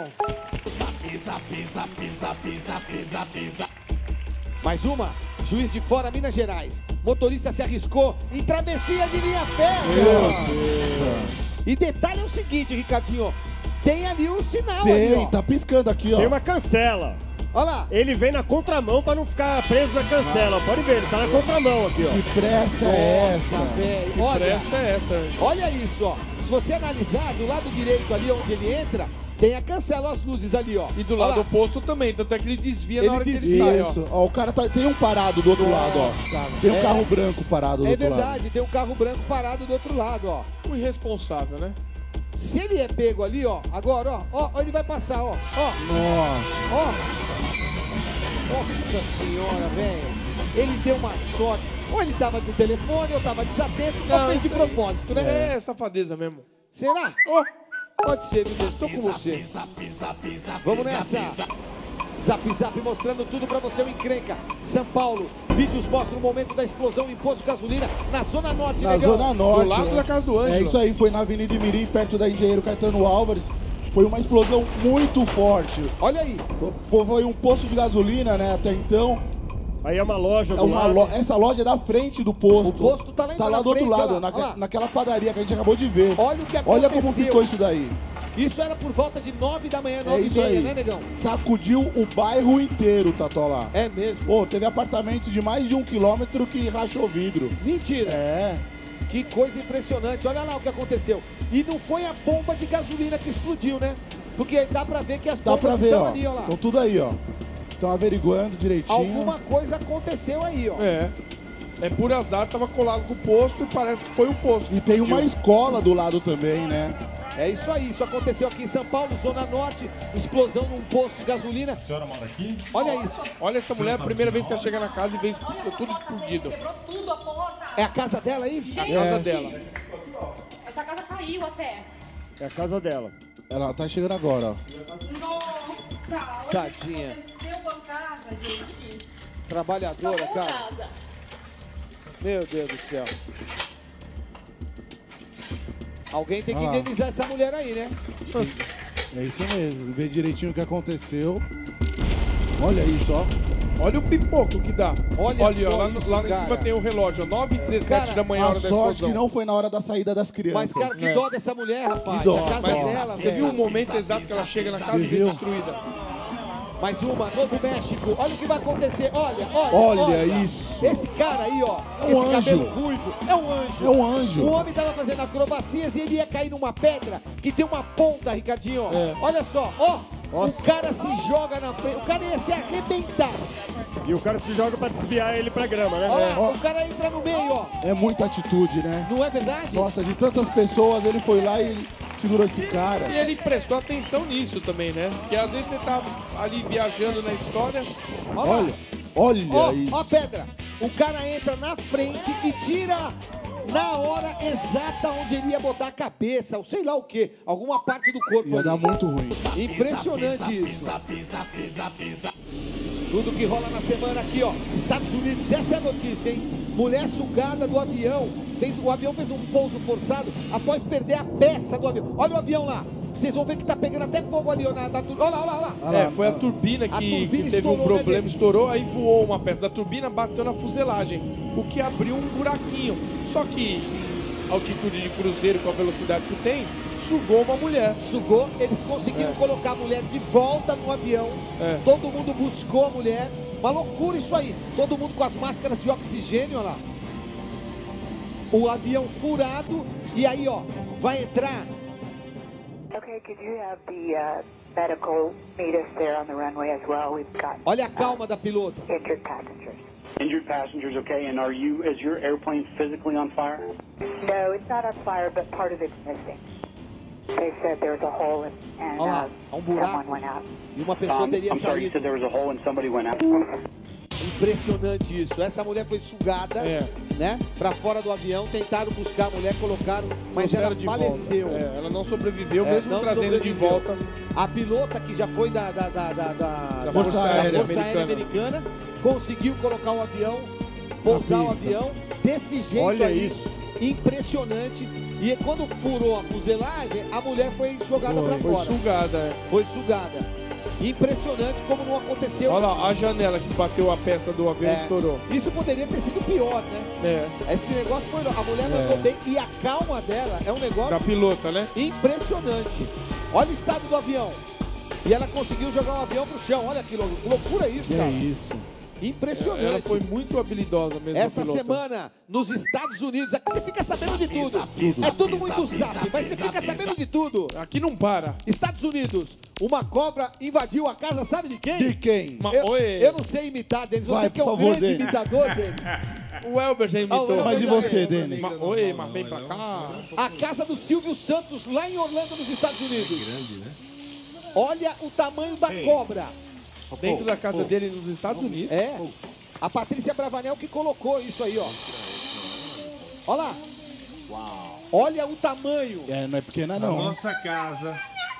Mais uma. Juiz de Fora, Minas Gerais. Motorista se arriscou em travessia de linha férrea. E detalhe é o seguinte, Ricardinho. Tem ali o sinal ali, ó. Tá piscando aqui, ó. Tem uma cancela. Olha lá. Ele vem na contramão pra não ficar preso na cancela. Pode ver, ele tá na contramão aqui, ó. Que pressa é essa? velho. Que Olha, pressa é essa? olha isso, ó. Se você analisar, do lado direito ali onde ele entra, tem a cancela, ó, as luzes ali, ó. E do Olha lado lá. oposto também, tanto é que ele desvia Ele na hora que desvia. ele sai, ó. Isso. Ó, o cara tem um parado do outro lado, ó. Tem um carro branco parado do É outro lado. verdade, tem um carro branco parado do outro lado, ó. Um irresponsável, né? Se ele é pego ali, ó, agora, ó, ele vai passar, ó. Nossa. Ó. Nossa senhora, velho. Ele deu uma sorte. Ou ele tava no telefone, ou tava desatento, ou fez de isso aí- propósito, né? isso é safadeza mesmo. Será? Pode ser, meu Deus, tô com você. Vamos nessa. Zap Zap mostrando tudo pra você, o encrenca. São Paulo, vídeos mostram o momento da explosão em posto de gasolina na Zona Norte, Na negão. Zona Norte. Do lado da casa do Ângelo. É isso aí, foi na Avenida Imirim, perto da Engenheiro Caetano Álvares. Foi uma explosão muito forte. Olha aí. Foi um posto de gasolina, né, até então. Aí é uma loja É do uma lado. Essa loja é da frente do posto. O posto tá lá do outro frente, lado, olha lá, olha lá. naquela padaria que a gente acabou de ver. Olha o que Olha aconteceu. como ficou isso daí. Isso era por volta de 9 da manhã, É 9 isso e meia, aí. né, negão? Sacudiu o bairro inteiro, Tatola. É mesmo. Pô, teve apartamentos de mais de 1 quilômetro que rachou vidro. Mentira. É. Que coisa impressionante. Olha lá o que aconteceu. E não foi a bomba de gasolina que explodiu, né? Porque dá pra ver que as Dá bombas pra ver, estão ó. ali, ó lá. Estão tudo aí, ó. Estão averiguando direitinho. Alguma coisa aconteceu aí, ó. É. É por azar, tava colado com o posto e parece que foi o posto. E tem uma escola do lado também, né? É isso aí, isso aconteceu aqui em São Paulo, Zona Norte, explosão num posto de gasolina. A senhora mora aqui? Olha isso. Olha essa mulher, a primeira vez que ela chega na casa e vê tudo explodido. Tudo a porta. É a casa dela aí? A casa dela. Essa casa caiu até. É a casa dela. Ela tá chegando agora, ó. Nossa, Tadinha. deu com a casa, gente. Trabalhadora, Acabou cara. casa. Meu Deus do céu. Alguém tem que Ah lá. indenizar essa mulher aí, né? É isso mesmo. Ver direitinho o que aconteceu. Olha isso, ó. Olha o pipoco que dá. Olha Olha, ó, só lá, isso, lá em cara. cima tem o relógio, ó, 9h17 Cara, da manhã, A hora da sorte explosão. que não foi na hora da saída das crianças. Mas, cara, que É. dó dessa mulher, rapaz. Que dó. A casa Mas dela, você velho. viu o momento exato que ela chega na casa e vê viu? destruída? Mais uma, Novo México. Olha o que vai acontecer. Olha isso. Esse cara aí, ó. É um esse anjo. cabelo ruivo. É um anjo. É um anjo. O homem tava fazendo acrobacias e ele ia cair numa pedra que tem uma ponta, Ricardinho. Olha só, ó. O cara se joga na frente. O cara ia se arrebentar. E o cara se joga pra desviar ele pra grama, né? Olha lá, o cara entra no meio, ó. É muita atitude, né? Não é verdade? Nossa, de tantas pessoas, ele foi lá e segurou esse cara. E ele prestou atenção nisso também, né? Porque às vezes você tá ali viajando na história. Olha isso. Ó a pedra. O cara entra na frente e tira na hora exata onde ele ia botar a cabeça, ou sei lá o que, alguma parte do corpo. Ia dar muito ruim. Impressionante isso. Tudo que rola na semana aqui, ó. Estados Unidos, essa é a notícia, hein? Mulher sugada do avião. O avião fez um pouso forçado após perder a peça do avião. Olha o avião lá. Vocês vão ver que tá pegando até fogo ali, ó. Olha lá. Foi a turbina que teve um problema, estourou, aí voou uma peça da turbina, bateu na fuselagem, o que abriu um buraquinho. Só que, em altitude de cruzeiro, com a velocidade que tem, sugou uma mulher. Sugou, eles conseguiram colocar a mulher de volta no avião. Todo mundo buscou a mulher. Uma loucura isso aí. Todo mundo com as máscaras de oxigênio, olha lá. O avião furado. E aí, ó, vai entrar. Okay, could you have the medical meet us there on the runway as well? We've got. Olha a calma da pilota. Injured passengers. Injured passengers, okay? And is your airplane physically on fire? No, it's not on fire, but part of it's missing. They said there was a hole and Olha lá, há um buraco someone went out. E uma pessoa teria I'm sorry, you saído. said there was a hole and somebody went out? Impressionante isso. Essa mulher foi sugada, né? Pra fora do avião, tentaram buscar a mulher, colocaram, mas ela faleceu. Ela não sobreviveu, mesmo trazendo de volta. A pilota que já foi da Força Aérea Americana conseguiu colocar o avião, pousar o avião desse jeito. Olha aí. isso. Impressionante. E quando furou a fuselagem, a mulher foi jogada pra fora. Foi sugada. Foi sugada. Impressionante como não aconteceu. Olha lá, a janela que bateu a peça do avião estourou. Isso poderia ter sido pior, né? Esse negócio foi... A mulher mandou bem e a calma dela é um negócio... Da pilota, né? Impressionante. Olha o estado do avião. E ela conseguiu jogar o avião pro chão. Olha que loucura isso, cara. isso. Impressionante. Ela foi muito habilidosa mesmo. Essa semana, nos Estados Unidos, aqui você fica sabendo de tudo. É tudo muito zap, mas você fica sabendo de tudo. Aqui não para. Estados Unidos, uma cobra invadiu a casa, sabe de quem? De quem? Eu não sei imitar, Denis. Você Vai, que é por um favor, grande Denis. imitador, Denis. O Elber já imitou. Mas e você, Denis? Oi, mas vem pra cá. A casa do Silvio Santos, lá em Orlando, nos Estados Unidos. Grande, né? Olha o tamanho da cobra. Dentro da casa dele nos Estados Unidos. A Patrícia Bravanel que colocou isso aí, ó. Olha lá. Olha o tamanho. Não é pequena, não. Nossa casa.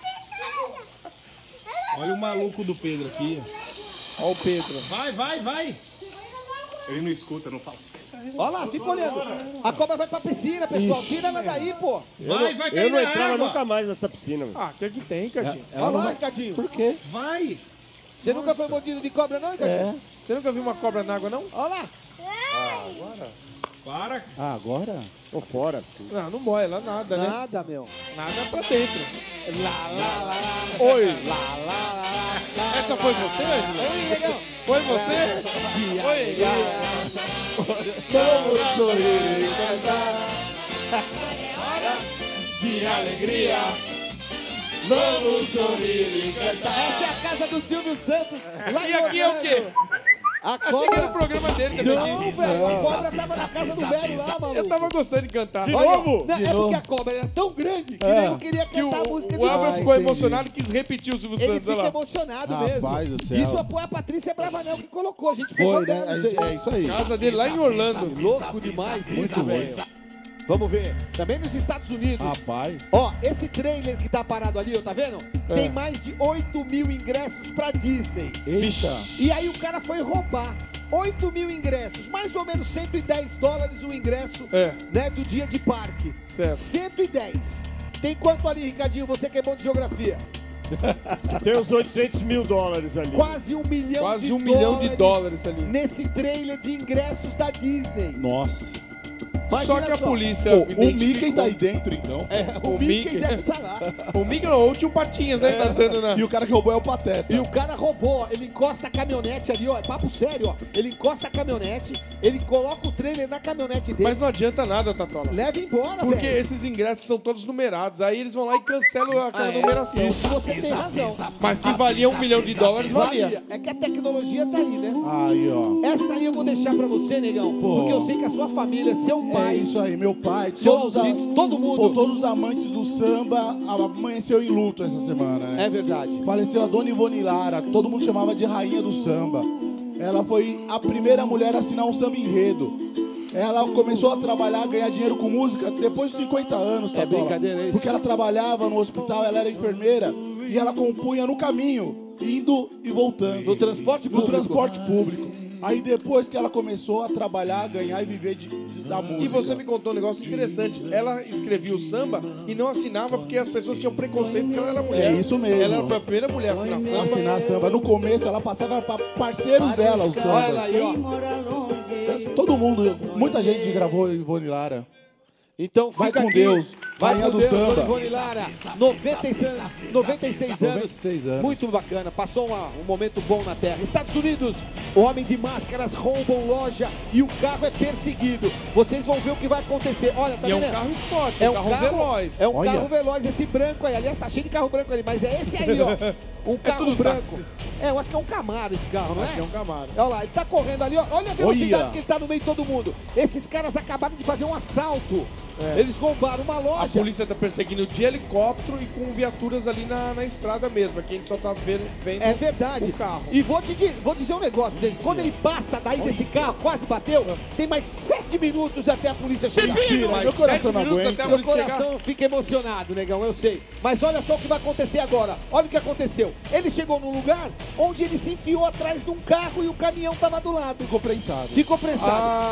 Olha o maluco do Pedro aqui. Olha o Pedro. Vai. Ele não escuta, não fala. Olha lá, fica olhando. A cobra vai pra piscina, pessoal. Tira ela daí, pô. Vai cair Eu não na entrava água. nunca mais nessa piscina. Ah, que tem, Cadinho. Olha lá, Ricardinho. Por quê? Vai. Você nunca foi mordido de cobra, não, Ricardinho? Você nunca viu uma cobra na água, não? Olha lá. Agora. Para. Ah, agora? Tô fora. Não morre ela nada, né? Nada, meu. Nada pra dentro. Oi. Essa foi você, Angela? Oi, legal. Foi você? Oi. Vamos sorrir e cantar. De alegria. Vamos sorrir e cantar. Essa é a casa do Silvio Santos. Lá E aqui é o quê? Achei que era o programa dele também. Não, velho, a cobra tava na casa do velho lá, maluco. Eu tava gostando de cantar. De novo? Não, é porque a cobra era tão grande que ele não queria cantar a música de O Elber novo. ficou emocionado e quis repetir o Silvio Ele Santos. fica Olha lá. emocionado Rapaz mesmo. do céu. Isso foi a Patrícia Bravanel que colocou. A gente ficou Foi, né? olhando isso aí. É isso aí. Casa dele lá em Orlando. Louco demais isso, Muito velho. Vamos ver. Também nos Estados Unidos. Rapaz. Ó, esse trailer que tá parado ali, ó, tá vendo? Tem mais de 8 mil ingressos pra Disney. Eita. E aí o cara foi roubar 8 mil ingressos, mais ou menos $110 o ingresso, né, do dia de parque. Certo. 110. Tem quanto ali, Ricardinho? Você que é bom de geografia. Tem uns $800 mil ali. Quase $1 milhão Quase $1 milhão de dólares ali. nesse trailer de ingressos da Disney. Nossa. Só que a polícia. Pô, o Mickey tá aí dentro, então. O Mickey deve estar lá. O Mickey não, ou o tio Patinhas, né? Tá dando na... E o cara que roubou é o Pateta. E o cara roubou, ó. Ele encosta a caminhonete ali, ó. É papo sério, ó. Ele encosta a caminhonete, ele coloca o trailer na caminhonete dele. Mas não adianta nada, Tatola. Leva embora, Porque velho. esses ingressos são todos numerados. Aí eles vão lá e cancelam aquela numeração. Isso você tem razão. Mas se valia $1 milhão, valia. É que a tecnologia tá aí, né? Aí, ó. Essa aí eu vou deixar pra você, negão. Porque eu sei que a sua família, seu pai... É isso aí, meu pai, seus filhos, todo mundo. Pô, todos os amantes do samba amanheceu em luto essa semana, né? É verdade. Faleceu a dona Ivone Lara, todo mundo chamava de rainha do samba. Ela foi a primeira mulher a assinar um samba enredo. Ela começou a trabalhar, a ganhar dinheiro com música depois de 50 anos, tá? É brincadeira isso. Porque ela trabalhava no hospital, ela era enfermeira e ela compunha no caminho, indo e voltando. No transporte público. No transporte público. Aí depois que ela começou a trabalhar, ganhar e viver da música. E você me contou um negócio interessante. Ela escrevia o samba e não assinava porque as pessoas tinham preconceito porque ela era mulher. É isso mesmo. Ela foi a primeira mulher a assinar samba. Assinar samba. No começo, ela passava para parceiros dela o samba. Olha aí, ó. Todo mundo, muita gente gravou Ivone Lara. Então vai fica com aqui. Deus, Vai rainha com do Deus, samba. Ivone Lara, 96 anos. Muito bacana, passou um momento bom na Terra. Estados Unidos, o homem de máscaras roubam loja e o carro é perseguido. Vocês vão ver o que vai acontecer. Olha, tá E é vendo? um carro esporte, É um carro veloz. É um Olha. carro veloz, esse branco aí. Aliás, tá cheio de carro branco ali, mas é esse aí, ó. Um carro tudo branco. táxi. Eu acho que é um Camaro esse carro, não é? Acho que é um Camaro. Olha lá, ele tá correndo ali, ó. Olha a velocidade Olha. que ele tá no meio de todo mundo. Esses caras acabaram de fazer um assalto. É. Eles roubaram uma A loja. polícia tá perseguindo de helicóptero e com viaturas ali na estrada mesmo. Aqui a gente só tá vendo É verdade. o carro. E vou dizer um negócio deles. Quando ele passa daí desse carro, quase bateu, tem mais 7 minutos até a polícia chegar. Mentira, Mas meu coração 7 não minutos aguenta. até a polícia coração fica emocionado, negão, eu sei. Mas olha só o que vai acontecer agora. Olha o que aconteceu. Ele chegou num lugar onde ele se enfiou atrás de um carro e o caminhão tava do lado. Ficou prensado. Ficou prensado.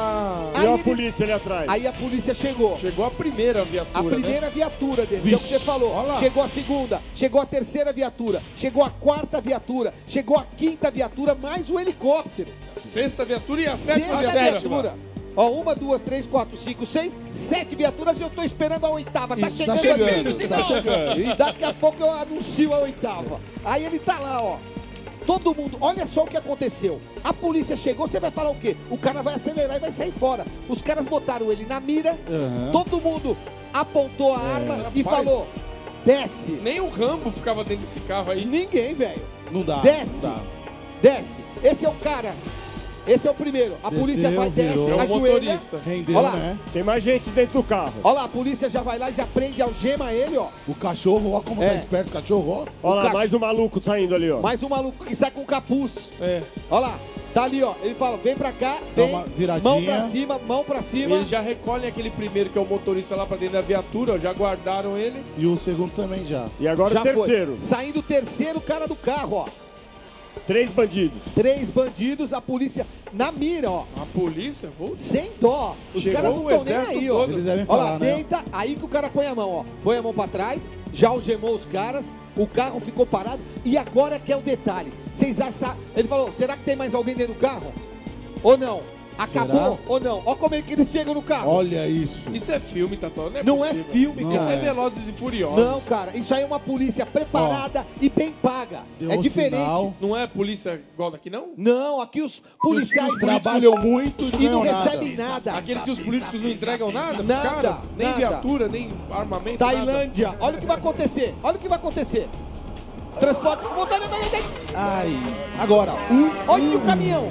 E a polícia ali atrás? Aí a polícia chegou. Chegou a primeira viatura. A primeira viatura deles, é o que você falou. olha lá. Chegou a segunda, chegou a terceira viatura, chegou a quarta viatura, chegou a quinta viatura, mais o helicóptero. Sexta viatura e a Sexta sétima viatura. Ó, 1, 2, 3, 4, 5, 6, 7 viaturas e eu tô esperando a oitava. Tá chegando, ali. tá chegando. E daqui a pouco eu anuncio a oitava. Aí ele tá lá, ó. Todo mundo, olha só o que aconteceu. A polícia chegou, você vai falar o quê? O cara vai acelerar e vai sair fora. Os caras botaram ele na mira, todo mundo apontou a arma e Rapaz. falou: desce. Nem o Rambo ficava dentro desse carro aí. Ninguém, velho. Não dá. Desce. Não dá. Desce. Esse é o cara. Esse é o primeiro. A polícia vai, desce, É o ajoelha. motorista. Rendeu, Olha lá. né? Tem mais gente dentro do carro. Olha lá, a polícia já vai lá e já prende, algema ele, ó. O cachorro, ó como tá esperto o cachorro, ó. Olha lá, cachorro. mais um maluco saindo ali, ó. Mais um maluco que sai com capuz. É. Olha lá, tá ali, ó. Ele fala, vem pra cá, Dá vem, uma viradinha. mão pra cima. Eles já recolhem aquele primeiro que é o motorista lá pra dentro da viatura, ó, já guardaram ele. E o segundo também já. E agora Já o terceiro. foi. Saindo o terceiro cara do carro, ó. 3 bandidos. 3 bandidos, a polícia na mira, ó. A polícia? Pô. Sem dó. Os Chegou caras não o estão nem exército aí, ó. todo. Eles devem Olha falar, lá, né? deita, aí que o cara põe a mão, ó. Põe a mão pra trás, já algemou os caras, o carro ficou parado. E agora que é o detalhe. Vocês acham... Ele falou, será que tem mais alguém dentro do carro? Ou não? Acabou Será? ou não? Olha como é que eles chegam no carro. Olha isso. Isso é filme, Tatu. Não é possível. filme, Não cara. Isso é é. Velozes e Furiosos. Não, cara, isso aí é uma polícia preparada e bem paga. Deu É um diferente. sinal. Não é polícia igual daqui, não? Não, aqui os policiais Os trabalham muito e não ganham nada. recebem nada. Aquele que os políticos não entregam nada pros Nada, caras? Nem nada. viatura, nem armamento, Tailândia, olha o que vai acontecer. Olha o que vai acontecer. Transporte, motor, Ai, agora. olha o caminhão.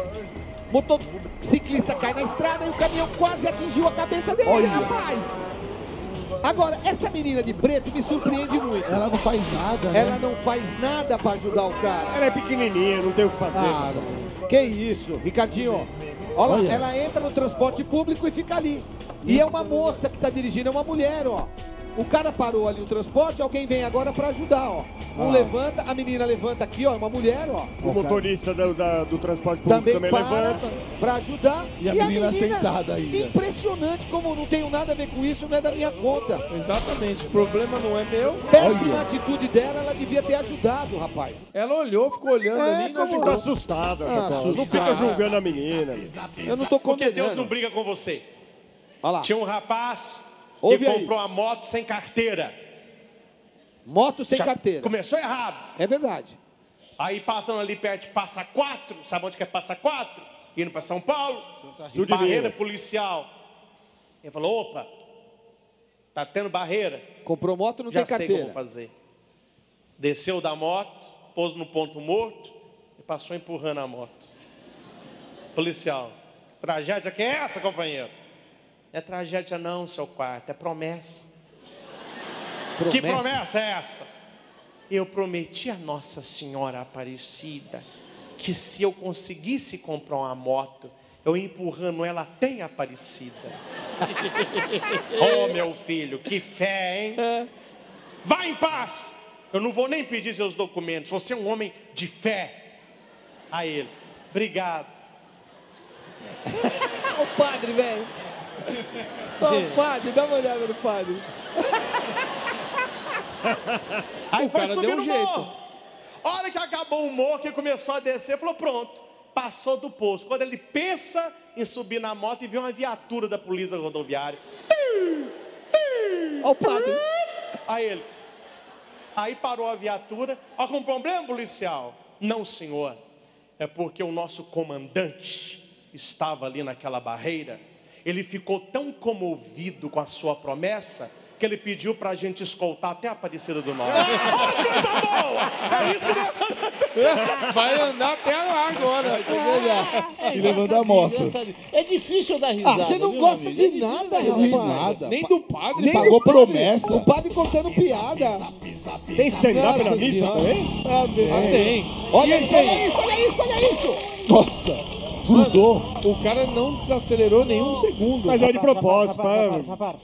Motociclista cai na estrada e o caminhão quase atingiu a cabeça dele, Olha. rapaz. Agora, essa menina de preto me surpreende muito. Ela não faz nada, né? Ela não faz nada pra ajudar o cara. Ela é pequenininha, não tem o que fazer. Nada. Que isso, Ricardinho. Olha, Olha. ela entra no transporte público e fica ali. E é uma moça que tá dirigindo, é uma mulher, ó. O cara parou ali o transporte, alguém vem agora pra ajudar, ó. Um levanta, a menina levanta aqui, ó, uma mulher, ó. O motorista do transporte público também para levanta. pra ajudar. E a menina sentada ainda. Impressionante como não tenho nada a ver com isso, não é da minha conta. Exatamente. O problema não é meu. Péssima atitude dela, ela devia ter ajudado, rapaz. Ela olhou, ficou olhando ali e não Ficou ajudou. assustada, Ah, Cacau. Não fica julgando a menina. Eu não tô Porque Deus condenando. não briga com você. Tinha um rapaz que Ouve aí. comprou uma moto sem carteira. Moto sem Já carteira. Começou errado. É verdade. Aí passando ali perto de Passa Quatro, sabe onde que é Passa Quatro? Indo para São Paulo, Sul de barreira Minas. policial. Ele falou, opa, tá tendo barreira? Comprou moto, não Já tem sei o que eu carteira. vou fazer. Desceu da moto, pôs no ponto morto e passou empurrando a moto. Policial, tragédia que é essa, companheiro? Não é tragédia não, seu quarto, é promessa. Que promessa é essa? Eu prometi a Nossa Senhora Aparecida que se eu conseguisse comprar uma moto, eu empurrando ela até Aparecida. Oh, meu filho, que fé, hein? Vai em paz! Eu não vou nem pedir seus documentos, você é um homem de fé. A ele, obrigado. O padre, velho. Ô, padre, dá uma olhada no padre. Aí O foi cara subir deu um no jeito. morro. A hora que acabou o morro, que ele começou a descer, falou, pronto, passou do posto. Quando ele pensa em subir na moto e vê uma viatura da polícia rodoviária. Ó o padre. Aí parou a viatura. Algum problema, policial? Não, senhor. É porque o nosso comandante estava ali naquela barreira. Ele ficou tão comovido com a sua promessa que ele pediu pra gente escoltar até a Aparecida do Norte. Oh, coisa boa! É isso que vai andar até lá agora. E levando a moto. É difícil dar risada. Você não viu, gosta amigo? de nada, Eu não ri rapaz. nada. Nem do padre. Nem Pagou do padre. promessa. O padre contando piada. Tem stand-up na Nossa missa Senhora. também? Tem. Olha E isso, esse olha aí? isso, olha isso, olha isso. Nossa, grudou. O cara não desacelerou nenhum segundo. Mas é de propósito, para.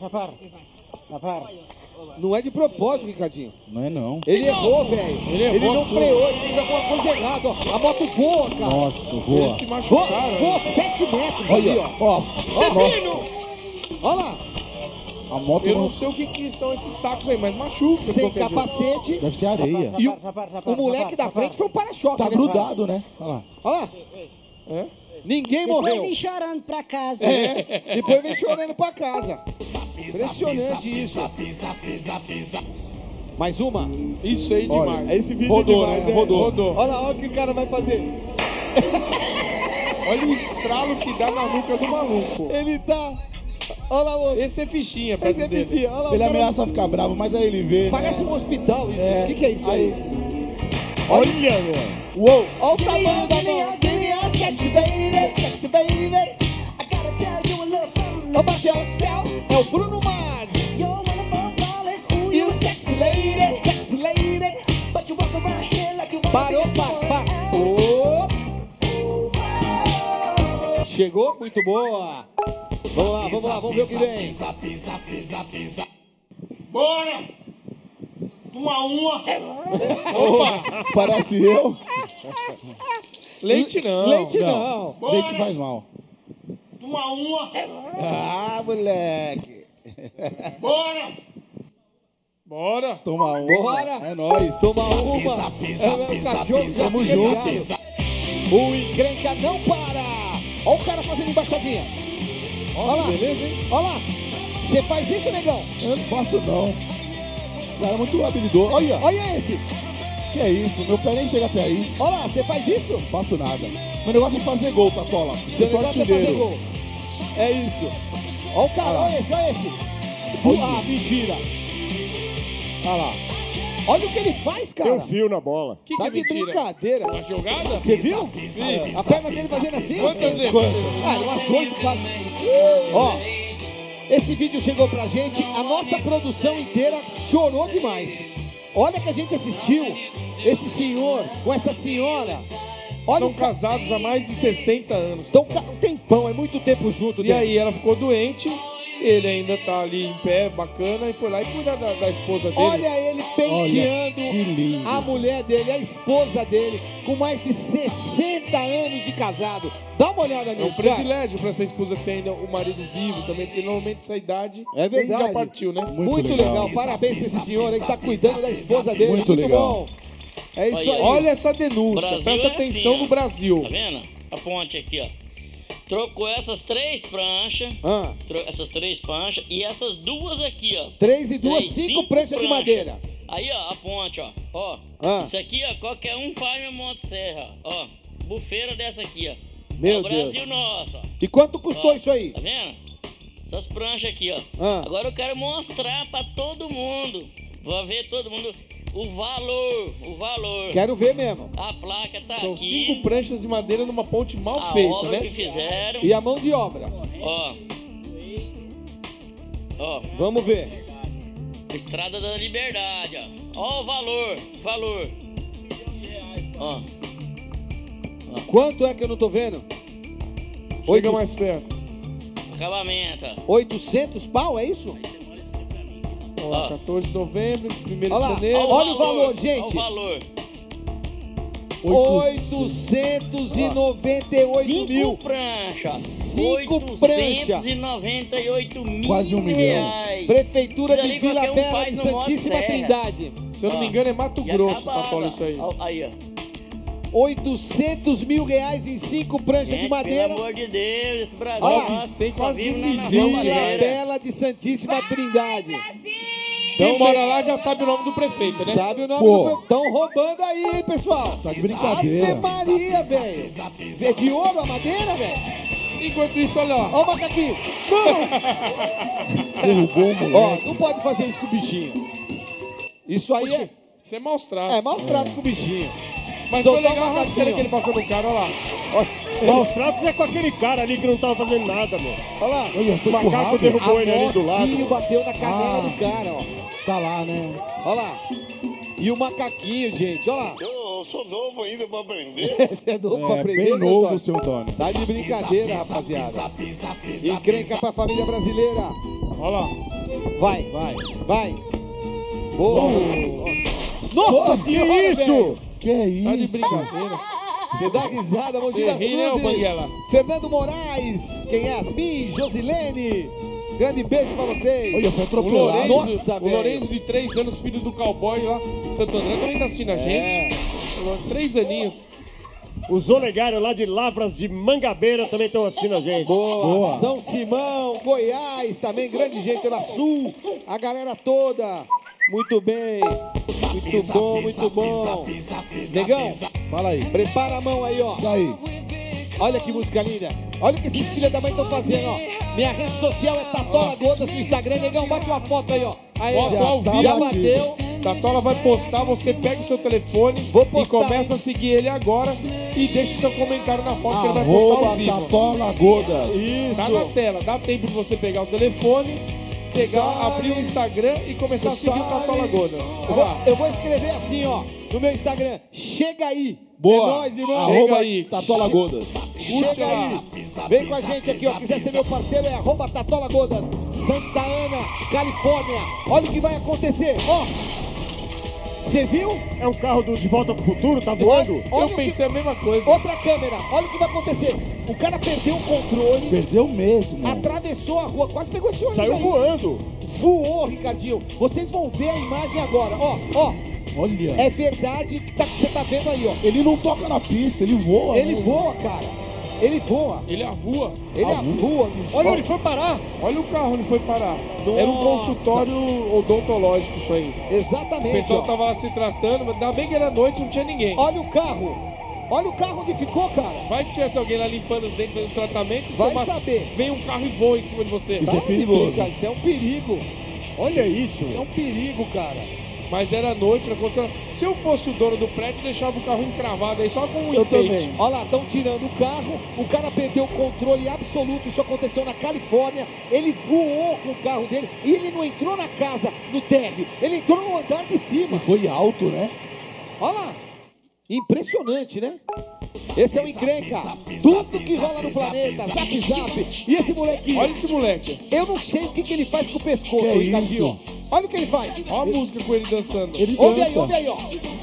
Não é de propósito, Ricardinho. Não é não. Ele errou, velho. Ele errou Ele não tudo. freou, ele fez alguma coisa errada, ó. A moto voa, cara. Nossa, voa. Eles se machucaram. Voa 7 metros Olha, ali, ó. ó. Nossa. Olha lá. A moto Eu não... não sei o que são esses sacos aí, mas machuca. de Sem qualquer jeito. capacete. Deve ser areia. E o moleque da frente foi o para-choque. Tá né? grudado, né? Olha lá. Olha lá. Ninguém Depois morreu. vem chorando pra casa. É, depois vem chorando pra casa. Impressionante isso. Mais uma? Isso aí Olha, demais. Esse vídeo rodou, é demais, né? Rodou. Olha lá, olha o que o cara vai fazer. Olha o estralo que dá na nuca do maluco. Ele tá... Olha lá, o... Esse é fichinha, Esse é dele. mentira. Olha lá, o Ele cara- ameaça ficar bravo, mas aí ele vê. Parece um hospital isso. O que é isso aí? Olha, velho. Uou! Olha o tamanho da mão. Sexy baby, sexy baby. About yourself. É o Bruno Mars. E o sexy lady, sexy lady. Parou, parou. Chegou, muito boa. Vamos lá, vamos ver o que vem. Bora! Uma. Opa, parece eu. Leite não. Leite não. Leite faz mal. Uma. Ah, moleque. Bora! Toma uma. Bora. É nóis. Toma uma. É o cachorro. Tamo junto. O encrenca não para. Olha o cara fazendo embaixadinha. Olha lá. Beleza, hein? Olha lá. Você faz isso, negão? Eu não faço não. O cara é muito habilidoso. Olha. Olha esse. Que é isso? Meu pé nem chega até aí. Olha lá, você faz isso? Não faço nada. Meu negócio é fazer gol, Tatola. Seu Sou negócio é fazer artilheiro. gol. É isso. Olha o cara, olha esse, olha esse. Ah, mentira. Olha lá. Olha o que ele faz, cara. Tem um fio na bola. Que Tá é de mentira? brincadeira. Uma jogada? Você viu? Vi. A perna dele fazendo assim? Quantas vezes? Ah, umas 8, quase. Ó, esse vídeo chegou pra gente, a nossa produção inteira chorou demais. Olha que a gente assistiu, esse senhor com essa senhora. Olha, São casados há mais de 60 anos. Então, um tempão, é muito tempo junto E deles. aí ela ficou doente, ele ainda tá ali em pé, bacana, e foi lá e cuidar da esposa dele. Olha ele penteando Olha, que lindo. a mulher dele, a esposa dele, com mais de 60 anos de casado. Dá uma olhada É um nisso, cara. privilégio pra essa esposa ter ainda o marido vivo também, porque normalmente essa idade É verdade. já partiu, né? Muito legal. Parabéns pra esse senhor aí que tá cuidando da esposa dele. Muito legal. bom. É isso aí. Olha essa denúncia, Brasil presta é atenção assim, no ó. Brasil. Tá vendo? A ponte aqui, ó. trocou essas 3 pranchas. Essas 3 pranchas e essas 2 aqui, ó. 3 e 2, 5 pranchas de madeira. Aí, ó, a ponte, ó. Ó, isso aqui, ó, qualquer um faz minha motosserra, ó. Bufeira dessa aqui, ó. Meu é o Brasil Deus. nosso, ó. E quanto custou Ó, isso aí? Tá vendo? Essas pranchas aqui, ó. Agora eu quero mostrar pra todo mundo. Vou ver todo mundo o valor. Quero ver mesmo. A placa tá São aqui. 5 pranchas de madeira numa ponte mal A feita, obra né? que fizeram. E a mão de obra. Ó. Ó. Vamos ver. Estrada da Liberdade, ó. Ó o valor. Ó. Quanto é que eu não tô vendo? Chega mais perto. Acabamento. 800 pau, é isso? Ó, 14 de novembro, 1º de Olha lá, janeiro. olha o valor, gente. Olha o valor. 898 mil. Prancha. 5 pranchas. 898 mil Quase 1 milhão. reais. Prefeitura de Isso ali Vila qualquer um Bela faz de no Santíssima Motosserra. Trindade. Se eu não me engano, é Mato Já Grosso, tá Paulo, isso aí. Aí, ó. 800 mil reais em 5 pranchas Gente, de madeira. pelo amor de Deus, esse Brasil Olha lá, nosso, sem só quase vive um na milhão. Vila Madeira. Bela de Santíssima Trindade. Quem mora lá já sabe o nome do prefeito, né? Sabe o nome Pô. do prefeito? Estão roubando aí, hein, pessoal? Tá de brincadeira. Ave Maria, velho. É de ouro a madeira, velho? Enquanto isso, olha lá. Ó o macaquinho. Derrubou o moleque. Ó, não pode fazer isso com o bichinho. Isso aí é... Isso é maus tratos. É maus tratos com o bichinho. Mas Soltar foi legal o a rasteira macaquinho. que ele passou no cara, olha lá. Maus tratos é com aquele cara ali que não tava fazendo nada, meu. Olha lá. Olha, O foi pro macaco rabo. derrubou ele ali do lado. Motinho bateu na canela Ah. do cara, ó. Tá lá, né? Olha lá. E o macaquinho, gente, olha lá. Eu sou novo ainda pra aprender. Você é novo pra É, aprender, bem seu novo, Antônio? seu Antônio. Tá de brincadeira, rapaziada. Encrenca pra família brasileira. Olha lá. Vai. Boa. Nossa Que senhora, isso? velho. Que é isso? Tá de brincadeira. Você dá risada, Mogi das Errei, né, ô Cruzes. Banguela? Fernando Moraes, quem é? Yasmin, Josilene. Grande beijo pra vocês. Olha, foi O atropelado. Nossa, o velho. Lourenço de 3 anos, filho do cowboy lá, Santo André, também tá assistindo a gente. 3 aninhos. Os olegários lá de Lavras de Mangabeira também estão assistindo a gente. Boa. São Simão, Goiás, também grande gente lá Sul. A galera toda. Muito bem. Muito bom. Negão, Fala aí. prepara a mão aí, ó. Daí. Olha que música linda. Olha o que esses filhos da mãe estão fazendo, ó. Minha rede social é Tatola Godas no Instagram. Negão, bate uma foto aí, ó. Aí, Foto ó. ao vivo. Já bateu. Tatola vai postar, você pega o seu telefone Vou e postar, começa a seguir ele agora e deixa seu comentário na foto que ele vai postar ao Arroba vivo. Tatola Godas. Tá na tela, dá tempo de você pegar o telefone, abrir o Instagram e começar a seguir o Tatola Godas. Olha lá. Eu vou escrever assim, ó, no meu Instagram. Chega aí. Boa. É nóis, irmão. Arroba aí. Tatola Godas. Chega aí. Vem com a gente aqui, ó. Quiser ser meu parceiro, é arroba Tatola Godas. Santa Ana, Califórnia. Olha o que vai acontecer, ó. Você viu? É um carro De Volta pro Futuro, tá voando? Olha Eu pensei a mesma coisa. Outra câmera, olha o que vai acontecer. O cara perdeu o controle, Perdeu mesmo. atravessou a rua, quase pegou esse ônibus Saiu aí. voando. Voou, Ricardinho. Vocês vão ver a imagem agora, ó. Olha. É verdade que você tá vendo aí, ó. Ele não toca na pista, ele voa. Ele né? voa, cara. Ele voa. Ele avua. Ele avua, bicho. Olha, ele foi parar. Olha o carro, ele foi parar. Era um Nossa. consultório odontológico isso aí. O Exatamente, pessoal ó. tava lá se tratando, mas ainda bem que era noite, não tinha ninguém. Olha o carro. Olha o carro onde ficou, cara. Vai que tivesse alguém lá limpando os dentes, fazendo tratamento. Vai saber. Vem um carro e voa em cima de você. Isso é perigoso. Cara, isso é um perigo. Olha isso. Isso é um perigo, cara. Mas era noite, não aconteceu nada. Se eu fosse o dono do prédio, deixava o carro encravado aí só com um Eu enfeite. também. Olha lá, estão tirando o carro. O cara perdeu o controle absoluto. Isso aconteceu na Califórnia. Ele voou com o carro dele. E ele não entrou na casa, no térreo. Ele entrou no andar de cima. E foi alto, né? Olha lá. Impressionante, né? Esse é o Encrenca. Tudo que rola no planeta. Zap, zap. E esse molequinho? Olha esse moleque. Eu não sei o que ele faz com o pescoço, Que é Ricardinho. isso? Olha o que ele faz. Olha a música com ele dançando. Ele Ouve dança. aí, ó.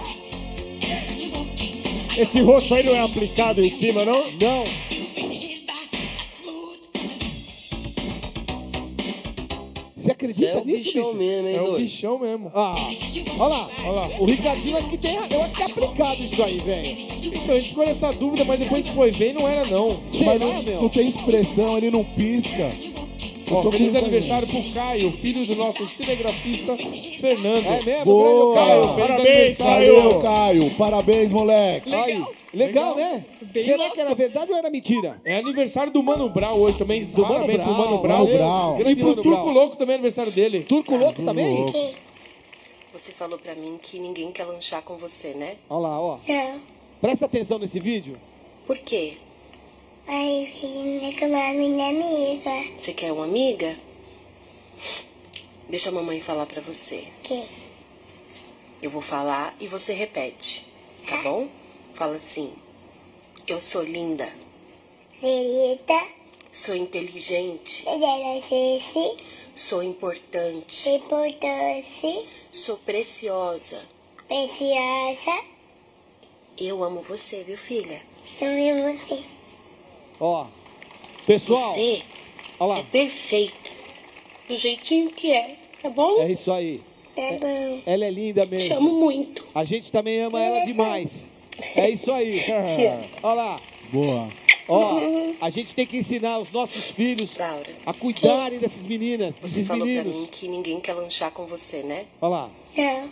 Esse rosto aí não é aplicado em cima, não? Não. Você acredita É o nisso, bichão bicho? mesmo, hein, É o doido? bichão mesmo. Ah, olha lá. O Ricardinho acho que tem. Eu acho que é aplicado isso aí, velho. Então, a gente ficou nessa dúvida, mas depois que foi ver, não era não. Mas não tem expressão, ele não pisca. Ó, feliz aniversário pro Caio, filho do nosso cinegrafista Fernando. É mesmo? Boa. Caio, feliz Parabéns, aniversário. Caio. Caio, parabéns, moleque. Aí, legal, né? Será que era verdade ou era mentira? É aniversário do Mano Brown hoje também. Do Mano Parabéns pro Brown. Mano Brown. Mano Brown. E Grande pro Mano Turco Brown. Louco também é aniversário dele. Turco Louco também? Você falou pra mim que ninguém quer lanchar com você, né? Olha lá, ó. É. Presta atenção nesse vídeo. Por quê? Ai, eu queria reclamar minha amiga. Você quer uma amiga? Deixa a mamãe falar pra você. Que? Eu vou falar e você repete, tá bom? Fala assim. Eu sou linda. Querida, Sou inteligente. agradece, Sou importante. importante, Sou preciosa. preciosa, Eu amo você, viu, filha? amo você. Ó. Pessoal. Você Olha lá. é perfeita. Do jeitinho que é, tá bom? É isso aí. Tá bom. Ela é linda mesmo. Te amo muito. A gente também ama ela demais. É isso aí. Te amo. Olha lá. Boa. Ó, a gente tem que ensinar os nossos filhos a cuidarem dessas meninas, Você desses falou pra mim meninos. que ninguém quer lanchar com você, né? Olha lá. Não.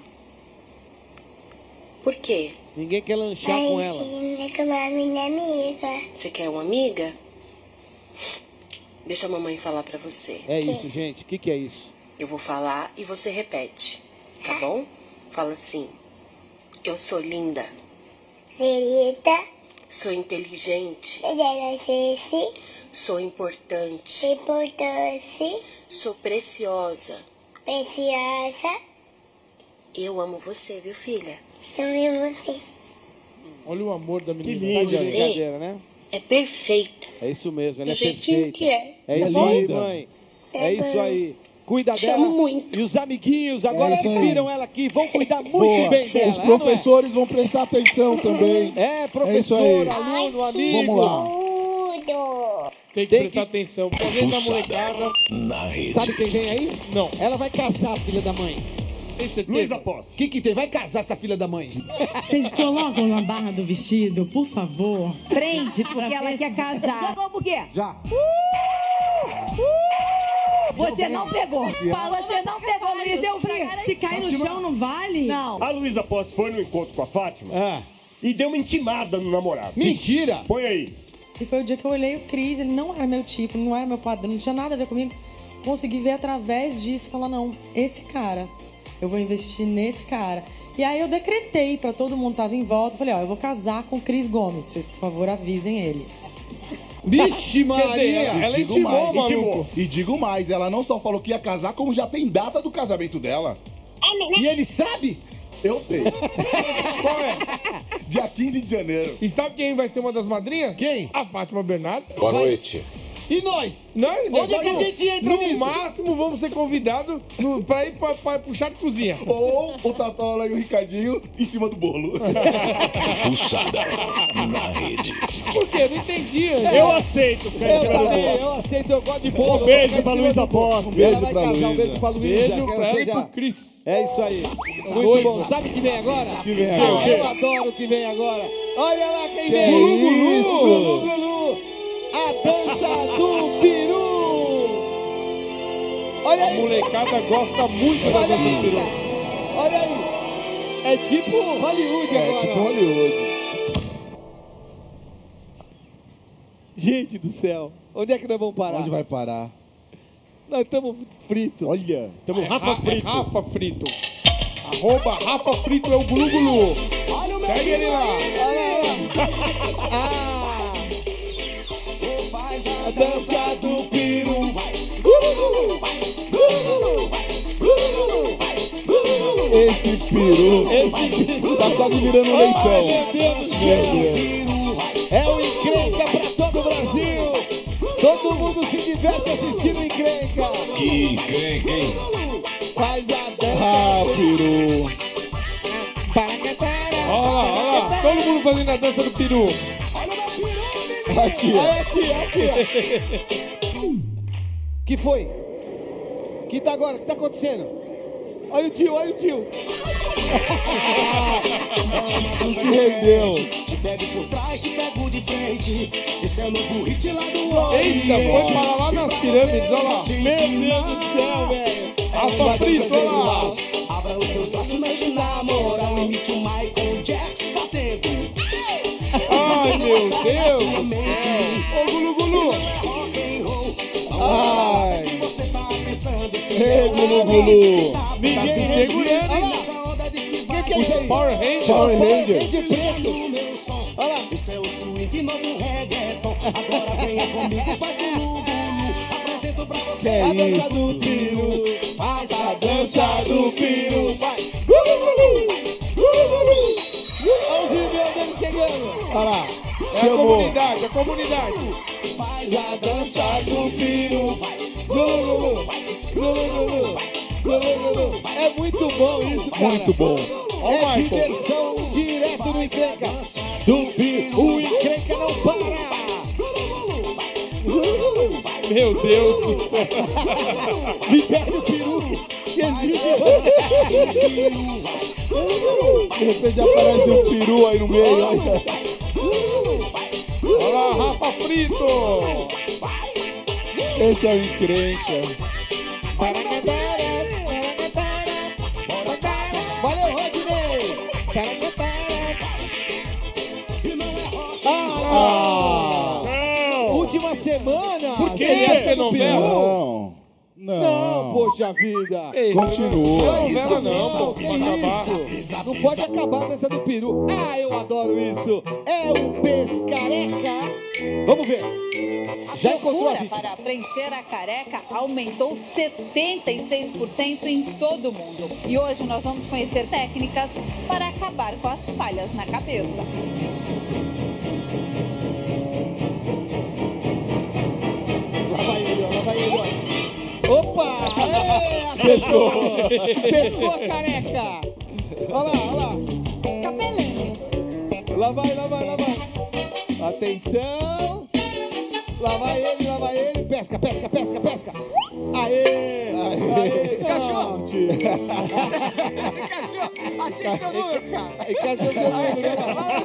Por quê? Ninguém quer lanchar Ai, com eu ela. queria reclamar minha amiga. Você quer uma amiga? Deixa a mamãe falar pra você. É isso, gente. O que é isso? Eu vou falar e você repete, tá bom? Fala assim. Eu sou linda. Querida, Sou inteligente. agradece, Sou importante. importante, Sou preciosa. preciosa, Eu amo você, viu, filha? amo você. Olha o amor da menina. lindo. Você Brincadeira, né? é perfeita. É isso mesmo, ela Do é jeitinho perfeita. que é. É Tá isso bom? aí, mãe. É isso aí. Cuida Te dela. amo muito. E os amiguinhos, agora É que isso aí. viram ela aqui, vão cuidar muito Boa. bem dela. Os professores vão prestar atenção também. É, isso professor, aí. aluno, amigo. Vamos lá. Tudo. Tem que prestar atenção. Porque às vezes a molecada... Na rede. Sabe quem vem aí? Não. Ela vai casar, filha da mãe. Tem certeza? Luiz Aposto. O que tem? Vai casar essa filha da mãe. Vocês colocam na barra do vestido, por favor. Prende, porque ela quer casar. Jogou por quê? Já. Você não pegou. Você não pegou, Luiz, eu vi. Se cair no chão, não vale? Não. A Luísa Posse foi no encontro com a Fátima Ah, e deu uma intimada no namorado. mentira. Põe aí. E foi o dia que eu olhei o Cris, ele não era meu tipo, não era meu padrão, não tinha nada a ver comigo. Consegui ver através disso, falar, não, esse cara, eu vou investir nesse cara. E aí eu decretei pra todo mundo que tava em volta, falei, ó, eu vou casar com o Cris Gomes, vocês por favor avisem ele. Vixe, Quer dizer, Maria. ela Digo intimou, mais, maluco. E digo mais, ela não só falou que ia casar, como já tem data do casamento dela. E ele sabe? Eu sei. Qual é? Dia 15 de janeiro. E sabe quem vai ser uma das madrinhas? Quem? A Fátima Bernardes. Boa noite. E nós? Nós, Onde é que a gente entra no nisso? máximo, vamos ser convidados pra ir pra puxar de cozinha. Ou o Tatola e o Ricardinho em cima do bolo. Fuçada na rede. Por quê? Não entendi. Eu aceito, Eu aceito, eu gosto de bolo. Um beijo pra Luísa Posse. Beijo Ela vai pra casar, um Luísa. beijo pra Luísa. Beijo Quero pra ela e seja- pro Cris. É isso aí. Muito Dois. bom. Sabe o que vem agora? Que vem Ah, agora? eu adoro o que vem agora. Olha lá quem Que vem. isso? Gulu, Gulu. A dança do peru. Olha A aí. molecada gosta muito da Olha dança do isso. peru. Olha aí. É tipo Hollywood É, agora. tipo ó. Hollywood. Gente do céu. Onde é que nós vamos parar? Onde vai parar? Nós estamos fritos. Olha, estamos É Rafa Frito. Rafa Frito. Arroba Rafa Frito é o Gulu Gulu. Segue ele lá. A dança do peru. Esse peru Esse peru. tá quase virando um leitão. Meu Deus do Meu céu. Deus. É o Encrenca pra todo o Brasil. Todo mundo se diverte assistindo o Encrenca. Que encrenca, hein? Faz a dança. Ah, peru. Olha lá. Todo mundo fazendo a dança do peru. A tia. Olha a tia. Que foi? Que tá agora? O que tá acontecendo? Olha o tio, olha o tio. Se rendeu. Te pego por trás, te pego de frente. Esse é o novo hit lá do Oriente. Eita, foi para lá nas pirâmides, olha lá. Meu Deus do céu, velho. Rafa Frito, olha lá. Abra os seus braços, mexe na moral. Imite o Michael Jackson fazendo. Ai, meu Deus do céu. Ô, Gulu, Gulu. Ai. Você tá pensando Ei, Gulu, Gulu. Tá se segurando, hein? O que é isso aí? Power Ranger. Power Rangers. De preto. Olha lá. Esse é o swing novo reggaeton. Agora venha comigo, faz Gulu, Gulu. Apresento pra você É a dança isso. do peru. Faz a Dança do peru. Vai. Gulu, Gulu. Gulu, Gulu. Olha os irmãos dele chegando. Olha lá. É a Chamou. comunidade, a comunidade. Faz a dança do peru. Vai. Gulu, Gulu. Gulu, Gulu. Gulu, Gulu. É muito bom isso, cara. Muito bom. Ó o É Michael. diversão direto no Encrenca. Do peru. O Encrenca não para. Meu Deus do céu. Liberte o peru. Que existe. De repente aparece um peru aí no meio. Olha. Olha lá, Rafa Frito. Esse é o Encrenca. Valeu, Rodney. Última semana. Por que ele ia ser novela? Não, poxa vida. Ei, Continua. Não é novela não, pô. Que Pode acabar. isso? Não pode acabar a dança do peru. Ah, eu adoro isso. É o Pescareca. Vamos ver. Já encontrou a procura vítima? para preencher a careca aumentou 76% em todo o mundo. E hoje nós vamos conhecer técnicas para acabar com as falhas na cabeça. Lá vai ele, ó. Lá vai ele, ó. Opa! Pescou! Pescou a careca! Olha lá, olha lá! Cabelinho. Lá vai, lá vai, lá vai! Atenção! Lá vai ele, lá vai ele! Pesca, pesca, pesca, pesca! Aê! Aê! Encaixou! Encaixou! Achei seu número, cara! Encaixou seu número, né?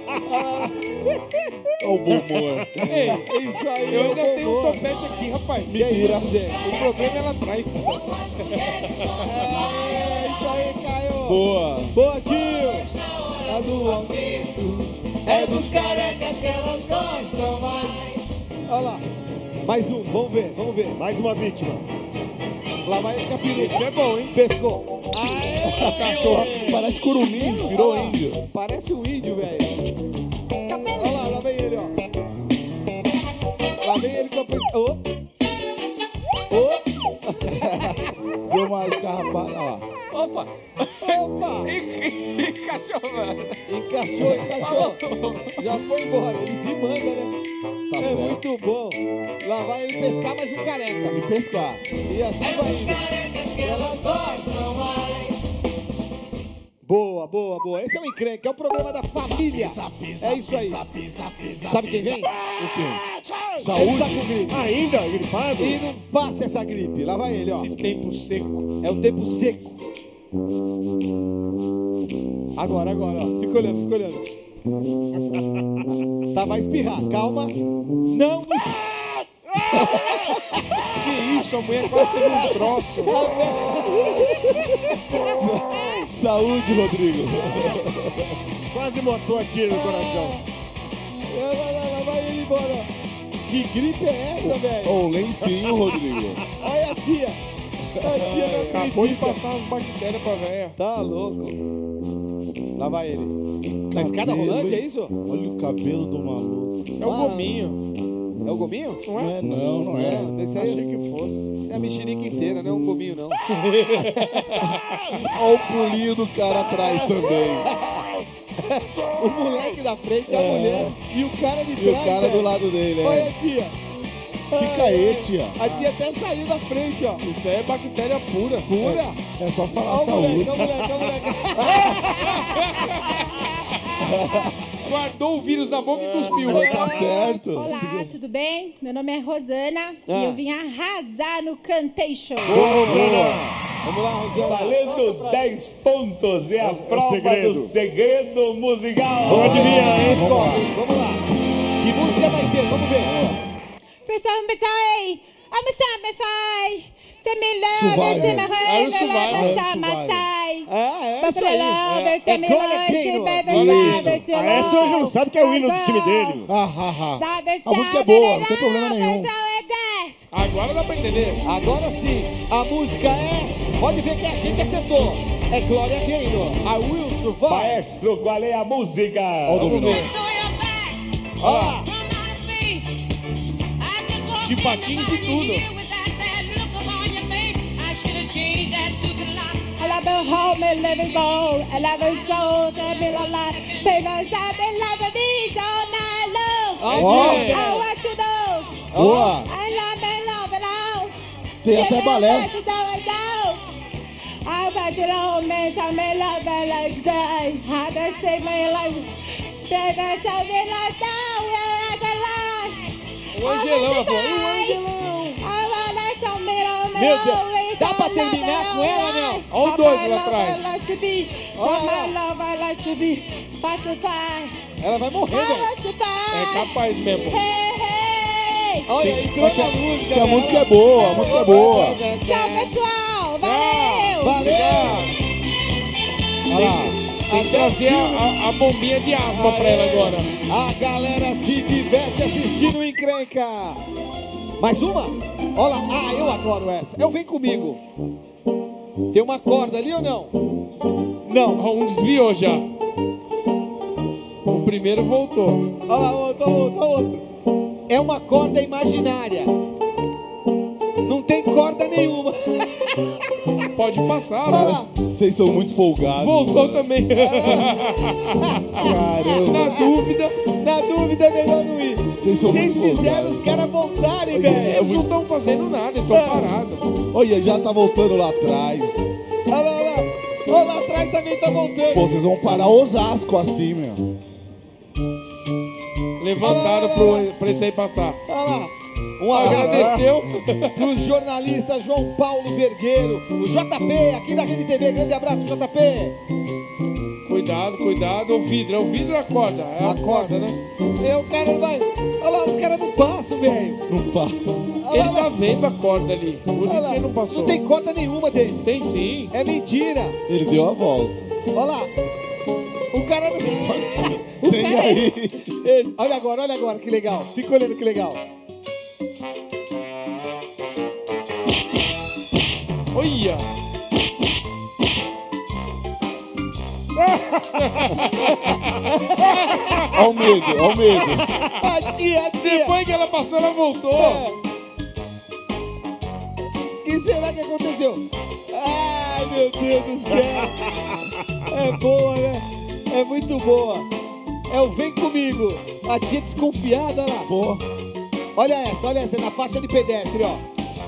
Olha o bom humor. Ei, é isso aí! Eu ainda bom tenho um humor. topete aqui, rapaz. E aí, Mentira. Fidel? O problema é lá atrás. É isso aí, Caio! Boa. Boa, tio! É do aumento, é dos carecas que elas gostam mais. Olha lá, mais um, vamos ver, vamos ver. Mais uma vítima. Lá vai ele, Capiru. Esse é bom, hein? Pescou. Aê! Cachorro. Parece curumim, virou índio. Parece um índio, velho. Olha lá, lá vem ele, ó. Lá vem ele com a... Ô! Ô! Deu uma escarrapada. Olha lá. Opa! Opa! Encaixou, mano. Encaixou, encaixou. Já foi embora, ele se manda, né? Tá É certo. muito bom. Lá vai ele pescar mais um careca. E pescar. E assim vai indo. Elas gostam mais. Boa, boa, boa. Esse é o Encrenca, é o programa da família. É isso aí. Sabe quem vem? O quê? Ele Saúde? tá com gripe. Ainda? Gripado? E não passa essa gripe. Lá vai ele, ó. Esse tempo seco. É o tempo seco. Agora, agora, ó. Fica olhando, fica olhando. Tá, vai espirrar. Calma. Não. Que isso, a mulher quase teve um troço. Saúde, Rodrigo. Quase botou a tiro no coração. Lá vai ele embora. Que gripe é essa, velho? Ô, lencinho, Rodrigo. Olha a tia. A tia não Acabou de acredita. passar umas bactérias pra véia. Tá louco. Lá vai ele. Na escada Cabelo, rolante, hein? é isso? Olha o cabelo do maluco. É o gominho. É o gominho? Não é? Não é. Esse aí Achei que fosse. Esse é a mexerica inteira, não é um gominho, não. Olha o pulinho do cara atrás também. O moleque da frente é a mulher e o cara de E trás. o cara velho. do lado dele, Olha é. a tia. Fica aí, tia. A tia até saiu da frente, ó. Isso aí é bactéria pura. Pura? É só falar Olha o saúde. moleque, olha o moleque, olha o moleque. guardou o vírus na boca e cuspiu. Tá certo. Olá, tudo bem? Meu nome é Rosana e eu vim arrasar no Cantation. Vamos lá, Rosana. Valendo 10 pontos. É a prova do segredo musical. Vamos adivinhar, hein, Scott? Vamos lá. Que música vai ser? Vamos ver. Essa hoje não sabe que é o hino do time dele. A música é boa, não tem problema nenhum. Agora dá pra entender. Agora sim, a música é... Pode ver que a gente acertou. É Glória Gaynor. I Will Survive. Maestro, qual é a música? Vamos ver. Ó. De patins e tudo. I love the home and living gold. I love the soul that be alive. Because I've been loving me all night long. I want you to know. Boa. I love and love it all. Tem até balé. I want you to know, man. I'm in love and like today. I can say my life. Baby, tell me like now. I can lie. O Angelão, pô. O Angelão. I wanna tell me, oh, Meu Deus. Dá pra terminar com ela, não? Olha o doido lá atrás. Ela vai morrer, velho. É capaz mesmo. Olha, entrou na música. Que a música é boa, a música é boa. Tchau, pessoal. Valeu. Valeu. Olha lá. Tem que trazer a bombinha de asma pra ela agora. A galera se diverte assistindo o Encrenca. Mais uma? Olha lá. Eu adoro essa. Eu Vem Comigo. Tem uma corda ali ou não? Não. Um desviou já. O primeiro voltou. Olha lá, outro. É uma corda imaginária. Não tem corda nenhuma. Pode passar, Olha né? lá. Vocês são muito folgados. Voltou também. Caramba. Na dúvida é melhor não ir. Vocês são muito fizeram folgados. os caras voltarem, velho. Eles não estão fazendo nada, eles estão parados. Olha, já tá voltando lá atrás. Olha lá. Olha lá atrás também tá voltando. Pô, vocês vão parar Osasco assim, meu. Levantaram pra esse aí passar. Olha lá. Um abraço Agradeceu pro jornalista João Paulo Vergueiro, o JP, aqui da Rede TV. Grande abraço, JP. Cuidado. É o vidro e a corda. É a corda, né? O cara vai... Olha lá, os caras não passam, velho. Não passa. Ele tá vendo a corda ali. Por isso que ele não passou. Não tem corda nenhuma dele. Tem sim. É mentira. Ele deu a volta. Olha lá. O cara não... Tem aí. Olha agora, que legal. Fica olhando que legal. Olha! Olha o medo. A tia. Depois que ela passou, ela voltou. O que será que aconteceu? Ai, meu Deus do céu. É boa, né? É muito boa. É o Vem Comigo. A tia desconfiada lá. Pô. Olha essa, na faixa de pedestre, ó.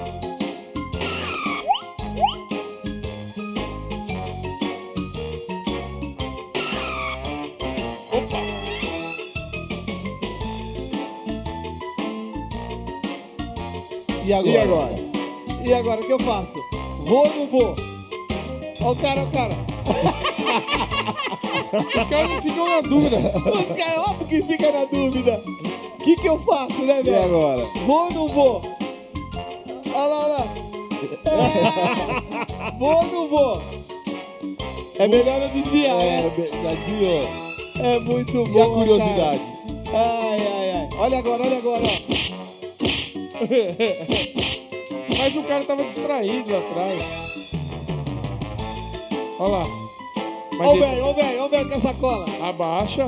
Opa! E agora? E agora, o que eu faço? Vou ou não vou? Ó o cara. Os caras não ficam na dúvida. Os caras, óbvio que fica na dúvida. O que eu faço, né, velho? E agora? Vou ou não vou? Olha lá. Vou ou não vou? É melhor eu desviar, né? Já desviou. É muito bom. E a curiosidade? Cara. Ai. Olha agora, ó. Mas o cara tava distraído lá atrás. Olha lá. Ó o velho com a sacola. Abaixa.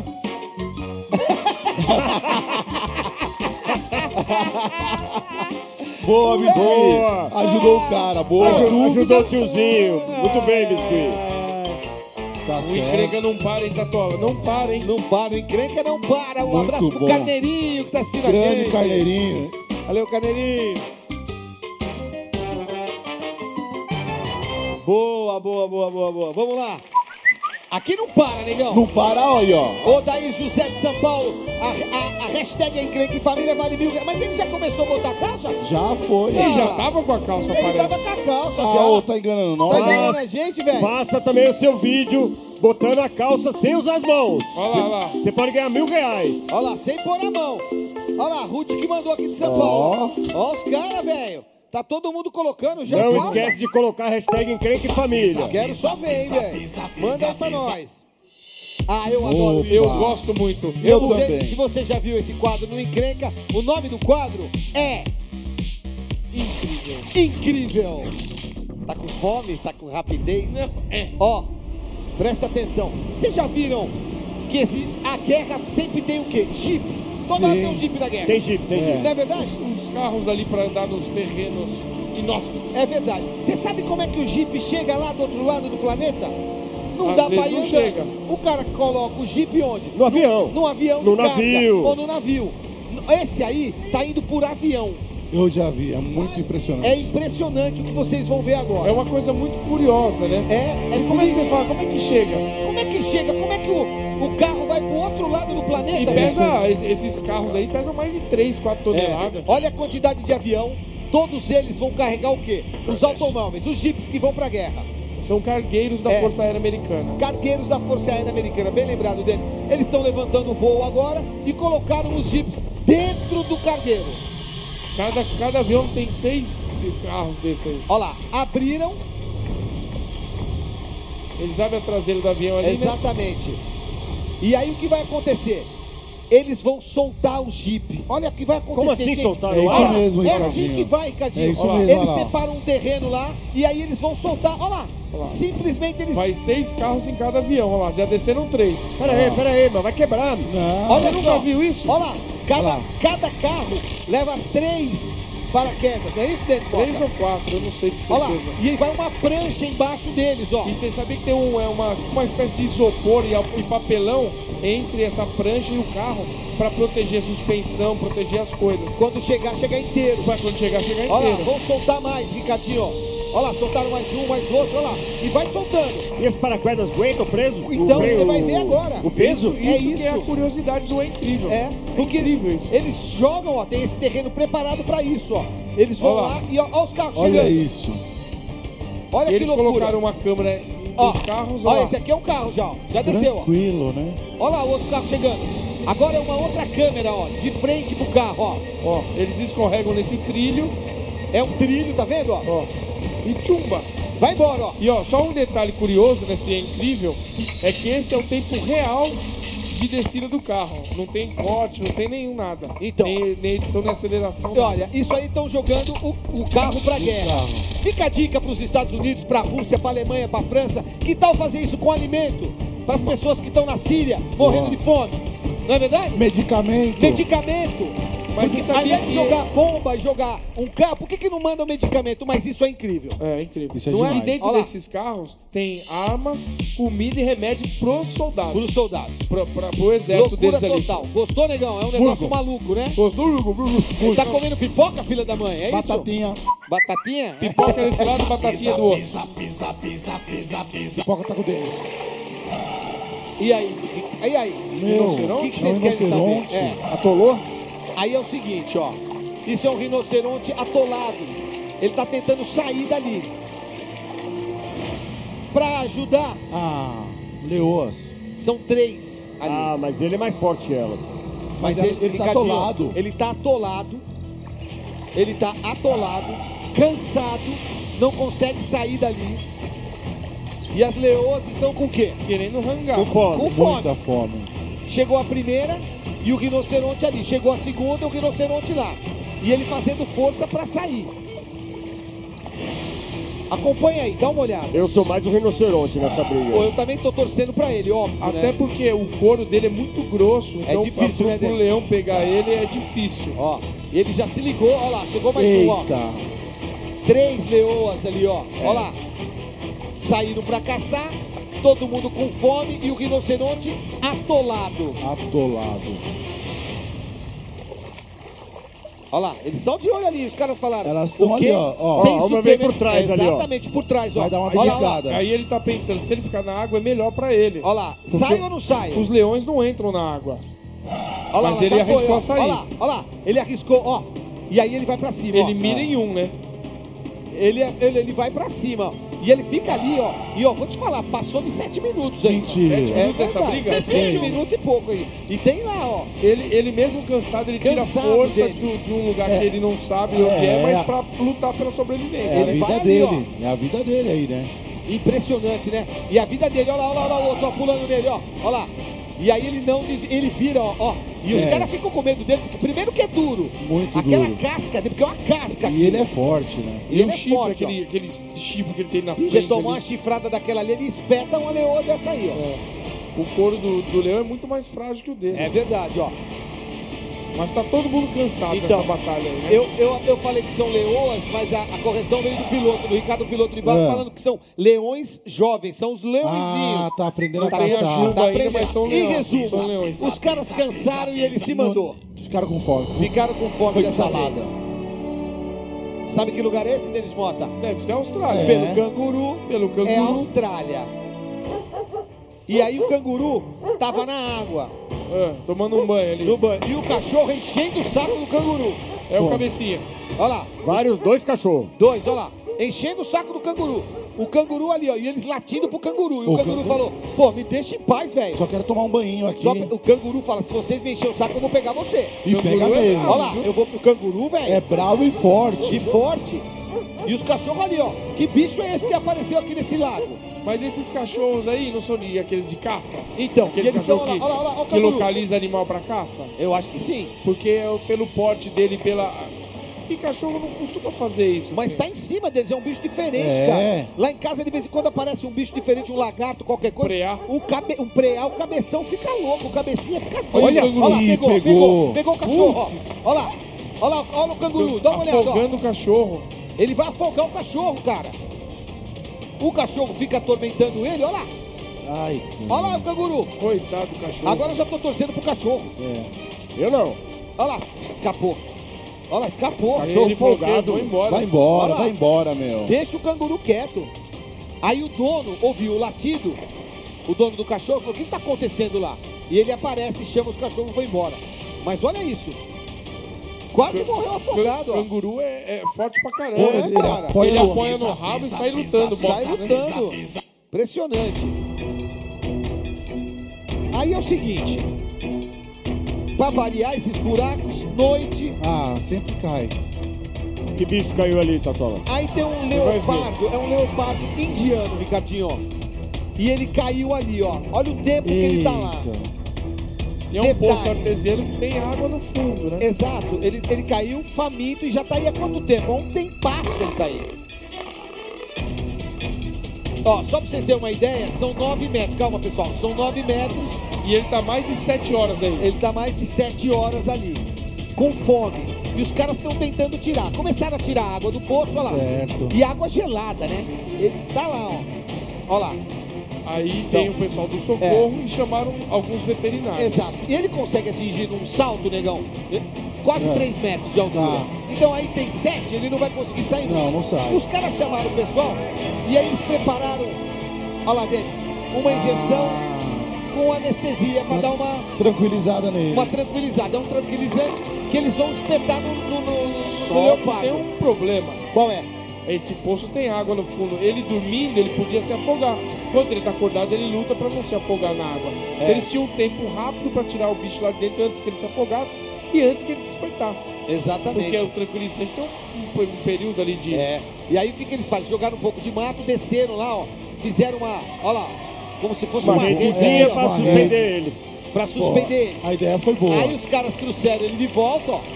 Boa, Biscuit. Boa. Ajudou o cara, boa. Ajudou o tiozinho. Muito bem, Biscuit. Tá O certo. encrenca não para, hein, Tatola? Não para, hein? Não para, o encrenca não para. Um Muito abraço pro bom. Carneirinho que tá assistindo a Grande gente. Carneirinho. Valeu, Carneirinho. Boa. Vamos lá. Aqui não para, negão. Não para, aí, ó. Ô, Daí José de São Paulo, a hashtag é Encrenca em Família vale R$1.000. Mas ele já começou a botar a calça? Já foi. Ele já tava com a calça, Ele parece. tava com a calça já. Ô, tá enganando nós. Tá enganando a gente, velho? Faça também o seu vídeo botando a calça sem usar as mãos. Olha lá. Você pode ganhar R$1.000. Olha lá, sem pôr a mão. Olha lá, Ruth que mandou aqui de São Paulo. Ó os caras, velho. Tá todo mundo colocando já. Não calça. esquece de colocar a hashtag Encrenca em Família. Quero só ver, hein, velho. Manda aí pra nós. Ah, eu adoro isso. Eu gosto muito. Eu não sei se você já viu esse quadro no Encrenca. O nome do quadro é... Incrível. Incrível. Tá com fome? Tá com rapidez? Não, é. Ó, presta atenção. Vocês já viram que existe... A guerra sempre tem o quê? Jeep. Toda hora tem um Jeep da guerra. Tem Jeep. Não é verdade? Os carros ali pra andar nos terrenos inóspitos. É verdade. Você sabe como é que o Jeep chega lá do outro lado do planeta? Não Às dá vezes pra ir não andando. chega. O cara coloca o Jeep onde? No avião. No avião No de carga, navio. ou no navio. Esse aí tá indo por avião. Eu já vi, é muito impressionante. É impressionante o que vocês vão ver agora. É uma coisa muito curiosa, né? É Como é que você fala? Como é que chega? Como é que chega? Como é que o carro vai pro outro lado do planeta? E pesa, esses carros aí pesam mais de 3, 4 toneladas. Olha a quantidade de avião. Todos eles vão carregar o quê? Os automóveis, os Jeeps que vão pra guerra. São cargueiros da Força Aérea Americana. Cargueiros da Força Aérea Americana, bem lembrado deles. Eles estão levantando o voo agora e colocaram os Jeeps dentro do cargueiro. Cada avião tem 6 carros desse aí. Olha lá, abriram. Eles abrem a traseira do avião ali, Exatamente. E aí o que vai acontecer? Eles vão soltar o Jeep. Olha o que vai acontecer. Como assim gente? soltar? É isso mesmo, É Ricardinho. assim que vai, Ricardinho. É isso Olha lá. mesmo, Eles olha lá. separam um terreno lá e aí eles vão soltar. Olha lá. Simplesmente eles... Vai 6 carros em cada avião, olha lá. Já desceram 3. Pera aí, mas vai quebrar. Não. Olha Você só. nunca viu isso? Olha lá. Cada carro leva 3 paraquedas. Não é isso, Denis? 3 ou 4, eu não sei de Olha certeza. lá. E aí vai uma prancha embaixo deles, ó. E tem, sabia que tem uma espécie de isopor e papelão entre essa prancha e o carro para proteger a suspensão, proteger as coisas. Quando chegar, chega inteiro. Quando chegar inteiro. Olha lá, vão soltar mais, Ricardinho, ó. Olha lá, soltaram mais um, mais outro, olha lá. E vai soltando. E as paraquedas aguentam preso? Então você vai ver agora. O peso? Isso que é a curiosidade do É Incrível. É, porque incrível isso. Eles jogam, ó, tem esse terreno preparado pra isso, ó. Eles vão Olha lá e ó os carros Olha chegando. isso. Olha Eles que loucura. colocaram uma câmera nos carros, ó. ó. Esse aqui é um carro já, ó. Já desceu, ó. Tranquilo, né? Olha lá o outro carro chegando. Agora é uma outra câmera, ó, de frente pro carro, ó. Ó, eles escorregam nesse trilho. É um trilho, tá vendo, ó? Ó. E tchumba. Vai embora, ó. E ó, só um detalhe curioso nesse É Incrível é que esse é o tempo real de descida do carro. Não tem corte, não tem nenhum nada. Então. Nem edição, nem aceleração. E olha, isso aí estão jogando o carro pra guerra. Fica a dica pros Estados Unidos, pra Rússia, pra Alemanha, pra França. Que tal fazer isso com alimento? Para as pessoas que estão na Síria, morrendo de fome. Não é verdade? Medicamento. Medicamento. Mas porque, você ao sabia invés de que- jogar bomba e jogar um carro, por que não mandam medicamento? Mas isso é incrível. É incrível. Isso é Não é? demais. E dentro Olha lá. desses carros tem armas, comida e remédio pros soldados. Pros soldados. Pro exército Loucura deles ali. total. Gostou, negão? É um negócio Burgo. maluco, né? Gostou? Ele tá comendo pipoca, filha da mãe? É isso? Batatinha. Batatinha? Pipoca desse lado, batatinha do outro. Pipoca tá com o dedo. E aí? E aí? Meu, O que é vocês um querem saber? rinoceronte. Atolou? Aí é o seguinte, ó. Isso é um rinoceronte atolado. Ele tá tentando sair dali. Pra ajudar, Ah, leoas. são 3 ali. Ah, mas ele é mais forte que elas. Mas ele tá Ricardinho, atolado. Ele tá atolado. Ele tá atolado, cansado, não consegue sair dali. E as leoas estão com o quê? Querendo rangar. Com fome. Com fome. Muita fome. Chegou a primeira e o rinoceronte ali. Chegou a segunda e o rinoceronte lá. E ele fazendo força pra sair. Acompanha aí, dá uma olhada. Eu sou mais um rinoceronte nessa briga. Pô, eu também tô torcendo pra ele, óbvio, Até né? porque o couro dele é muito grosso. É Então, difícil, né, pro Dede? leão pegar ele é difícil. Ó, ele já se ligou, ó lá, chegou mais um, ó. Eita. 3 leoas ali, ó. Ó lá. Saíram pra caçar, todo mundo com fome e o rinoceronte atolado. Atolado. Olha lá, eles estão de olho ali, os caras falaram. Elas estão o quê? ali, ó. Tem Uma vez por suplemento- trás ali, ó. Exatamente, por trás, ó. Vai dar uma Olha lá, beliscada. Aí ele tá pensando, se ele ficar na água é melhor pra ele. Olha lá, Porque sai ou não sai? Os leões não entram na água. Olha lá, Mas ele já foi, arriscou ó. a sair. Olha lá, ele arriscou, ó. E aí ele vai pra cima, ó. Ele mira em um, né? Ele vai pra cima, ó. E ele fica ali, ó. E ó, vou te falar, passou de 7 minutos aí. Mentira. 7 minutos essa verdade, briga? É 7 minutos e pouco aí. E tem lá, ó. Ele mesmo cansado, ele tira Cansado força deles. de um lugar que ele não sabe onde é, mas pra lutar pela sobrevivência. É a né? vida vai ali, dele. É a vida dele aí, né? Impressionante, né? E a vida dele, olha lá, o outro, ó, pulando nele, ó. Olha lá. E aí ele não ele vira, ó. E os caras ficam com medo dele, porque primeiro que é duro. Muito Aquela duro. casca dele, porque é uma casca. E ele é forte, né? E ele o é chifre, forte, ó. aquele chifre que ele tem na Você frente. tomar uma ali. chifrada daquela ali, ele espeta uma leoa dessa aí, ó. O couro do leão é muito mais frágil que o dele. É verdade, ó. Mas tá todo mundo cansado Então, dessa batalha aí, né? Eu falei que são leoas, mas a correção veio do piloto, do Ricardo Piloto de Barros, falando que são leões jovens, são os leõezinhos. Ah, tá aprendendo a Não tem a caçar. juba Tá ainda, aprendendo. mas são Em leões. resumo, São leões. os caras cansaram e ele se mandou. Ficaram com fome. Ficaram com fome Foi dessa salada. vez. Sabe que lugar é esse, Denis Mota? Deve ser a Austrália. Pelo canguru, Pelo canguru. é Austrália. E aí o canguru tava na água, Tomando um banho ali. no banho, e o cachorro enchendo o saco do canguru. É o cabecinha. Olha lá. Dois cachorros. Olha lá. Enchendo o saco do canguru. O canguru ali, ó. E eles latindo pro canguru. E o canguru falou, pô, me deixa em paz, velho. Só quero tomar um banhinho aqui. O canguru fala, se vocês me encher o saco, eu vou pegar você. E pega mesmo. Olha lá, eu vou pro canguru, velho. É bravo e forte. E forte. E os cachorros ali, ó. Que bicho é esse que apareceu aqui nesse lago? Mas esses cachorros aí não são aqueles de caça? Então, Aqueles eles estão, cachorros olha lá, o que canguru. localiza animal pra caça? Eu acho que sim. Porque pelo porte dele, E cachorro não costuma fazer isso. Mas assim. tá em cima deles, é um bicho diferente, É. cara. Lá em casa, de vez em quando, aparece um bicho diferente, um lagarto, qualquer coisa. Preá. Um preá, o cabeção fica louco, o cabecinha fica doido. Olha, Olha lá, pegou. pegou o cachorro, ó. Olha lá. Olha o canguru, dá uma olhada, ó. Afogando o cachorro. Ele vai afogar o cachorro, cara. O cachorro fica atormentando ele, olha lá. Ai, Olha lá o canguru. Coitado do cachorro. Agora eu já tô torcendo pro cachorro. Eu não. Olha lá, escapou. Olha lá, escapou. Cachorro Ele falou que folgado. vai embora. vai embora, Olha lá. vai embora, meu. Deixa o canguru quieto. Aí o dono ouviu o latido, o dono do cachorro falou, o que está acontecendo lá? E ele aparece, chama os cachorros e vai embora. Mas olha isso. Quase morreu afogado, ó. Canguru é forte pra caramba. É, né? cara. Ele apoia no rabo e sai lutando. Sai bosta, né? lutando. Impressionante. Aí é o seguinte. Pra variar esses buracos, noite. Ah, sempre cai. Que bicho caiu ali, Tatola? Aí tem um vai leopardo, é um leopardo indiano, Ricardinho, ó. E ele caiu ali, ó. Olha o tempo que ele tá lá. E é um Detalhe. poço artesiano que tem água no fundo, né? Exato, ele caiu faminto e já tá aí há quanto tempo? Há um tempasso ele tá aí. Ó, só pra vocês terem uma ideia, são 9 metros. Calma, pessoal, são 9 metros. E ele tá mais de 7 horas aí. Ele tá mais de 7 horas ali, com fome. E os caras estão tentando tirar. Começaram a tirar a água do poço, olha lá. Certo. E água gelada, né? Ele tá lá, ó. Olha lá. Aí tem o pessoal do socorro e chamaram alguns veterinários. Exato. E ele consegue atingir num salto, negão, quase 3 metros de altura. Tá. Então aí tem 7, ele não vai conseguir sair. Não sai. Os caras chamaram o pessoal e aí eles prepararam, olha lá, Denis, uma injeção com anestesia para dar uma Tranquilizada nele. tranquilizada. É um tranquilizante que eles vão espetar no Só que leopardo. tem um problema. Qual é? Esse poço tem água no fundo. Ele dormindo, ele podia se afogar. Quando ele tá acordado, ele luta pra não se afogar na água. Então, eles tinham um tempo rápido pra tirar o bicho lá de dentro antes que ele se afogasse e antes que ele despertasse. Exatamente. Porque o tranquilizante tem um período ali de... E aí o que eles fazem? Jogaram um pouco de mato, desceram lá, ó. Fizeram uma, olha lá, como se fosse Uma redezinha pra suspender ele. Pra suspender ele. A ideia foi boa. Aí os caras trouxeram ele de volta, ó.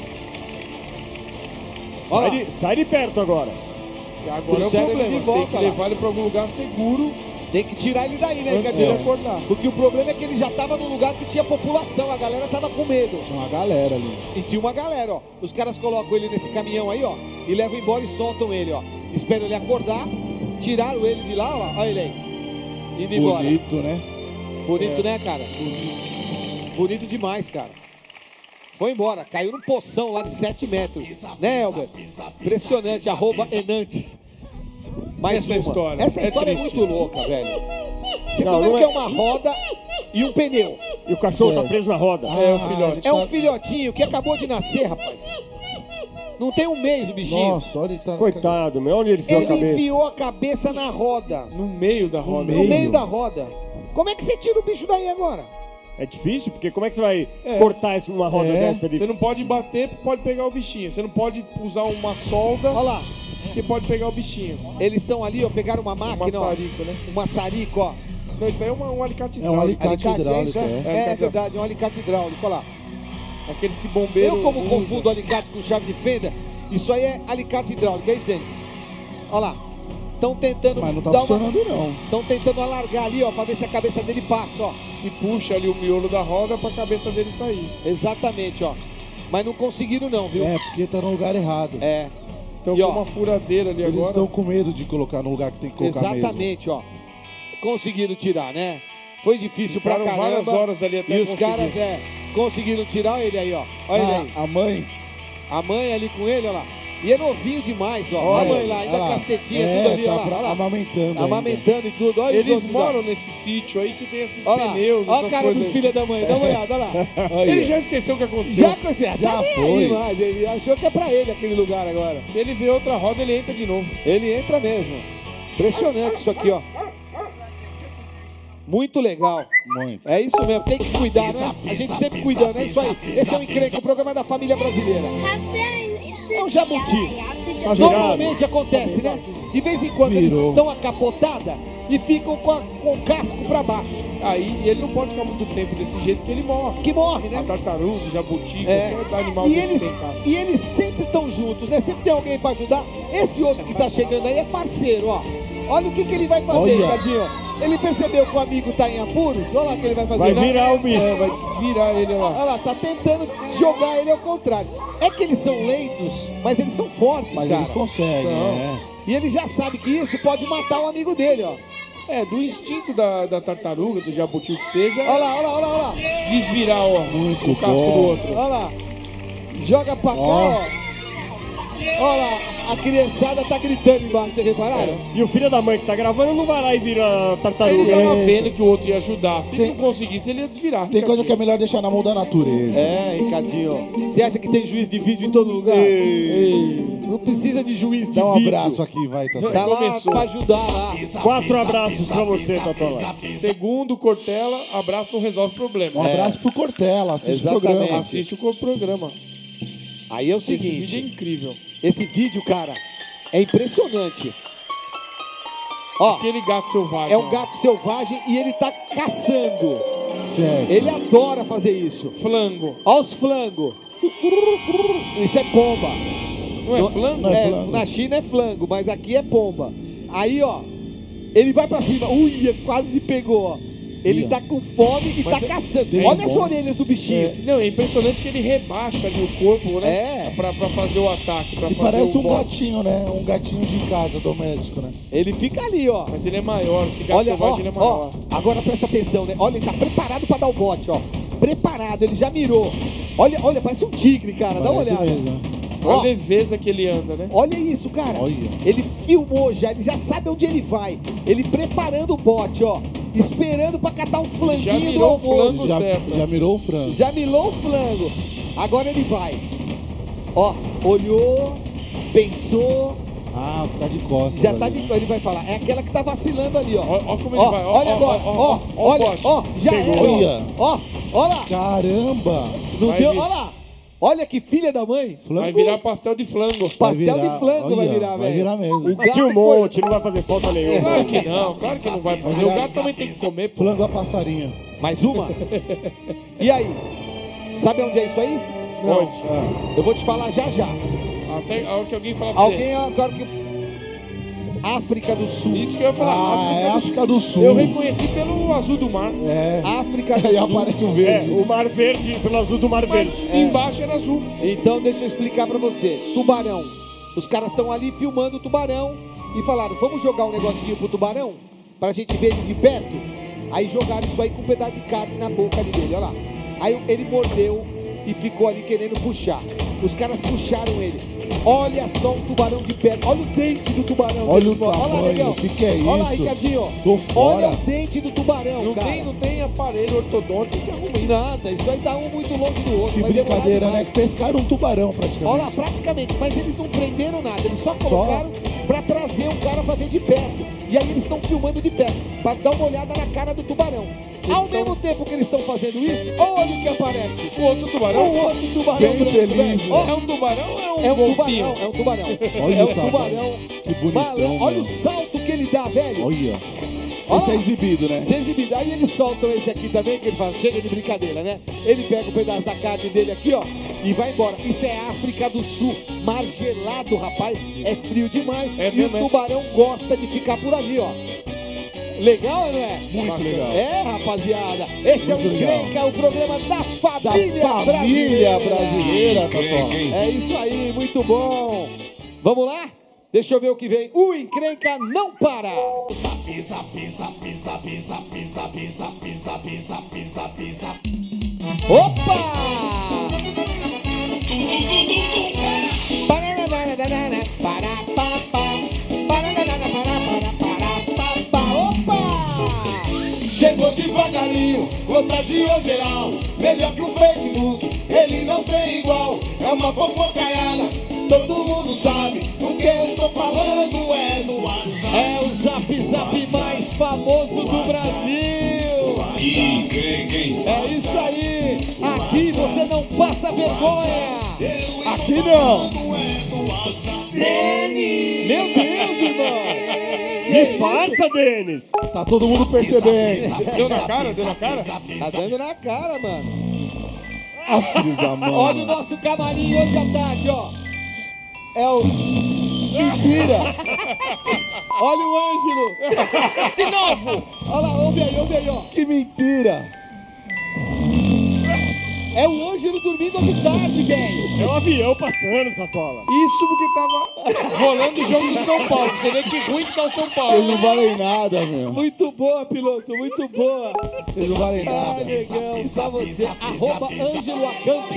Sai de perto agora. E agora é o Trouxeram ele problema. de volta tem que lá. levar ele pra algum lugar seguro. Tem que tirar ele daí, né, Antes Ricardinho? dele acordar. Porque o problema é que ele já tava num lugar que tinha população, a galera tava com medo. Tinha uma galera ali. E tinha uma galera, ó. Os caras colocam ele nesse caminhão aí, ó, e levam embora e soltam ele, ó. Esperam ele acordar, tiraram ele de lá, ó. Olha ele aí. Indo embora. Bonito, né? Bonito, né, cara? Bonito demais, cara. Foi embora, caiu num poção lá de 7 metros. Né, Elber? Impressionante, @Enantes. Mais Essa história é triste. muito louca, velho. Vocês estão vendo que é uma roda e um pneu. E o cachorro tá preso na roda. É o filhote. É um filhotinho que acabou de nascer, rapaz. Não tem um mês o bichinho. Nossa, olha ele tá... Coitado, meu. Onde ele enfiou a Ele cabeça? enfiou a cabeça na roda. No meio da roda. No meio da roda. Como é que você tira o bicho daí agora? É difícil, porque como é que você vai cortar isso numa roda dessa ali? Você não pode bater, pode pegar o bichinho. Você não pode usar uma solda. Olha lá. Que pode pegar o bichinho. Eles estão ali, ó, pegaram uma máquina, ó. maçarico, né? Um maçarico, ó. Não, isso aí é um alicate É um hidráulico. alicate hidráulico, É verdade, é um alicate hidráulico, olha lá. Aqueles que bombeiros. Eu como usam. confundo alicate com chave de fenda, isso aí é alicate hidráulico, é isso, Denis? Olha lá. Estão tentando. Mas não tá dar funcionando, não. Estão tentando alargar ali, ó, pra ver se a cabeça dele passa, ó. Se puxa ali o miolo da roda pra cabeça dele sair. Exatamente, ó. Mas não conseguiram, não, viu? É, porque tá no lugar errado. É. Então E, com ó, uma furadeira ali Eles agora. estão com medo de colocar no lugar que tem que colocar Exatamente, ó. Conseguiram tirar, né? Foi difícil pra Ficaram caramba. várias horas ali até E os conseguir. caras, conseguiram tirar ele aí, ó. Olha ele aí. A mãe. A mãe ali com ele, olha lá. E é novinho demais, ó. Olha, a mãe lá, ainda olha lá. castetinha, É, tudo ali, tá ó lá, olha lá. amamentando Amamentando e tudo. Olha os Eles outros lá. moram nesse sítio aí que tem esses Olha lá, pneus, olha a essas cara coisas dos aí. filhos da mãe, dá uma olhada, olha lá. Ele já esqueceu o que aconteceu. Já conheceu, Já nem foi. aí mais. Ele achou que é pra ele aquele lugar agora. Se ele vê outra roda, ele entra de novo. Ele entra mesmo. Impressionante isso aqui, ó. Muito legal. Muito. É isso mesmo, tem que se cuidar, né? A gente sempre cuidando, é isso aí. Esse é o Encrenca, o programa da família brasileira. É um jabuti. Normalmente acontece, né? De vez em quando eles dão a capotada e ficam com o casco pra baixo. Aí ele não pode ficar muito tempo desse jeito que ele morre. Que morre, né? A tartaruga, o jabuti, É. qualquer animal E desse eles, tem casco. e eles sempre estão juntos, né? Sempre tem alguém pra ajudar. Esse outro que tá chegando aí é parceiro, ó. Olha o que ele vai fazer, Olha. Tadinho. Ele percebeu que o amigo tá em apuros. Olha lá o que ele vai fazer. Vai virar o bicho. É, vai desvirar ele lá. Olha lá, tá tentando jogar ele ao contrário. É que eles são lentos, mas eles são fortes, Mas cara. eles conseguem, São. E ele já sabe que isso pode matar o amigo dele, ó. É, do instinto da tartaruga, do jabuti, o que seja. Olha lá, olha lá, olha lá. Desvirar, ó, Muito o casco bom. do outro. Olha lá. Joga pra cá, ó. Olha lá, a criançada tá gritando embaixo, vocês repararam? E o filho da mãe que tá gravando não vai lá e vira tartaruga. Ele tava né? vendo que o outro ia ajudar. Se ele não conseguisse, ele ia desvirar. Tem coisa que é melhor deixar na mão da natureza. É, Ricardinho. Você acha que tem juiz de vídeo em todo lugar? Não precisa de juiz de Dá um vídeo. abraço aqui, vai, Tata. Tá lá Começou. pra ajudar lá. 4 abraços pra você, Tatola. Segundo Cortella, abraço não resolve problema. Um abraço pro Cortella, assiste o Exatamente. programa. Assiste o programa. Aí é o Esse seguinte. vídeo é incrível. Esse vídeo, cara, é impressionante. Ó, Aquele gato selvagem. é um ó. gato selvagem e ele tá caçando. Certo. Ele adora fazer isso. Flango. Ó os flangos. Isso é pomba. Não é flango? Não é É, flango. na China é flango, mas aqui é pomba. Aí, ó, ele vai pra cima. Ui, quase pegou, ó. Ele Ih, ó. tá com fome e Mas tá é- caçando. tem Olha as bom. orelhas do bichinho. É, não, é impressionante que ele rebaixa ali o corpo, né? É. Pra fazer o ataque, pra E fazer parece o um bote. gatinho, né? Um gatinho de casa, doméstico, né? Ele fica ali, ó. Mas ele é maior, esse gato Olha, selvagem ó, ele é maior. ó, agora presta atenção, né? Olha, ele tá preparado pra dar o bote, ó. Preparado, ele já mirou. Olha, olha, parece um tigre, cara. Dá uma Parece olhada. mesmo, né? Olha a Ó, leveza que ele anda, né? olha isso, cara. Olha. Ele filmou já, ele já sabe onde ele vai. Ele preparando o bote, ó. Esperando pra catar um flanguinho Já do mirou o almoço. flango. Já, certo. já mirou o frango. Já milou o flango. Agora ele vai. Ó, olhou, pensou, Ah, tá de costas. já tá ali. de. Ele vai falar. É aquela que tá vacilando ali, ó. Ó como ele Ó, vai. Ó, olha ó, agora, ó, ó, ó, olha, o bote. ó, já Pegou. era. Olha. Ó lá. Caramba! Não Vai deu, vir. olha lá. Olha que filha da mãe. Vai virar pastel de flango. Pastel virar, de flango vai olha, virar, vai velho. virar mesmo. O Tinha um gato foi. monte, não vai fazer falta nenhuma. Claro que não, claro que não vai fazer. O gato também tem que comer, pô. Flango a passarinho. Mais uma? E aí? Sabe onde é isso aí? Não. Onde? Eu vou te falar já já. Até a hora que alguém falar pra você. Alguém agora que. África do Sul. Isso que eu ia falar. Ah, é África do Sul. Eu reconheci pelo azul do mar. É. África do Aí Sul. aparece um É, verde. o mar verde, pelo azul do mar Mas verde. embaixo era azul. Então deixa eu explicar pra você. Tubarão. Os caras estão ali filmando o tubarão e falaram, vamos jogar um negocinho pro tubarão? Pra gente ver ele de perto? Aí jogaram isso aí com um pedaço de carne na boca ali dele, olha lá. Aí ele mordeu e ficou ali querendo puxar. Os caras puxaram ele. Olha só o tubarão de perto. Olha o dente do tubarão. Olha o Olha lá, tamanho, Negão. o que é isso? Olha lá, Ricardinho. Tô Olha fora. o dente do tubarão, Não cara. tem aparelho ortodôntico que arruma isso. Nada, isso aí tá um muito longe do outro. Que vai demorar brincadeira, né? demais. Pescaram um tubarão praticamente. Olha lá, praticamente, mas eles não prenderam nada, eles só colocaram pra trazer o cara pra ver de perto. E aí eles estão filmando de perto, pra dar uma olhada na cara do tubarão. Ao mesmo tempo que eles estão fazendo isso, olha o que aparece. O outro tubarão? O outro tubarão Bem branco, feliz, velho. né? Ó, É um tubarão ou é um é um golfinho? tubarão, é um tubarão. Olha É o um tamanho. tubarão. Que bonitão, Malandro, olha o meu. salto que ele dá, velho. Olha. Ó, Esse é exibido, né? se exibido. Aí eles soltam esse aqui também, que ele fala, chega de brincadeira, né? Ele pega um pedaço da carne dele aqui, ó, e vai embora. Isso é África do Sul, mar gelado, rapaz, é frio demais. É e mesmo, o é? tubarão gosta de ficar por ali, ó. Legal, não é? Muito legal. É, rapaziada. Esse é o Muito legal. Encrenca, o programa da família, família brasileira, Tatola. É isso aí, muito bom. Vamos lá? Deixa eu ver o que vem. O Encrenca não para. Pisa, pisa, pisa, pisa, pisa, pisa, pisa, pisa, pisa, pisa. Opa! Opa! Chegou devagarinho, contagiou geral. Melhor que o Facebook, ele não tem igual. É uma fofocaiada, todo mundo sabe. O que eu estou falando é do WhatsApp. É o Zap Zap mais famoso do Brasil. É isso aí. Aqui você não passa vergonha. Aqui não. Meu Deus, irmão. Disfarça, Denis! Tá todo mundo percebendo. Deu na cara? Deu na cara? Tá dando na cara, mano. Ah, filho da mãe. Olha o nosso camarim hoje à tarde, ó. É o... Mentira! Olha o Ângelo. De novo! Olha lá, ouve aí, ó. Que mentira! É o Ângelo dormindo de tarde, velho. É um avião passando, Tatola. Isso porque tava rolando o jogo do São Paulo. Você vê que ruim que tá o São Eles Paulo. não valem nada, meu. Muito boa, piloto, muito boa. Eles não valem nada. Ah, negão, só você. Arroba Ângelo Acampos.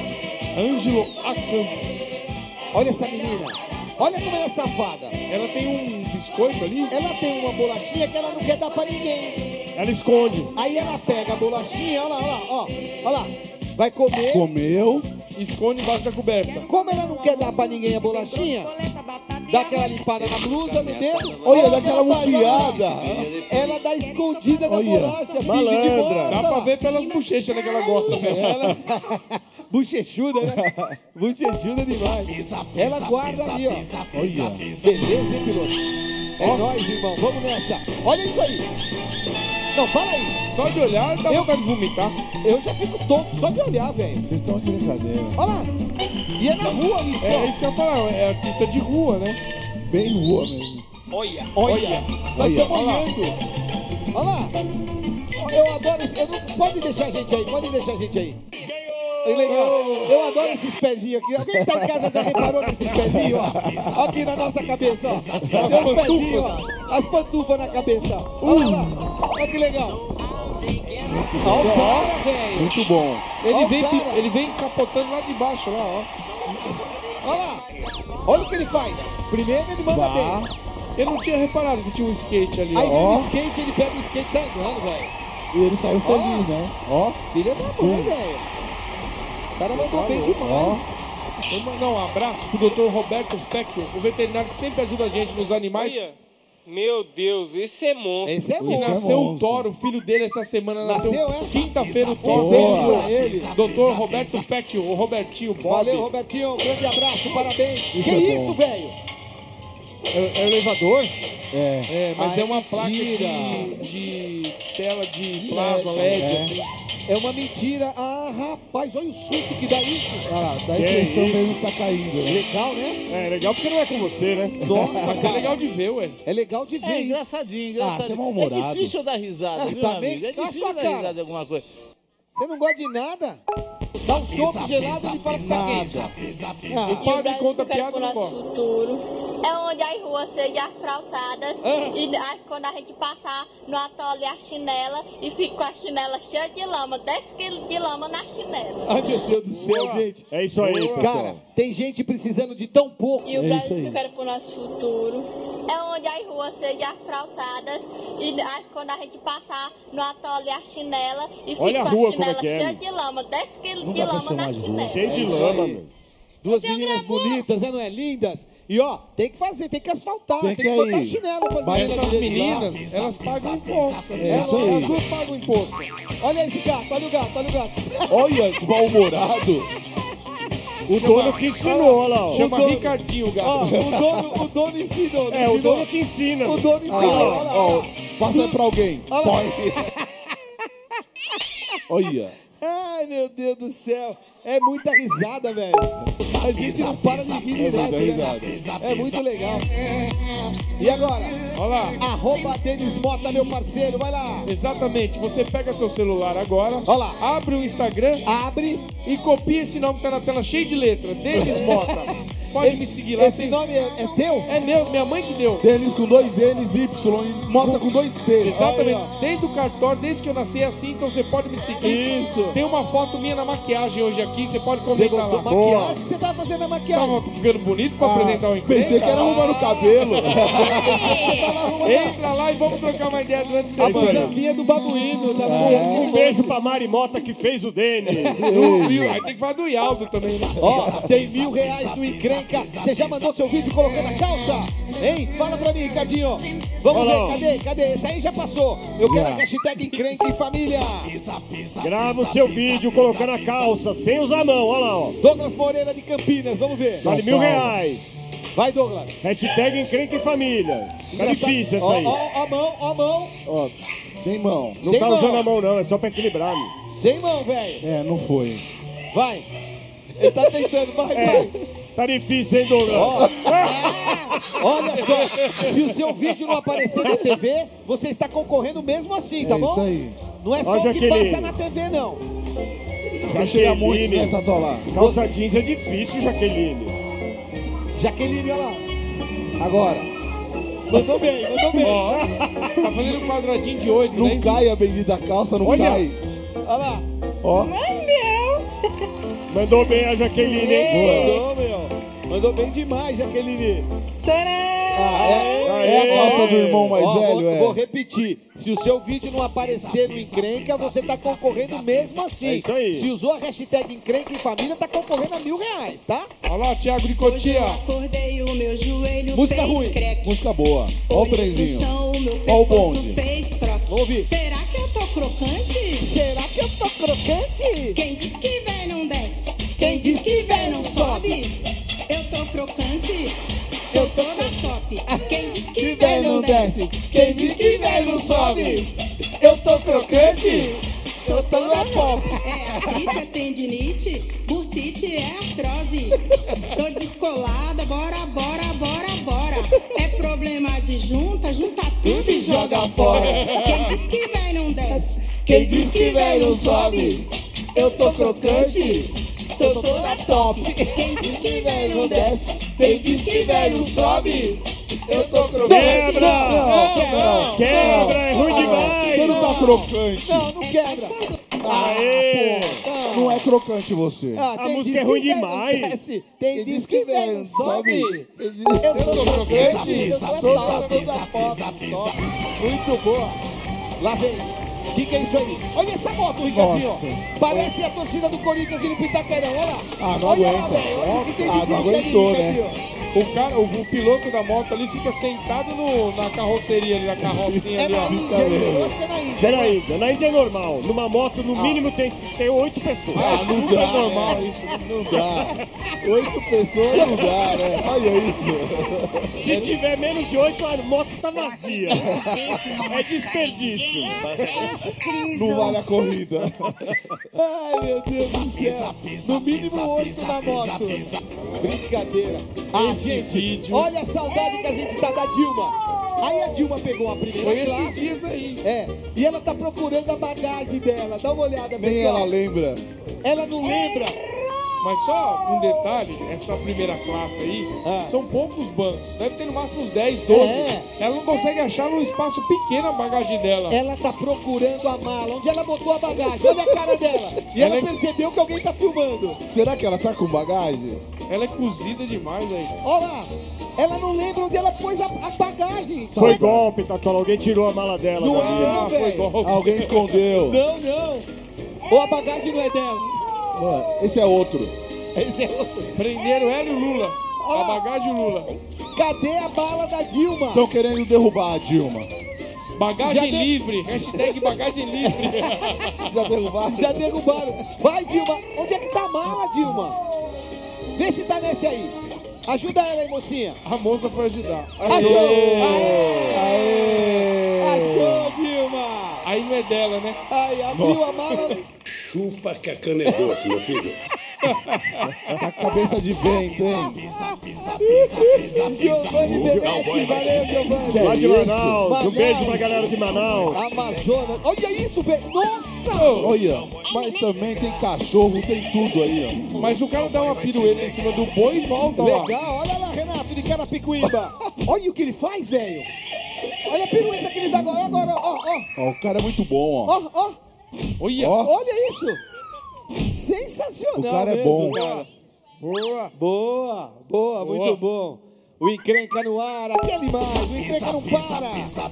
Ângelo Acampos. Olha essa menina. Olha como ela é safada. Ela tem um biscoito ali? Ela tem uma bolachinha que ela não quer dar pra ninguém. Ela esconde. Aí ela pega a bolachinha, olha lá, ó. Olha lá. Vai comer. Comeu. Esconde embaixo da coberta. Como ela não quer dar pra ninguém a bolachinha, dá aquela limpada na blusa, no dedo. Olha, dá aquela mupiada. Ela dá escondida na Olha, bolacha, finge de malandra. boa. Dá pra ver pelas bochechas né, que ela gosta mesmo. Ela... Bochechuda, né? Bochechuda demais. Ela guarda ali, ó. Olha. Beleza, hein, piloto? É nóis, irmão. Vamos nessa. Olha isso aí. Não, fala aí. Só de olhar dá vontade de vomitar. Eu já fico tonto só de olhar, velho. Vocês estão de brincadeira. Olha lá. E é na rua isso, ó. É isso que eu ia falar. É artista de rua, né? Bem rua mesmo. Olha. Nós Olha. estamos Olha lá. olhando. Olha lá. Eu adoro esse... Pode deixar a gente aí, pode deixar a gente aí. É legal. Eu adoro esses pezinhos aqui. Alguém que tá em casa já reparou nesses pezinhos, ó? Aqui na nossa cabeça, ó. Tem uns pezinhos, ó. As pantufas na cabeça. Olha lá. Olha que legal. Olha o cara, velho. Muito bom. Ele vem capotando lá de baixo, lá, ó. Olha lá. Olha o que ele faz. Primeiro ele manda bem. Eu não tinha reparado que tinha um skate ali, Aí ó. vem o skate, ele pega o skate e sai andando, velho. E ele saiu feliz, né? Ó. Filha da mãe, velho. O cara mandou bem demais. Vou mandar um abraço pro Dr. Roberto Fecchio, o veterinário que sempre ajuda a gente nos animais. Meu Deus, esse é monstro. Esse é E monstro. nasceu o Toro, o filho dele essa semana. Nasceu, é? Quinta-feira o Toro. Boa. Ele. Dr. Roberto Fecchio, o Robertinho Bob. Valeu, Robertinho. Um grande abraço, parabéns. Isso Que é isso, bom. velho? É o elevador? É. É, mas Ah, é uma placa mentira. de tela de plasma LED, é. assim. É uma mentira. Ah, rapaz, olha o susto que dá isso. Olha lá, dá a impressão mesmo que tá caindo. Né? Legal, né? É legal porque não é com você, né? Nossa, Mas é legal de ver, ué. É legal de ver. É hein? engraçadinho, você é engraçadinho. mal-humorado. É difícil eu dar risada, viu, também amigo? É com a difícil sua dar cara. risada de alguma coisa. Você não gosta de nada? Dá um chope gelado e fala que tá quente. O padre conta piada e não gosta. Futuro. é onde as ruas sejam asfaltadas e quando a gente passar no atole a chinela e fica com a chinela cheia de lama, 10 quilos de lama na chinela. Ai, meu Deus do céu, gente. É isso aí, pessoal. Cara, tem gente precisando de tão pouco. E o Brasil que eu quero pro nosso futuro é onde as ruas sejam asfaltadas e quando a gente passar no atole a chinela e fica Olha a com rua a como é chinela que é, cheia meu. de lama, 10 quilos Não de dá pra lama na chamar de rua. chinela. Cheio de É isso lama, aí. meu. Duas meninas bonitas, não é? Lindas. E ó, tem que fazer, tem que asfaltar, tem que que botar ir. o chinelo pra Mas essas meninas, elas pagam imposto. É isso aí. As duas pagam imposto. Olha esse gato, olha o gato, olha o gato. Olha que mal-humorado. O dono que ensinou, olha lá. Ó. Chama O dono- Ricardinho o gato. Ó, o dono ensinou. É, o dono que ensina. O dono ensinou, olha lá. Ó, passa pra alguém. Olha lá. Olha. Ai, meu Deus do céu. É muita risada, velho. A gente não para de rir direto, muita né? risada. É muito legal. E agora? Olha lá. @, Denis Mota, meu parceiro. Vai lá. Exatamente. Você pega seu celular agora, Olha lá. abre o Instagram, Abre. e copia esse nome que tá na tela cheio de letra. Denis Mota. Pode me seguir lá. Esse nome é teu? É meu, minha mãe que deu. Denis com 2 N's, Y e Mota com 2 T's. Exatamente. Desde o cartório, desde que eu nasci é assim, então você pode me seguir. Isso. Tem uma foto minha na maquiagem hoje aqui, você pode Você comentar botou lá. maquiagem? O que você tava fazendo na maquiagem? Tava ficando bonito pra apresentar o emprego. Pensei que era arrumando o cabelo. Você tava arrumando Entra lá e vamos trocar uma ideia durante a a semana. busanvinha do babuíno. Tá Um beijo pra Mari Mota que fez o Denis. Aí tem que falar do Ialdo também, né? Ó, tem R$1.000 no Encrenca. Você já mandou seu vídeo colocando a calça? Hein? Fala pra mim, Ricardinho. Vamos Olha ver, cadê? Esse aí já passou. Eu quero a hashtag Encrenca em família. Grava o seu vídeo colocando a calça, sem usar a mão, olha lá, ó. Douglas Moreira de Campinas, vamos ver. Vale R$1.000. Vai, Douglas. Hashtag Encrenca em Família. Tá difícil essa aí. Ó a mão, ó a mão. Ó, sem mão. Não sem tá mão. usando a mão não, é só pra equilibrar, meu. Sem mão, velho. É, não foi. Vai. Ele tá tentando, vai. Tá difícil, hein, Douglas? Ó. Olha só, se o seu vídeo não aparecer na TV, você está concorrendo mesmo assim, tá bom? Isso aí. Não é só Ó, o que Jaqueline. passa na TV, não. Já chega muito, né, Tatola? Calça jeans é difícil, Jaqueline. Jaqueline, olha lá. Agora. Mandou bem, mandou bem. Ó, tá fazendo um quadradinho de 8, Não né? cai a bendita calça, não Olha. cai. Olha lá. Ó. Mandou bem a Jaqueline, hein? Mandou, meu. Mandou bem demais, Jaqueline. É a calça do irmão mais Ó, velho, vou repetir. Se o seu vídeo não aparecer no Encrenca, você tá concorrendo mesmo assim. É isso aí. Se usou a hashtag Encrenca em Família, tá concorrendo a R$1.000, tá? Olha lá, Thiago de Cotia. Acordei, o meu joelho Música fez ruim. creque. Música boa. Ó o Olhei pro trenzinho. chão, o meu Ó o pescoço bonde. fez troque. Vamos ouvir. Será que eu tô crocante? Será que eu tô crocante? Quem diz que vem não desce? Quem diz que vem não sobe? Eu tô crocante? Eu tô na top. Quem diz que vem não desce. Quem diz que vem não sobe? Eu tô crocante? Eu tô na pop. É artrite, é tendinite, bursite, é artrose. Sou descolada, bora, bora, bora, bora. É problema de junta, junta tudo e joga fora. Quem diz que vem não desce? Quem diz que vem não sobe? Eu tô crocante? Eu tô na top. Quem diz que vem Não desce. Quem diz que vem não sobe? Eu tô crocante. Quebra! Não, Quebra, é ruim demais! Você não tá crocante. não quebra. Aê! Não é crocante você. A quem música diz é ruim que vem não demais. desce. Quem diz que vem não sobe? Quem diz- Eu tô crocante. Eu tô na top. Muito boa. Lá vem. O que é isso aí? Olha essa moto, Ricardinho. Nossa. Parece a torcida do Corinthians indo pro Itaquerão. Olha lá. Ah, não Olha lá, aguenta. velho. Olha o que tem de Ah, não gente aguentou, ali, né? Ricardinho. O cara, o piloto da moto ali fica sentado na carroceria ali, na carrocinha É ali, na ó. Índia, eu acho que é na Índia. É na Índia. Na Índia é normal. Numa moto, no mínimo, tem 8 pessoas. Ah, não Super dá, normal né? isso. Não dá. 8 pessoas não dá, né? Olha isso. Se tiver menos de 8, a moto tá vazia. É desperdício. Não vale a corrida. Ai, meu Deus do céu. No mínimo 8 na moto. Brincadeira. Ah, Esse gente, vídeo- olha a saudade que a gente tá da Dilma. Aí a Dilma pegou a primeira Foi esses classe. dias aí. É, e ela tá procurando a bagagem dela. Dá uma olhada, pessoal. Nem ela lembra. Ela não lembra. Mas só um detalhe, essa primeira classe aí, são poucos bancos. Deve ter no máximo uns 10, 12. Ela não consegue achar num espaço pequeno a bagagem dela. Ela tá procurando a mala. Onde ela botou a bagagem? Olha a cara dela. E ela percebeu que alguém tá filmando. Será que ela tá com bagagem? Ela é cozida demais aí. Olha lá. Ela não lembra onde ela pôs a bagagem. Foi golpe, Tatola. Alguém tirou a mala dela. Não é não, foi velho. golpe. Alguém escondeu. Não. Ou a bagagem não é dela. Esse é outro. Esse é outro. Prenderam ela e o Lula. A bagagem e o Lula. Cadê a bala da Dilma? Estão querendo derrubar a Dilma. Bagagem livre. Hashtag bagagem livre. Já derrubaram? Já derrubaram. Vai, Dilma. Onde é que tá a mala, Dilma? Vê se tá nesse aí. Ajuda ela aí, mocinha. A moça foi ajudar. Achou! Achou, Dilma! Aí não é dela, né? Aí, abriu a mala. Chupa que a cana é doce, meu filho. A cabeça de vento, hein? Giovanni Benetti, valeu, Giovanni. Lá de Manaus. Um beijo pra galera de Manaus. Amazonas. Olha isso, velho. Nossa! Olha, mas também tem cachorro, tem tudo aí, ó. Mas o cara dá uma pirueta em cima do boi e volta lá. Legal, olha lá, Renato, de Carapicuíba. Olha o que ele faz, velho. Olha a pirueta que ele dá agora, ó. Ó, o cara é muito bom, ó. Ó. Olha. Olha isso. Sensacional. O cara mesmo, é bom. Cara. Boa, muito bom. O encrenca no ar, aquele mais, o encrenca não para.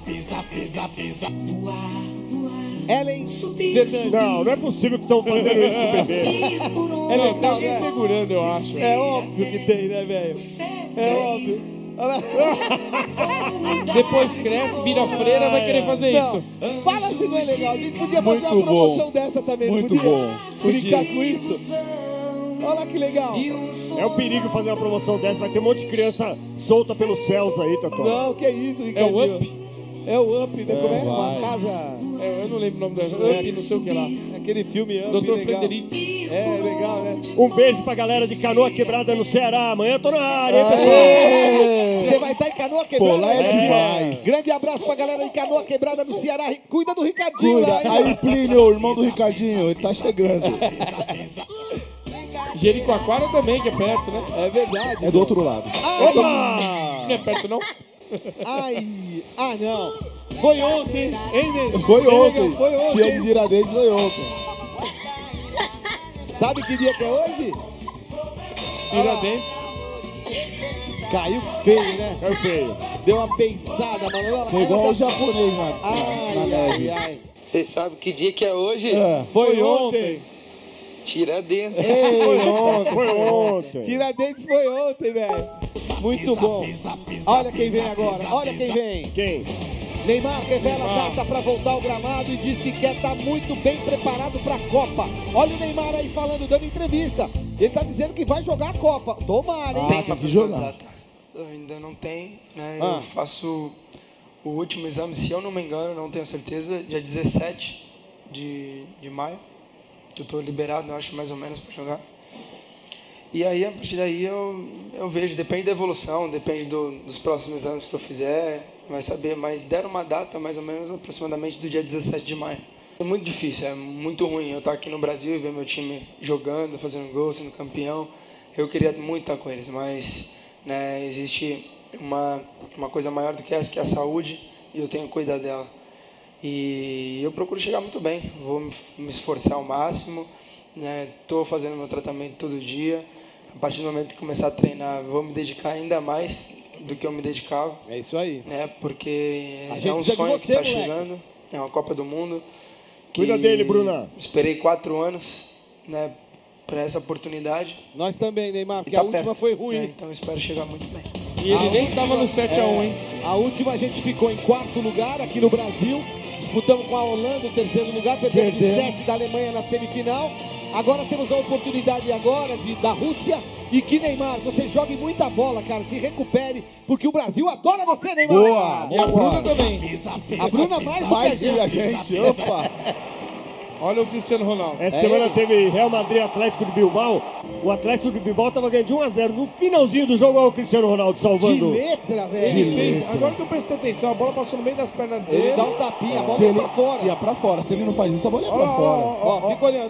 Ellen Fernandes. Não é possível que estão fazendo isso com o bebê. É legal, alguém né? segurando, eu acho. É óbvio que tem, né, velho? É óbvio. Olha lá. Depois cresce, vira freira, vai querer fazer isso. Fala se não é legal. A gente podia fazer Muito uma promoção bom. dessa também, Muito não podia? bom. Brincar com isso. Olha que legal. É um perigo fazer uma promoção dessa. Vai ter um monte de criança solta pelos céus aí, Tatola. Não, que isso, É Ricardinho. o Up? É o Up, né? Como é? Uma vai. casa... Eu não lembro o nome dela. Up, não sei o que lá. Aquele filme Up, Dr. legal. Frederic. É, legal, né? Um beijo pra galera de Canoa Quebrada no Ceará. Amanhã eu tô na área, hein, Aê! pessoal? Você vai estar em Canoa Quebrada? Pô, lá é né? demais. Grande abraço pra galera de Canoa Quebrada no Ceará. Cuida do Ricardinho Cuida. lá, hein? Aí, Plínio, o irmão do Ricardinho, ele tá chegando. Jericoacoara também, que é perto, né? É verdade. É do outro lado. Não é perto, não? Ai, não. Foi ontem, hein, Ney? Foi ontem. Foi ontem. Tinha de Tiradentes, foi ontem. Sabe que dia que é hoje? Tiradentes. Caiu feio, né? Caiu feio. Deu uma pensada, mano. Foi igual o japonês na Ai, neve. ai. Vocês sabem que dia que é hoje? Foi ontem. Tiradentes. Foi ontem. Tiradentes foi ontem, velho. Muito bom. Olha quem vem agora. Olha quem vem. Quem? Neymar revela a data para voltar ao gramado e diz que quer estar muito bem preparado para a Copa. Olha o Neymar aí falando, dando entrevista. Ele tá dizendo que vai jogar a Copa. Tomara, hein? Tem que jogar. Eu ainda não tem, né? Ah. Eu faço o último exame, se eu não me engano, não tenho certeza, dia 17 de maio. Eu estou liberado, eu acho, mais ou menos, para jogar. E aí, a partir daí, eu vejo, depende da evolução, depende dos próximos exames que eu fizer, vai saber. Mas deram uma data, mais ou menos, aproximadamente do dia 17 de maio. É muito difícil, é muito ruim eu estar aqui no Brasil e ver meu time jogando, fazendo gol, sendo campeão. Eu queria muito estar com eles, mas né, existe uma coisa maior do que essa, que é a saúde, e eu tenho que cuidar dela. E eu procuro chegar muito bem, vou me esforçar ao máximo, estou fazendo meu tratamento todo dia. A partir do momento que começar a treinar, vou me dedicar ainda mais do que eu me dedicava. É isso aí. Porque A é gente um precisa de sonho você, que está moleque. chegando, é uma Copa do Mundo. Cuida dele, Bruna. Esperei 4 anos para essa oportunidade. Nós também, Neymar, porque Tá a última perto, foi ruim. então eu espero chegar muito bem. E ele nem tava no 7x1, hein? A última a gente ficou em 4º lugar aqui no Brasil. Disputamos com a Holanda o 3º lugar, perdemos de 7 da Alemanha na semifinal. Agora temos a oportunidade agora da Rússia. E que, Neymar, você jogue muita bola, cara. Se recupere, porque o Brasil adora você, Neymar. Boa, E a boa. Bruna também. A Bruna mais do que a gente. Opa. Olha o Cristiano Ronaldo. Essa semana teve Real Madrid Atlético de Bilbao. O Atlético de Bilbao estava ganhando de 1-0. No finalzinho do jogo, olha o Cristiano Ronaldo salvando. De letra, velho. Ele fez, agora que eu prestei atenção, a bola passou no meio das pernas dele. Ele dá um tapinha, a bola Se ia ele pra fora. ia pra fora. Se ele não faz isso, a bola ia Ó, pra ó, fora. Ó, fica olhando, ó.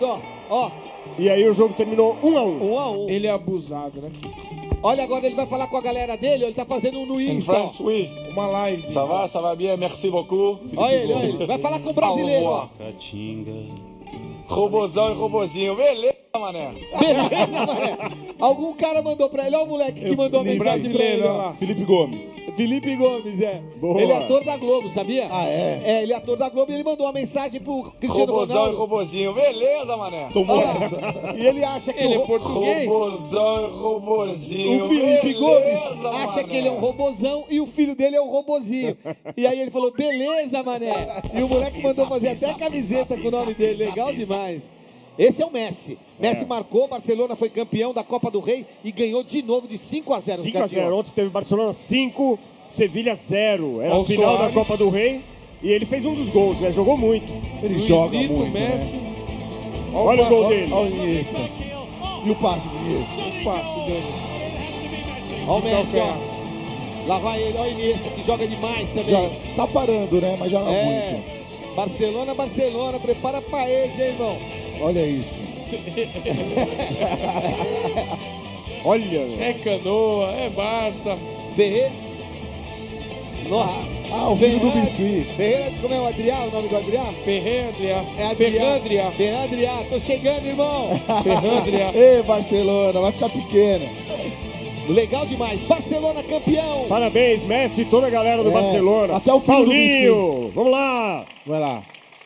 Ó. E aí o jogo terminou 1-1. 1-1. Ele é abusado, né? Olha, agora ele vai falar com a galera dele, ele tá fazendo um no Insta. France, oui. Uma live. Ça va bien, merci beaucoup. Olha ele. Vai falar com o brasileiro, ó. Robozão e robozinho, beleza, mané. Beleza, mané. Algum cara mandou pra ele, olha o moleque que mandou a mensagem pra ele, ó. Felipe Gomes. Felipe Gomes, é. Boa. Ele é ator da Globo, sabia? Ah, é? É, ele é ator da Globo e ele mandou uma mensagem pro Cristiano Robozão Ronaldo. e robozinho, beleza, mané. Tomou Olha, essa. E ele acha que Ele é português? Robozão e robozinho, O Felipe beleza, Gomes acha mané. que ele é um robozão e o filho dele é um robozinho. E aí ele falou, beleza, mané. E o moleque mandou fazer até a camiseta com o nome dele. Legal demais. Esse é o Messi. Messi marcou, Barcelona foi campeão da Copa do Rei e ganhou de novo de 5-0. 5-0. Ontem teve Barcelona 5, Sevilha 0. Era Ó, a o final Soares. da Copa do Rei e ele fez um dos gols, né? Jogou muito. Ele Luizito, joga muito, Messi. né? Olha o gol dele. Olha o Iniesta. E o passe do Iniesta. O passe dele. Olha o Messi, ó. Lá vai ele, olha o Iniesta, que joga demais também. Já tá parando, né? Mas joga muito. Barcelona, prepara pra ele, hein, irmão. Olha isso. Olha. É Canoa, é Barça. Ferreira. Nossa. O filho do Biscuit. Ferreira, como é o Adriano, o nome do Adriano? Ferrandria. É Ferrandria. Ferrandria, tô chegando, irmão. Ferrandria. Ei, Barcelona, vai ficar pequena. Legal demais. Barcelona campeão. Parabéns, Messi e toda a galera do Barcelona. Até o filho Paulinho, vamos lá. Vai lá.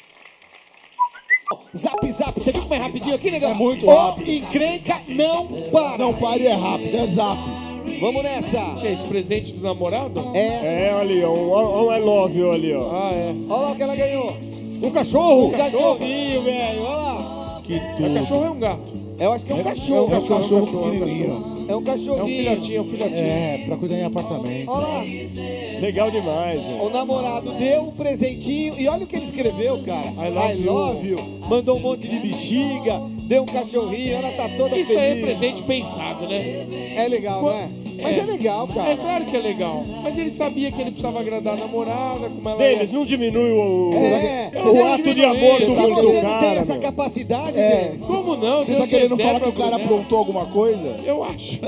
Zap, você viu como é rapidinho aqui, negão? É muito Ô, rápido. encrenca, não para. Não pare, é rápido, é zap. Vamos nessa. Que é esse presente do namorado? É. É, ali, ó. Um I love you ali, ó. Ah, é. Olha lá o que ela ganhou. Um cachorro. Um cachorrinho, velho. Olha lá. Que É tudo. cachorro ou é um gato? Eu acho que é um cachorro. É um cachorro pequenininho. É um cachorrinho. É um filhotinho, É, pra cuidar em apartamento. Olha lá. Legal demais, velho. O namorado deu um presentinho e olha o que ele escreveu, cara. I love you. Mandou um monte de bexiga, deu um cachorrinho, ela tá toda Isso feliz. aí é presente pensado, né? É legal, né? Mas é legal, cara. É claro que é legal. Mas ele sabia que ele precisava agradar a namorada, como ela Deles, não diminui o Você ato de amor se do você não cara, tem essa meu. capacidade, É. Denis. Como não? Você Deus tá querendo falar reserva que o cara pro dela. aprontou alguma coisa? Eu acho.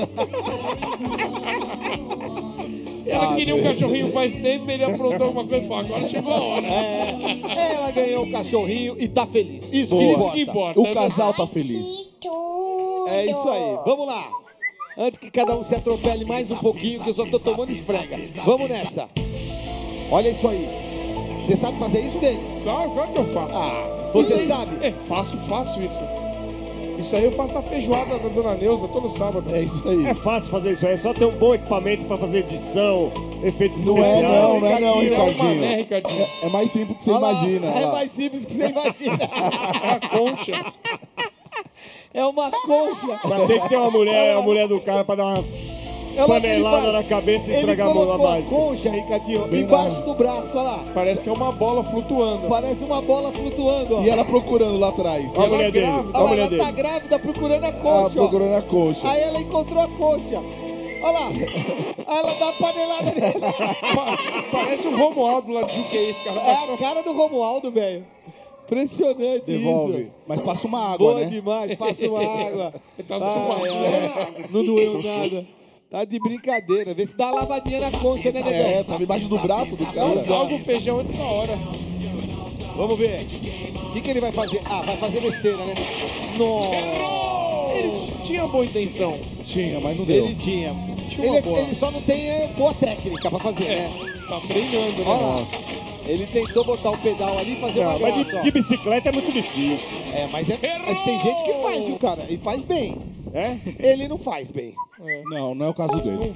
Ela queria um cachorrinho faz tempo, ele aprontou alguma coisa e falou, agora chegou a hora. Ela ganhou o cachorrinho e tá feliz. Isso Boa. que importa. O casal tá feliz. É isso aí. Vamos lá. Antes que cada um se atropele mais um pouquinho, que eu só tô tomando esfrega. Vamos nessa. Olha isso aí. Você sabe fazer isso, Denis? Sabe? Claro que eu faço. Você Isso aí- sabe? É, faço isso. Isso aí eu faço na feijoada da Dona Neuza todo sábado. É isso aí. É fácil fazer isso aí, é só ter um bom equipamento pra fazer edição, efeitos Não é especiais. não, não é não, Ricardinho, é um Ricardinho. mané, Ricardinho. É mais simples que você Olha lá, imagina. olha É lá. mais simples que você imagina. É a concha. É uma concha. Mas tem que ter uma mulher do cara pra dar uma Olha lá o que ele panelada faz. na cabeça e Ele estragar a mão colocou a abaixo. concha, Ricardinho, Bem embaixo na- do braço, olha lá. Parece que é uma bola flutuando. Parece uma bola flutuando, ó. E ela procurando lá atrás. Olha a ela mulher dele, grávida. olha a Olha lá, mulher ela dele. tá grávida procurando a Ah, concha, ó. procurando a coxa. Aí ela encontrou a coxa. Olha lá. Aí ela dá uma panelada nele. Parece o Romualdo lá de que é esse cara. É a cara do Romualdo, velho. Impressionante Devolve. isso. Mas passa uma água, Boa né? demais, passa uma água. Ele tá suado. Não doeu nada. Tá de brincadeira. Vê se dá uma lavadinha na concha, né, negão? É, tá embaixo do braço do cara. Não salga o feijão antes da hora. Vamos ver. O que ele vai fazer? Ah, vai fazer besteira, né? Nossa. Ele tinha boa intenção. Tinha, mas não deu. Ele tinha. Tinha uma boa. Ele só não tem boa técnica pra fazer, né? Tá treinando, né? Olha lá. Ele tentou botar o pedal ali e fazer uma Não, mas graça, ó. de bicicleta é muito difícil. É, mas tem gente que faz, viu, cara? E faz bem. É? Ele não faz bem. Não, não é o caso dele.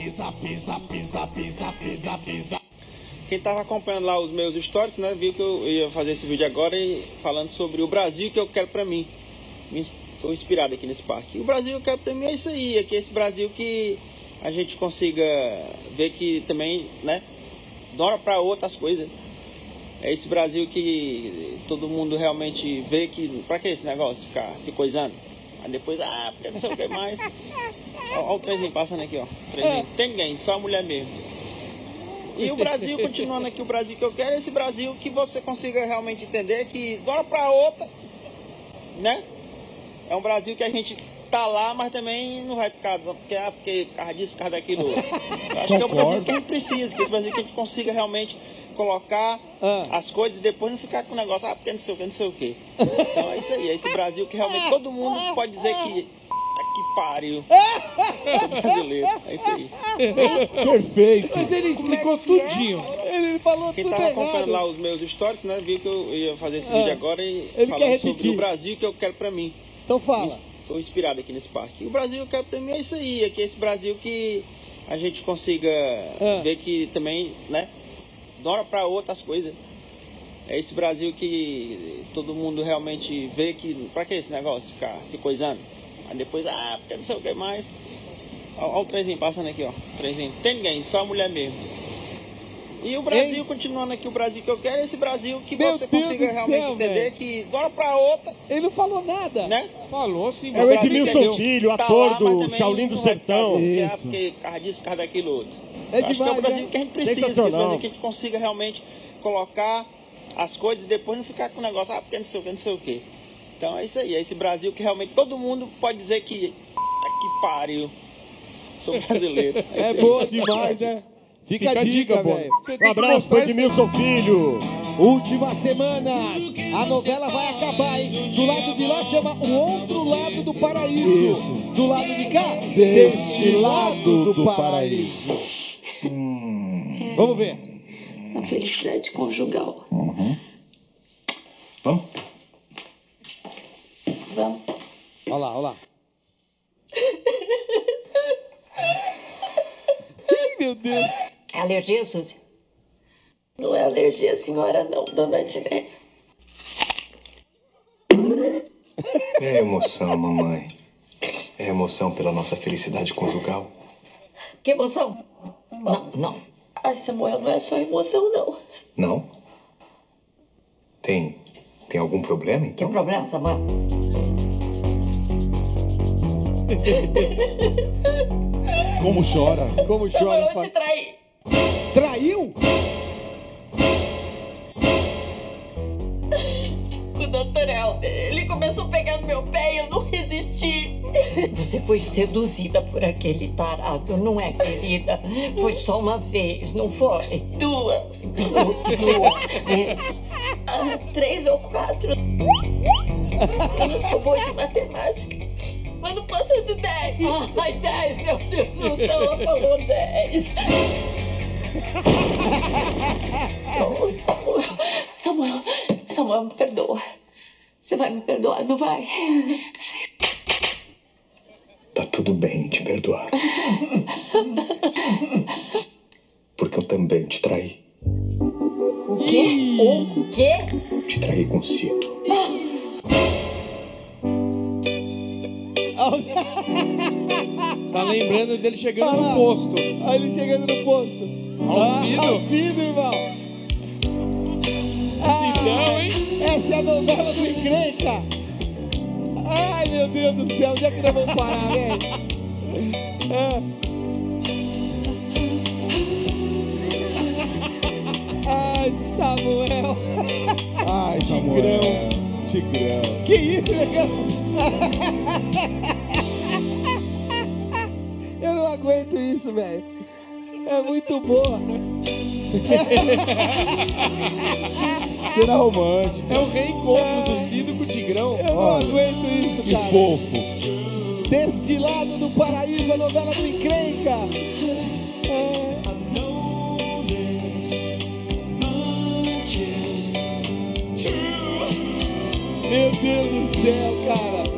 Quem estava acompanhando lá os meus stories, né, viu que eu ia fazer esse vídeo agora e falando sobre o Brasil que eu quero pra mim. Estou inspirado aqui nesse parque. O Brasil que eu quero pra mim é isso aí, é que esse Brasil que a gente consiga ver que também, né, de uma hora pra outra as coisas. É esse Brasil que todo mundo realmente vê que, pra que esse negócio, ficar se coisando? Aí depois, porque não sei o que mais. Olha o trenzinho passando aqui, ó. Trenzinho. Tem ninguém, só a mulher mesmo. E o Brasil, continuando aqui, o Brasil que eu quero é esse Brasil que você consiga realmente entender que de uma hora pra outra, né? É um Brasil que a gente tá lá, mas também não vai ficar, porque por causa disso, por causa daquilo. Eu acho que é o Brasil que a gente precisa, que esse Brasil que a gente consiga realmente colocar as coisas e depois não ficar com o negócio, porque não sei o que, não sei o que. Então é isso aí, é esse Brasil que realmente todo mundo pode dizer que pariu. Sou brasileiro, é isso aí. Perfeito. Mas ele explicou tudinho. Ele falou Quem tudo tava errado. acompanhando lá os meus stories, né, viu que eu ia fazer esse vídeo agora e Ele quer falando repetir. sobre o Brasil que eu quero pra mim. Então fala. Estou inspirado aqui nesse parque. O Brasil que eu quero pra mim é isso aí, é que esse Brasil que a gente consiga ver que também, né, de uma hora pra outra as coisas. É esse Brasil que todo mundo realmente vê que, pra que esse negócio, ficar se coisando? Aí depois, porque não sei o que mais. Olha o trenzinho passando aqui, ó. Trenzinho. Tem ninguém, só a mulher mesmo. E o Brasil, continuando aqui, o Brasil que eu quero é esse Brasil que Meu você Deus consiga do realmente céu, entender velho. que de uma hora pra outra. Ele não falou nada. Né? Falou sim. É o Edmilson Filho, ator do Shaolin do Sertão. Porque por causa disso, por causa daquilo outro. É Eu acho que é o demais, Brasil né? que a gente precisa, que esse Sensacional. Brasil que a gente consiga realmente colocar as coisas e depois não ficar com o negócio, porque não sei o que, não sei o que. Então é isso aí, é esse Brasil que realmente todo mundo pode dizer que pariu. Sou brasileiro. É isso aí. boa demais, né? Fica a dica, Bono. velho. Você tem Um que abraço pro mostrar Edmilson Filho. Últimas semanas, a novela vai acabar, hein? Do lado de lá chama O Outro Lado do Paraíso. Isso. Do lado de cá, Deste lado do paraíso. Vamos ver. A felicidade conjugal. Vamos? Vamos. Olha lá, olha lá. Ai, meu Deus. É alergia, Suzy? Não é alergia a senhora, não, dona Diné. É emoção, mamãe. É emoção pela nossa felicidade conjugal. Que emoção? Não, não. Ai, Samuel, não é só emoção, não. Não? Tem algum problema, então? Que problema, Samuel? Como chora. Como chora. Samuel, eu te traí. Traiu? O Dr. Helder, ele começou a pegar no meu pé e eu não resisti. Você foi seduzida por aquele tarado, não é, querida? Foi só uma vez, não foi? Duas vezes. 3 ou 4. Eu não sou boa de matemática, mas não passa de 10. Ai, 10, meu Deus do céu, ela falou 10. Samuel, me perdoa. Você vai me perdoar, não vai? Tá tudo bem te perdoar. Porque eu também te traí. O quê? O quê? Te traí com Cito. Tá lembrando dele chegando no posto. Aí ele chegando no posto. Alcido? Alcido, irmão. Cidão, hein? Essa é a novela do Encrenca. Ai, meu Deus do céu. Onde é que nós vamos parar, velho? Ai, Samuel. Ai, Samuel. Tigrão. Que isso, negão? Eu não aguento isso, velho. É muito boa. Cena romântica. É o reencontro do Cido com o Tigrão. Eu não aguento isso, Que cara. fofo. Deste lado do paraíso, a novela do Encrenca. Meu Deus do céu, cara.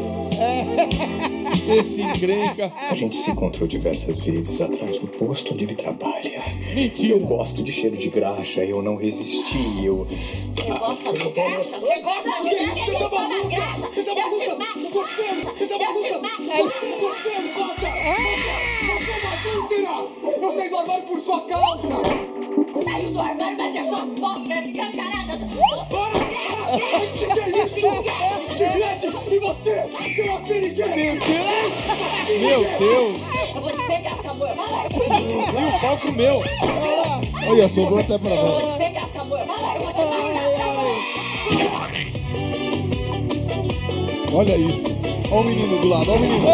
Esse Encrenca. A gente se encontrou diversas vezes atrás do posto onde ele trabalha. Mentira. Eu gosto de cheiro de graxa, eu não resisti, eu... Você gosta de graxa? Você gosta de graxa? Você tá maluca? Você tá maluca? Você tá maluca? Você é bota! Você é uma adúltera! Eu saí do armário por sua causa! Saiu do armário, mas deixou a boca de cancarada. Que é isso? Tigretti! E você? Seu apelido! Meu Deus! Eu vou te pegar, Samuel. Vai lá. E o pau comeu. Olha, sobrou até pra Eu vou nós. te pegar, Samuel. Vai lá, eu vou te matar. Olha isso. Olha o menino do lado, olha o menino.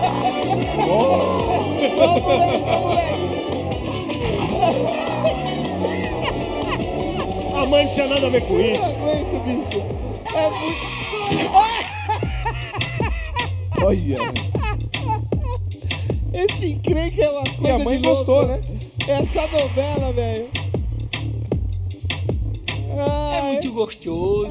A mãe não tinha nada a ver com isso. Não aguento, bicho. É muito... Olha. Esse encrenca é uma coisa Minha mãe de louco. gostou, né? Essa novela, velho. É muito gostoso.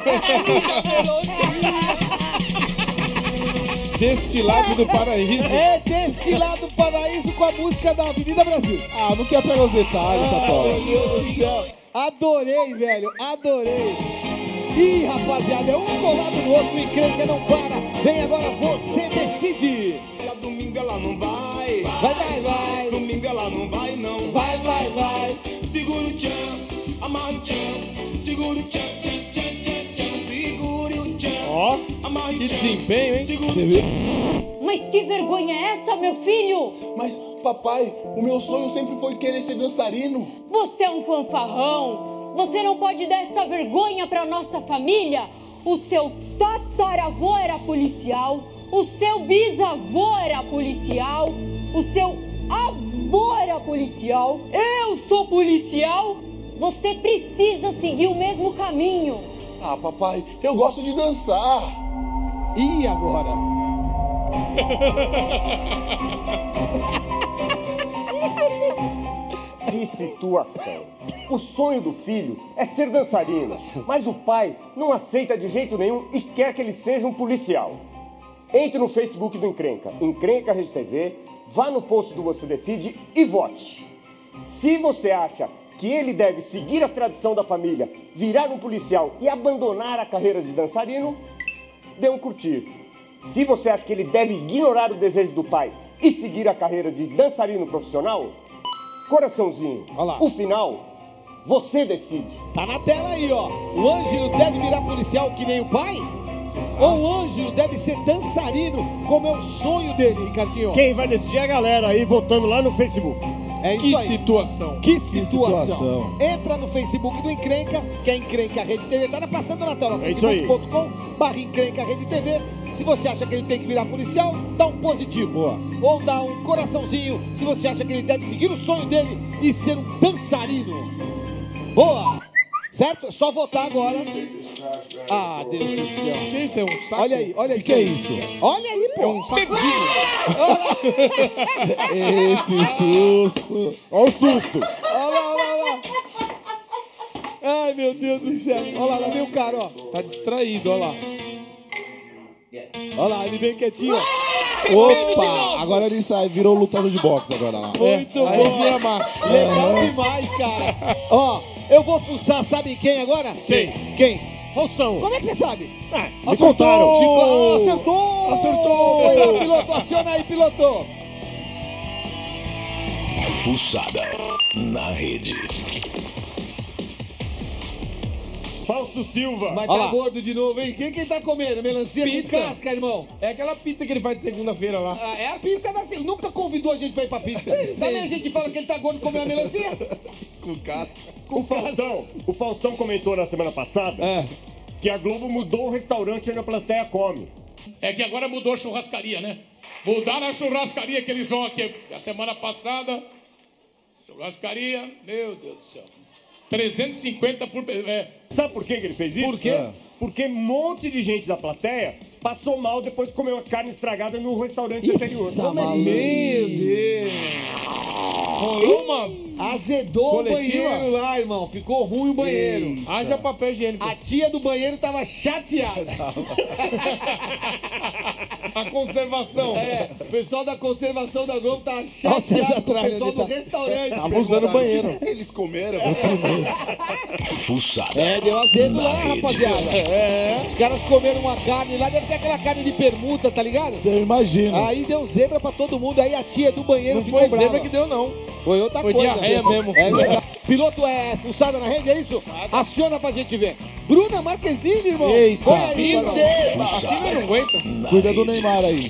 Destilado do Paraíso. É Destilado do Paraíso com a música da Avenida Brasil. Ah, não se apega aos detalhes, Tatola. Meu Deus do céu. Adorei, velho. Adorei. Ih, rapaziada, é um colado no outro, encrenca não para. Vem agora, você decide. Domingo ela não vai. Vai. Domingo ela não vai, não. Vai. Segura o tchan, amarra o tchan. Segura o tchan, segure o tchan. Ó, amarra o que tchan. desempenho, hein? Segura o tchan. Mas que vergonha é essa, meu filho? Mas, papai, o meu sonho sempre foi querer ser dançarino. Você é um fanfarrão. Você não pode dar essa vergonha pra nossa família. O seu tataravô era policial. O seu bisavô era policial. O seu avô era policial. Eu sou policial. Você precisa seguir o mesmo caminho. Ah, papai, eu gosto de dançar. E agora? Que situação. O sonho do filho é ser dançarino, mas o pai não aceita de jeito nenhum e quer que ele seja um policial. Entre no Facebook do Encrenca, Encrenca Rede TV, vá no post do Você Decide e vote. Se você acha que ele deve seguir a tradição da família, virar um policial e abandonar a carreira de dançarino, dê um curtir. Se você acha que ele deve ignorar o desejo do pai e seguir a carreira de dançarino profissional, coraçãozinho. Olha lá. O final, você decide. Tá na tela aí, ó. O Ângelo deve virar policial que nem o pai? Ou o Ângelo deve ser dançarino, como é o sonho dele, Ricardinho? Quem vai decidir é a galera aí votando lá no Facebook. É isso Que aí. situação. Que situação. Entra no Facebook do Encrenca, que é Encrenca Rede TV, tá passando na tela, É isso aí. facebook.com/Encrenca Rede TV. Se você acha que ele tem que virar policial, dá um positivo. Boa. Ou dá um coraçãozinho, se você acha que ele deve seguir o sonho dele e ser um dançarino. Boa! Certo? É só votar agora. Ah, Deus do céu. Que isso? É um saco? Olha aí. O que é isso? Olha aí, pô. É um saco. Esse susto. Olha o susto. Olha lá. Ai, meu Deus do céu. Olha lá vem o cara, ó. Tá distraído, olha lá. Olha lá, ele vem quietinho, ó. Opa! Agora ele sai, virou lutador de boxe agora lá. Muito Aí bom. vira macho. Legal demais, cara. Ó, eu vou fuçar, sabe quem agora? Quem? Faustão. Como é que você sabe? Me contaram. Acertou! Vai lá, piloto, aciona aí, piloto. Fuçada na rede. Fausto Silva. Mas tá gordo de novo, hein? Quem tá comendo? Melancia Pizza. com casca, irmão? É aquela pizza que ele faz de segunda-feira lá. Ah, é a pizza da segunda. Nunca convidou a gente pra ir pra pizza. Sabe a gente fala que ele tá gordo e comeu a melancia? Com casca. O Faustão comentou na semana passada que a Globo mudou o restaurante onde a plateia come. É que agora mudou a churrascaria, né? Mudaram a churrascaria que eles vão aqui. A semana passada, churrascaria, meu Deus do céu. 350 por... Sabe por que ele fez isso? Por quê? Porque um monte de gente da plateia passou mal depois de comer uma carne estragada no restaurante anterior. Meu Deus. Rolou uma Azedou coletiva? o banheiro lá, irmão. Ficou ruim o banheiro. Haja papel higiênico. A tia do banheiro tava chateada. A conservação. O pessoal da conservação da Globo tava chateado com o pessoal do restaurante. Tava usando o banheiro. Eles comeram. Fuçada. Deu azedo na lá, rede. rapaziada. Os caras comeram uma carne lá, deve ser aquela carne de permuta, tá ligado? Eu imagino. Aí deu zebra pra todo mundo, aí a tia do banheiro Não ficou foi brava. zebra que deu, não. Foi outra Foi coisa. diarreia mesmo. É verdade. Piloto é fuçada na rede, é isso? Aciona pra gente ver. Bruna Marquezine, irmão. Eita. Põe aí, irmão. Assim não aguenta. Cuida do Neymar aí.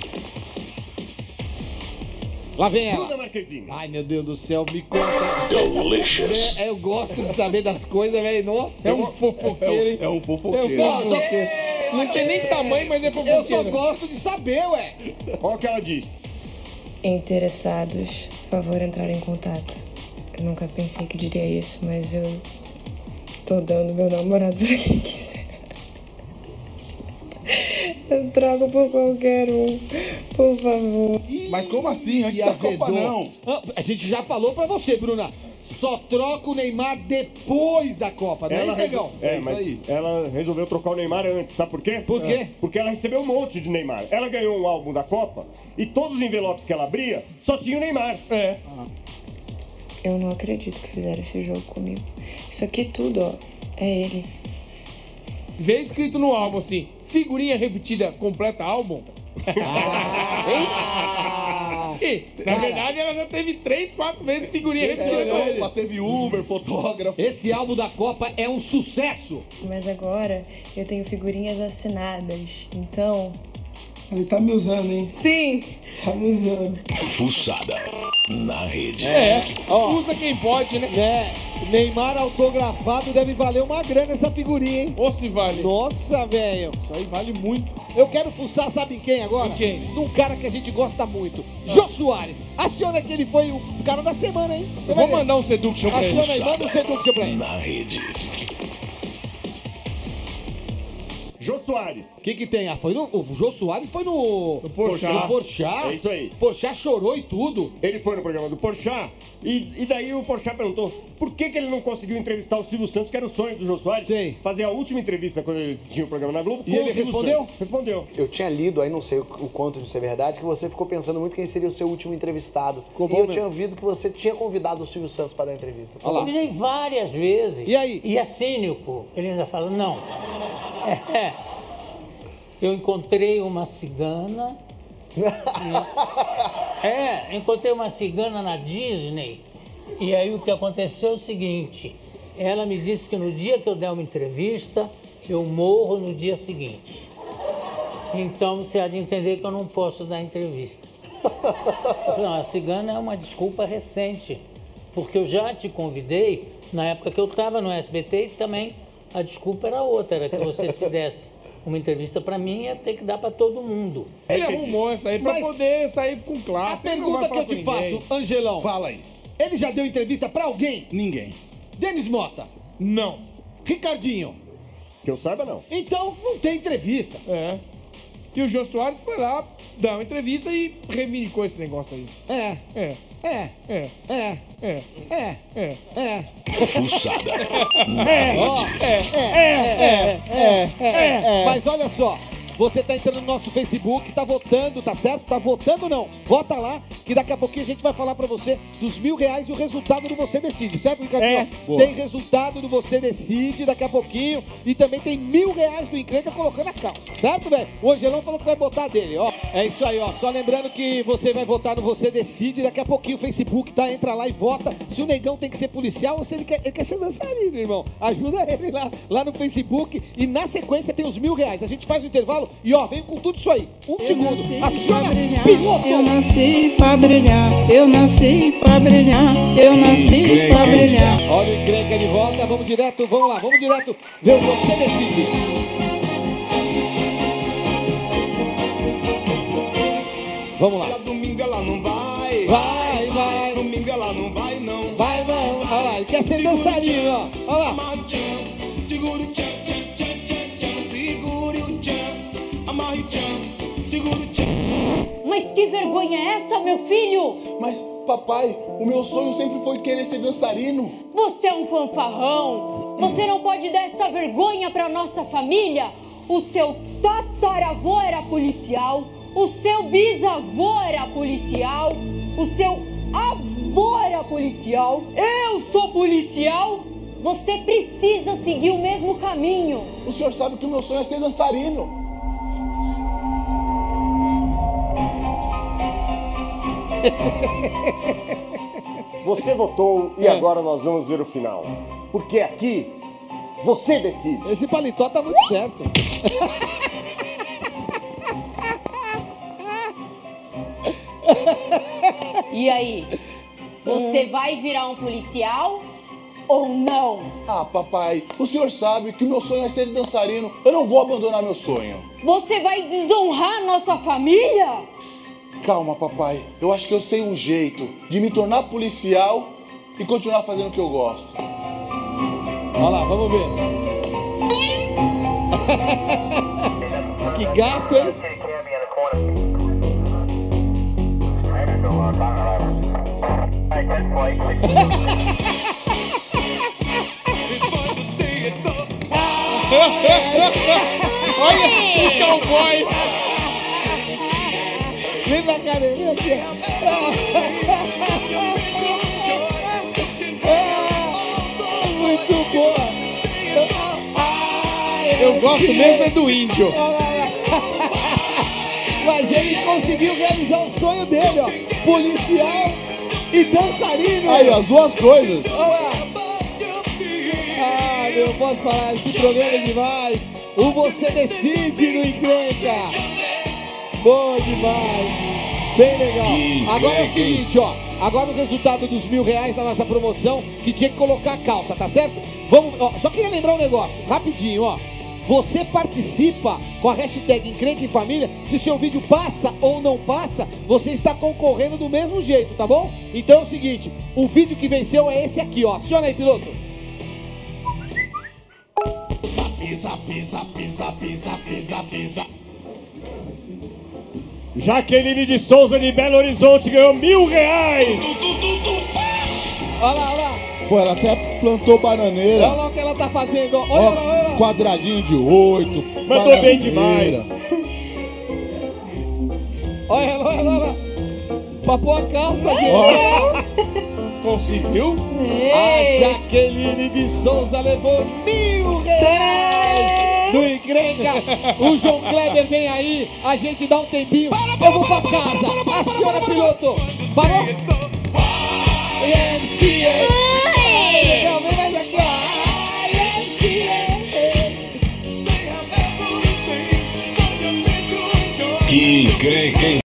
Lá vem ela. Bruna Marquezine. Ai, meu Deus do céu, me conta. Delicious. Eu gosto de saber das coisas, velho. Nossa. É um fofoqueiro, hein? É um fofoqueiro. Eu gosto. Não tem nem tamanho, mas é fofoqueira. Eu só gosto de saber, ué. Olha o que ela disse. Interessados, por favor, entrar em contato. Eu nunca pensei que diria isso, mas eu tô dando meu namorado pra quem quiser. Eu troco por qualquer um, por favor. Mas como assim? Antes E da Copa, azedou. não. A gente já falou pra você, Bruna. Só troca o Neymar depois da Copa, não é isso, Negão? Mas ela resolveu trocar o Neymar antes, sabe por quê? Por quê? Porque ela recebeu um monte de Neymar. Ela ganhou um álbum da Copa e todos os envelopes que ela abria só tinha o Neymar. Eu não acredito que fizeram esse jogo comigo. Isso aqui tudo, ó, é ele. Vê escrito no álbum assim, figurinha repetida completa álbum. E, na verdade, ela já teve 3, 4 vezes figurinha repetida. Teve Uber, fotógrafo. Esse álbum da Copa é um sucesso. Mas agora eu tenho figurinhas assinadas, então... Ele tá me usando, hein? Sim! Tá me usando. Fuçada na rede. Usa quem pode, né? Neymar autografado deve valer uma grana essa figurinha, hein? Ou se vale. Nossa, velho. Isso aí vale muito. Eu quero fuçar, sabe em quem agora? Em quem? Num cara que a gente gosta muito. Jô Soares. Aciona que ele foi o cara da semana, hein? Eu vou mandar um seduction pra ele. Aciona aí, manda um seduction pra ele. Na rede. Jô Soares. O que tem? O Jô Soares foi no Porchat. No Porchat. É isso aí. Porchat chorou e tudo. Ele foi no programa do Porchat e daí o Porchat perguntou por que ele não conseguiu entrevistar o Silvio Santos, que era o sonho do Jô Soares. Sei. Fazer a última entrevista quando ele tinha o programa na Globo. E ele respondeu? Respondeu. Eu tinha lido, aí não sei o quanto disso é verdade, que você ficou pensando muito quem seria o seu último entrevistado. Ficou E bom eu mesmo. tinha ouvido que você tinha convidado o Silvio Santos para dar entrevista. Olha lá. Convidei várias vezes. E aí? E é cínico. Ele ainda fala, não. Eu encontrei uma cigana. Encontrei uma cigana na Disney. E aí o que aconteceu é o seguinte. Ela me disse que no dia que eu der uma entrevista, eu morro no dia seguinte. Então você há de entender que eu não posso dar entrevista. Eu falei, não, a cigana é uma desculpa recente. Porque eu já te convidei na época que eu estava no SBT e também a desculpa era outra, era que você se desse uma entrevista pra mim, ia ter que dar pra todo mundo. Ele arrumou essa aí pra poder sair com classe. A pergunta que eu te faço, Angelão. Fala aí. Ele já deu entrevista pra alguém? Ninguém. Denis Mota? Não. Ricardinho? Que eu saiba, não. Então, não tem entrevista. E o Jô Soares foi lá dar uma entrevista e reivindicou esse negócio aí. Fuçada. Mas olha só, você tá entrando no nosso Facebook, tá votando, tá certo? Tá votando não? Vota lá, que daqui a pouquinho a gente vai falar pra você dos R$1.000 e o resultado do Você Decide, certo, Ricardinho? Tem resultado do Você Decide daqui a pouquinho e também tem R$1.000 do Encrenca colocando a calça, certo, velho? O Angelão falou que vai botar dele, ó. É isso aí, ó. Só lembrando que você vai votar no Você Decide, daqui a pouquinho o Facebook, tá? Entra lá e vota. Se o Negão tem que ser policial ou se ele quer ser dançarino, irmão. Ajuda ele lá no Facebook e na sequência tem os R$1.000. A gente faz o intervalo e ó, vem com tudo isso aí. Segundo. Aciona piloto. Eu nasci pra brilhar, eu nasci pra brilhar, eu nasci pra brilhar. Olha o Encrenca de volta, vamos direto ver o Você Decide. Vamos lá. Domingo ela não vai. Vai. Domingo ela não vai, não. Vai. Olha lá, ele quer ser dançarino, ó. Olha lá. Segura o tchan, tchan, tchan, tchan, tchan. Segure o tchan. Amarre o tchan. Segura o tchan. Mas que vergonha é essa, meu filho? Mas, papai, o meu sonho sempre foi querer ser dançarino. Você é um fanfarrão. Você não pode dar essa vergonha pra nossa família. O seu tataravô era policial. O seu bisavô era policial. O seu avô era policial. Eu sou policial. Você precisa seguir o mesmo caminho. O senhor sabe que o meu sonho é ser dançarino. Você votou e agora nós vamos ver o final. Porque aqui, você decide. Esse paletó tá muito certo. E aí? Você vai virar um policial ou não? Ah, papai, o senhor sabe que o meu sonho é ser dançarino. Eu não vou abandonar meu sonho. Você vai desonrar nossa família? Calma, papai. Eu acho que eu sei um jeito de me tornar policial e continuar fazendo o que eu gosto. Olha lá, vamos ver. Que gato, hein? Olha esse cowboy! Vem pra cá, vem aqui. Muito boa. Eu gosto mesmo é do índio. Mas ele conseguiu realizar o sonho dele, ó. Policial e dançarino. Aí, as duas coisas. Olha lá. Ah, eu posso falar, esse programa é demais. O Você Decide no Encrenca. Bom demais. Bem legal. Agora é o seguinte, ó. Agora o resultado dos R$1.000 da nossa promoção, que tinha que colocar a calça, tá certo? Vamos, ó, só queria lembrar um negócio, rapidinho, ó. Você participa com a hashtag Encrenca em Família. Se o seu vídeo passa ou não passa, você está concorrendo do mesmo jeito, tá bom? Então é o seguinte, o vídeo que venceu é esse aqui, ó. Aciona aí, piloto. Pisa, pisa, pisa, pisa, pisa, pisa. Jaqueline de Souza de Belo Horizonte ganhou R$1.000. Olha lá, olha lá. Pô, ela até plantou bananeira. Olha lá o que ela tá fazendo. Olha lá, olha lá. Quadradinho de 8. Mandou bem demais. Olha ela, olha lá, olha lá. Papou a calça, gente. Conseguiu? A Jaqueline de Souza levou R$1.000 do Encrenca. O João Kleber vem aí. A gente dá um tempinho. Eu vou pra casa. Aciona, piloto. Parou? Vem mais aqui, ó. Que Encrenca em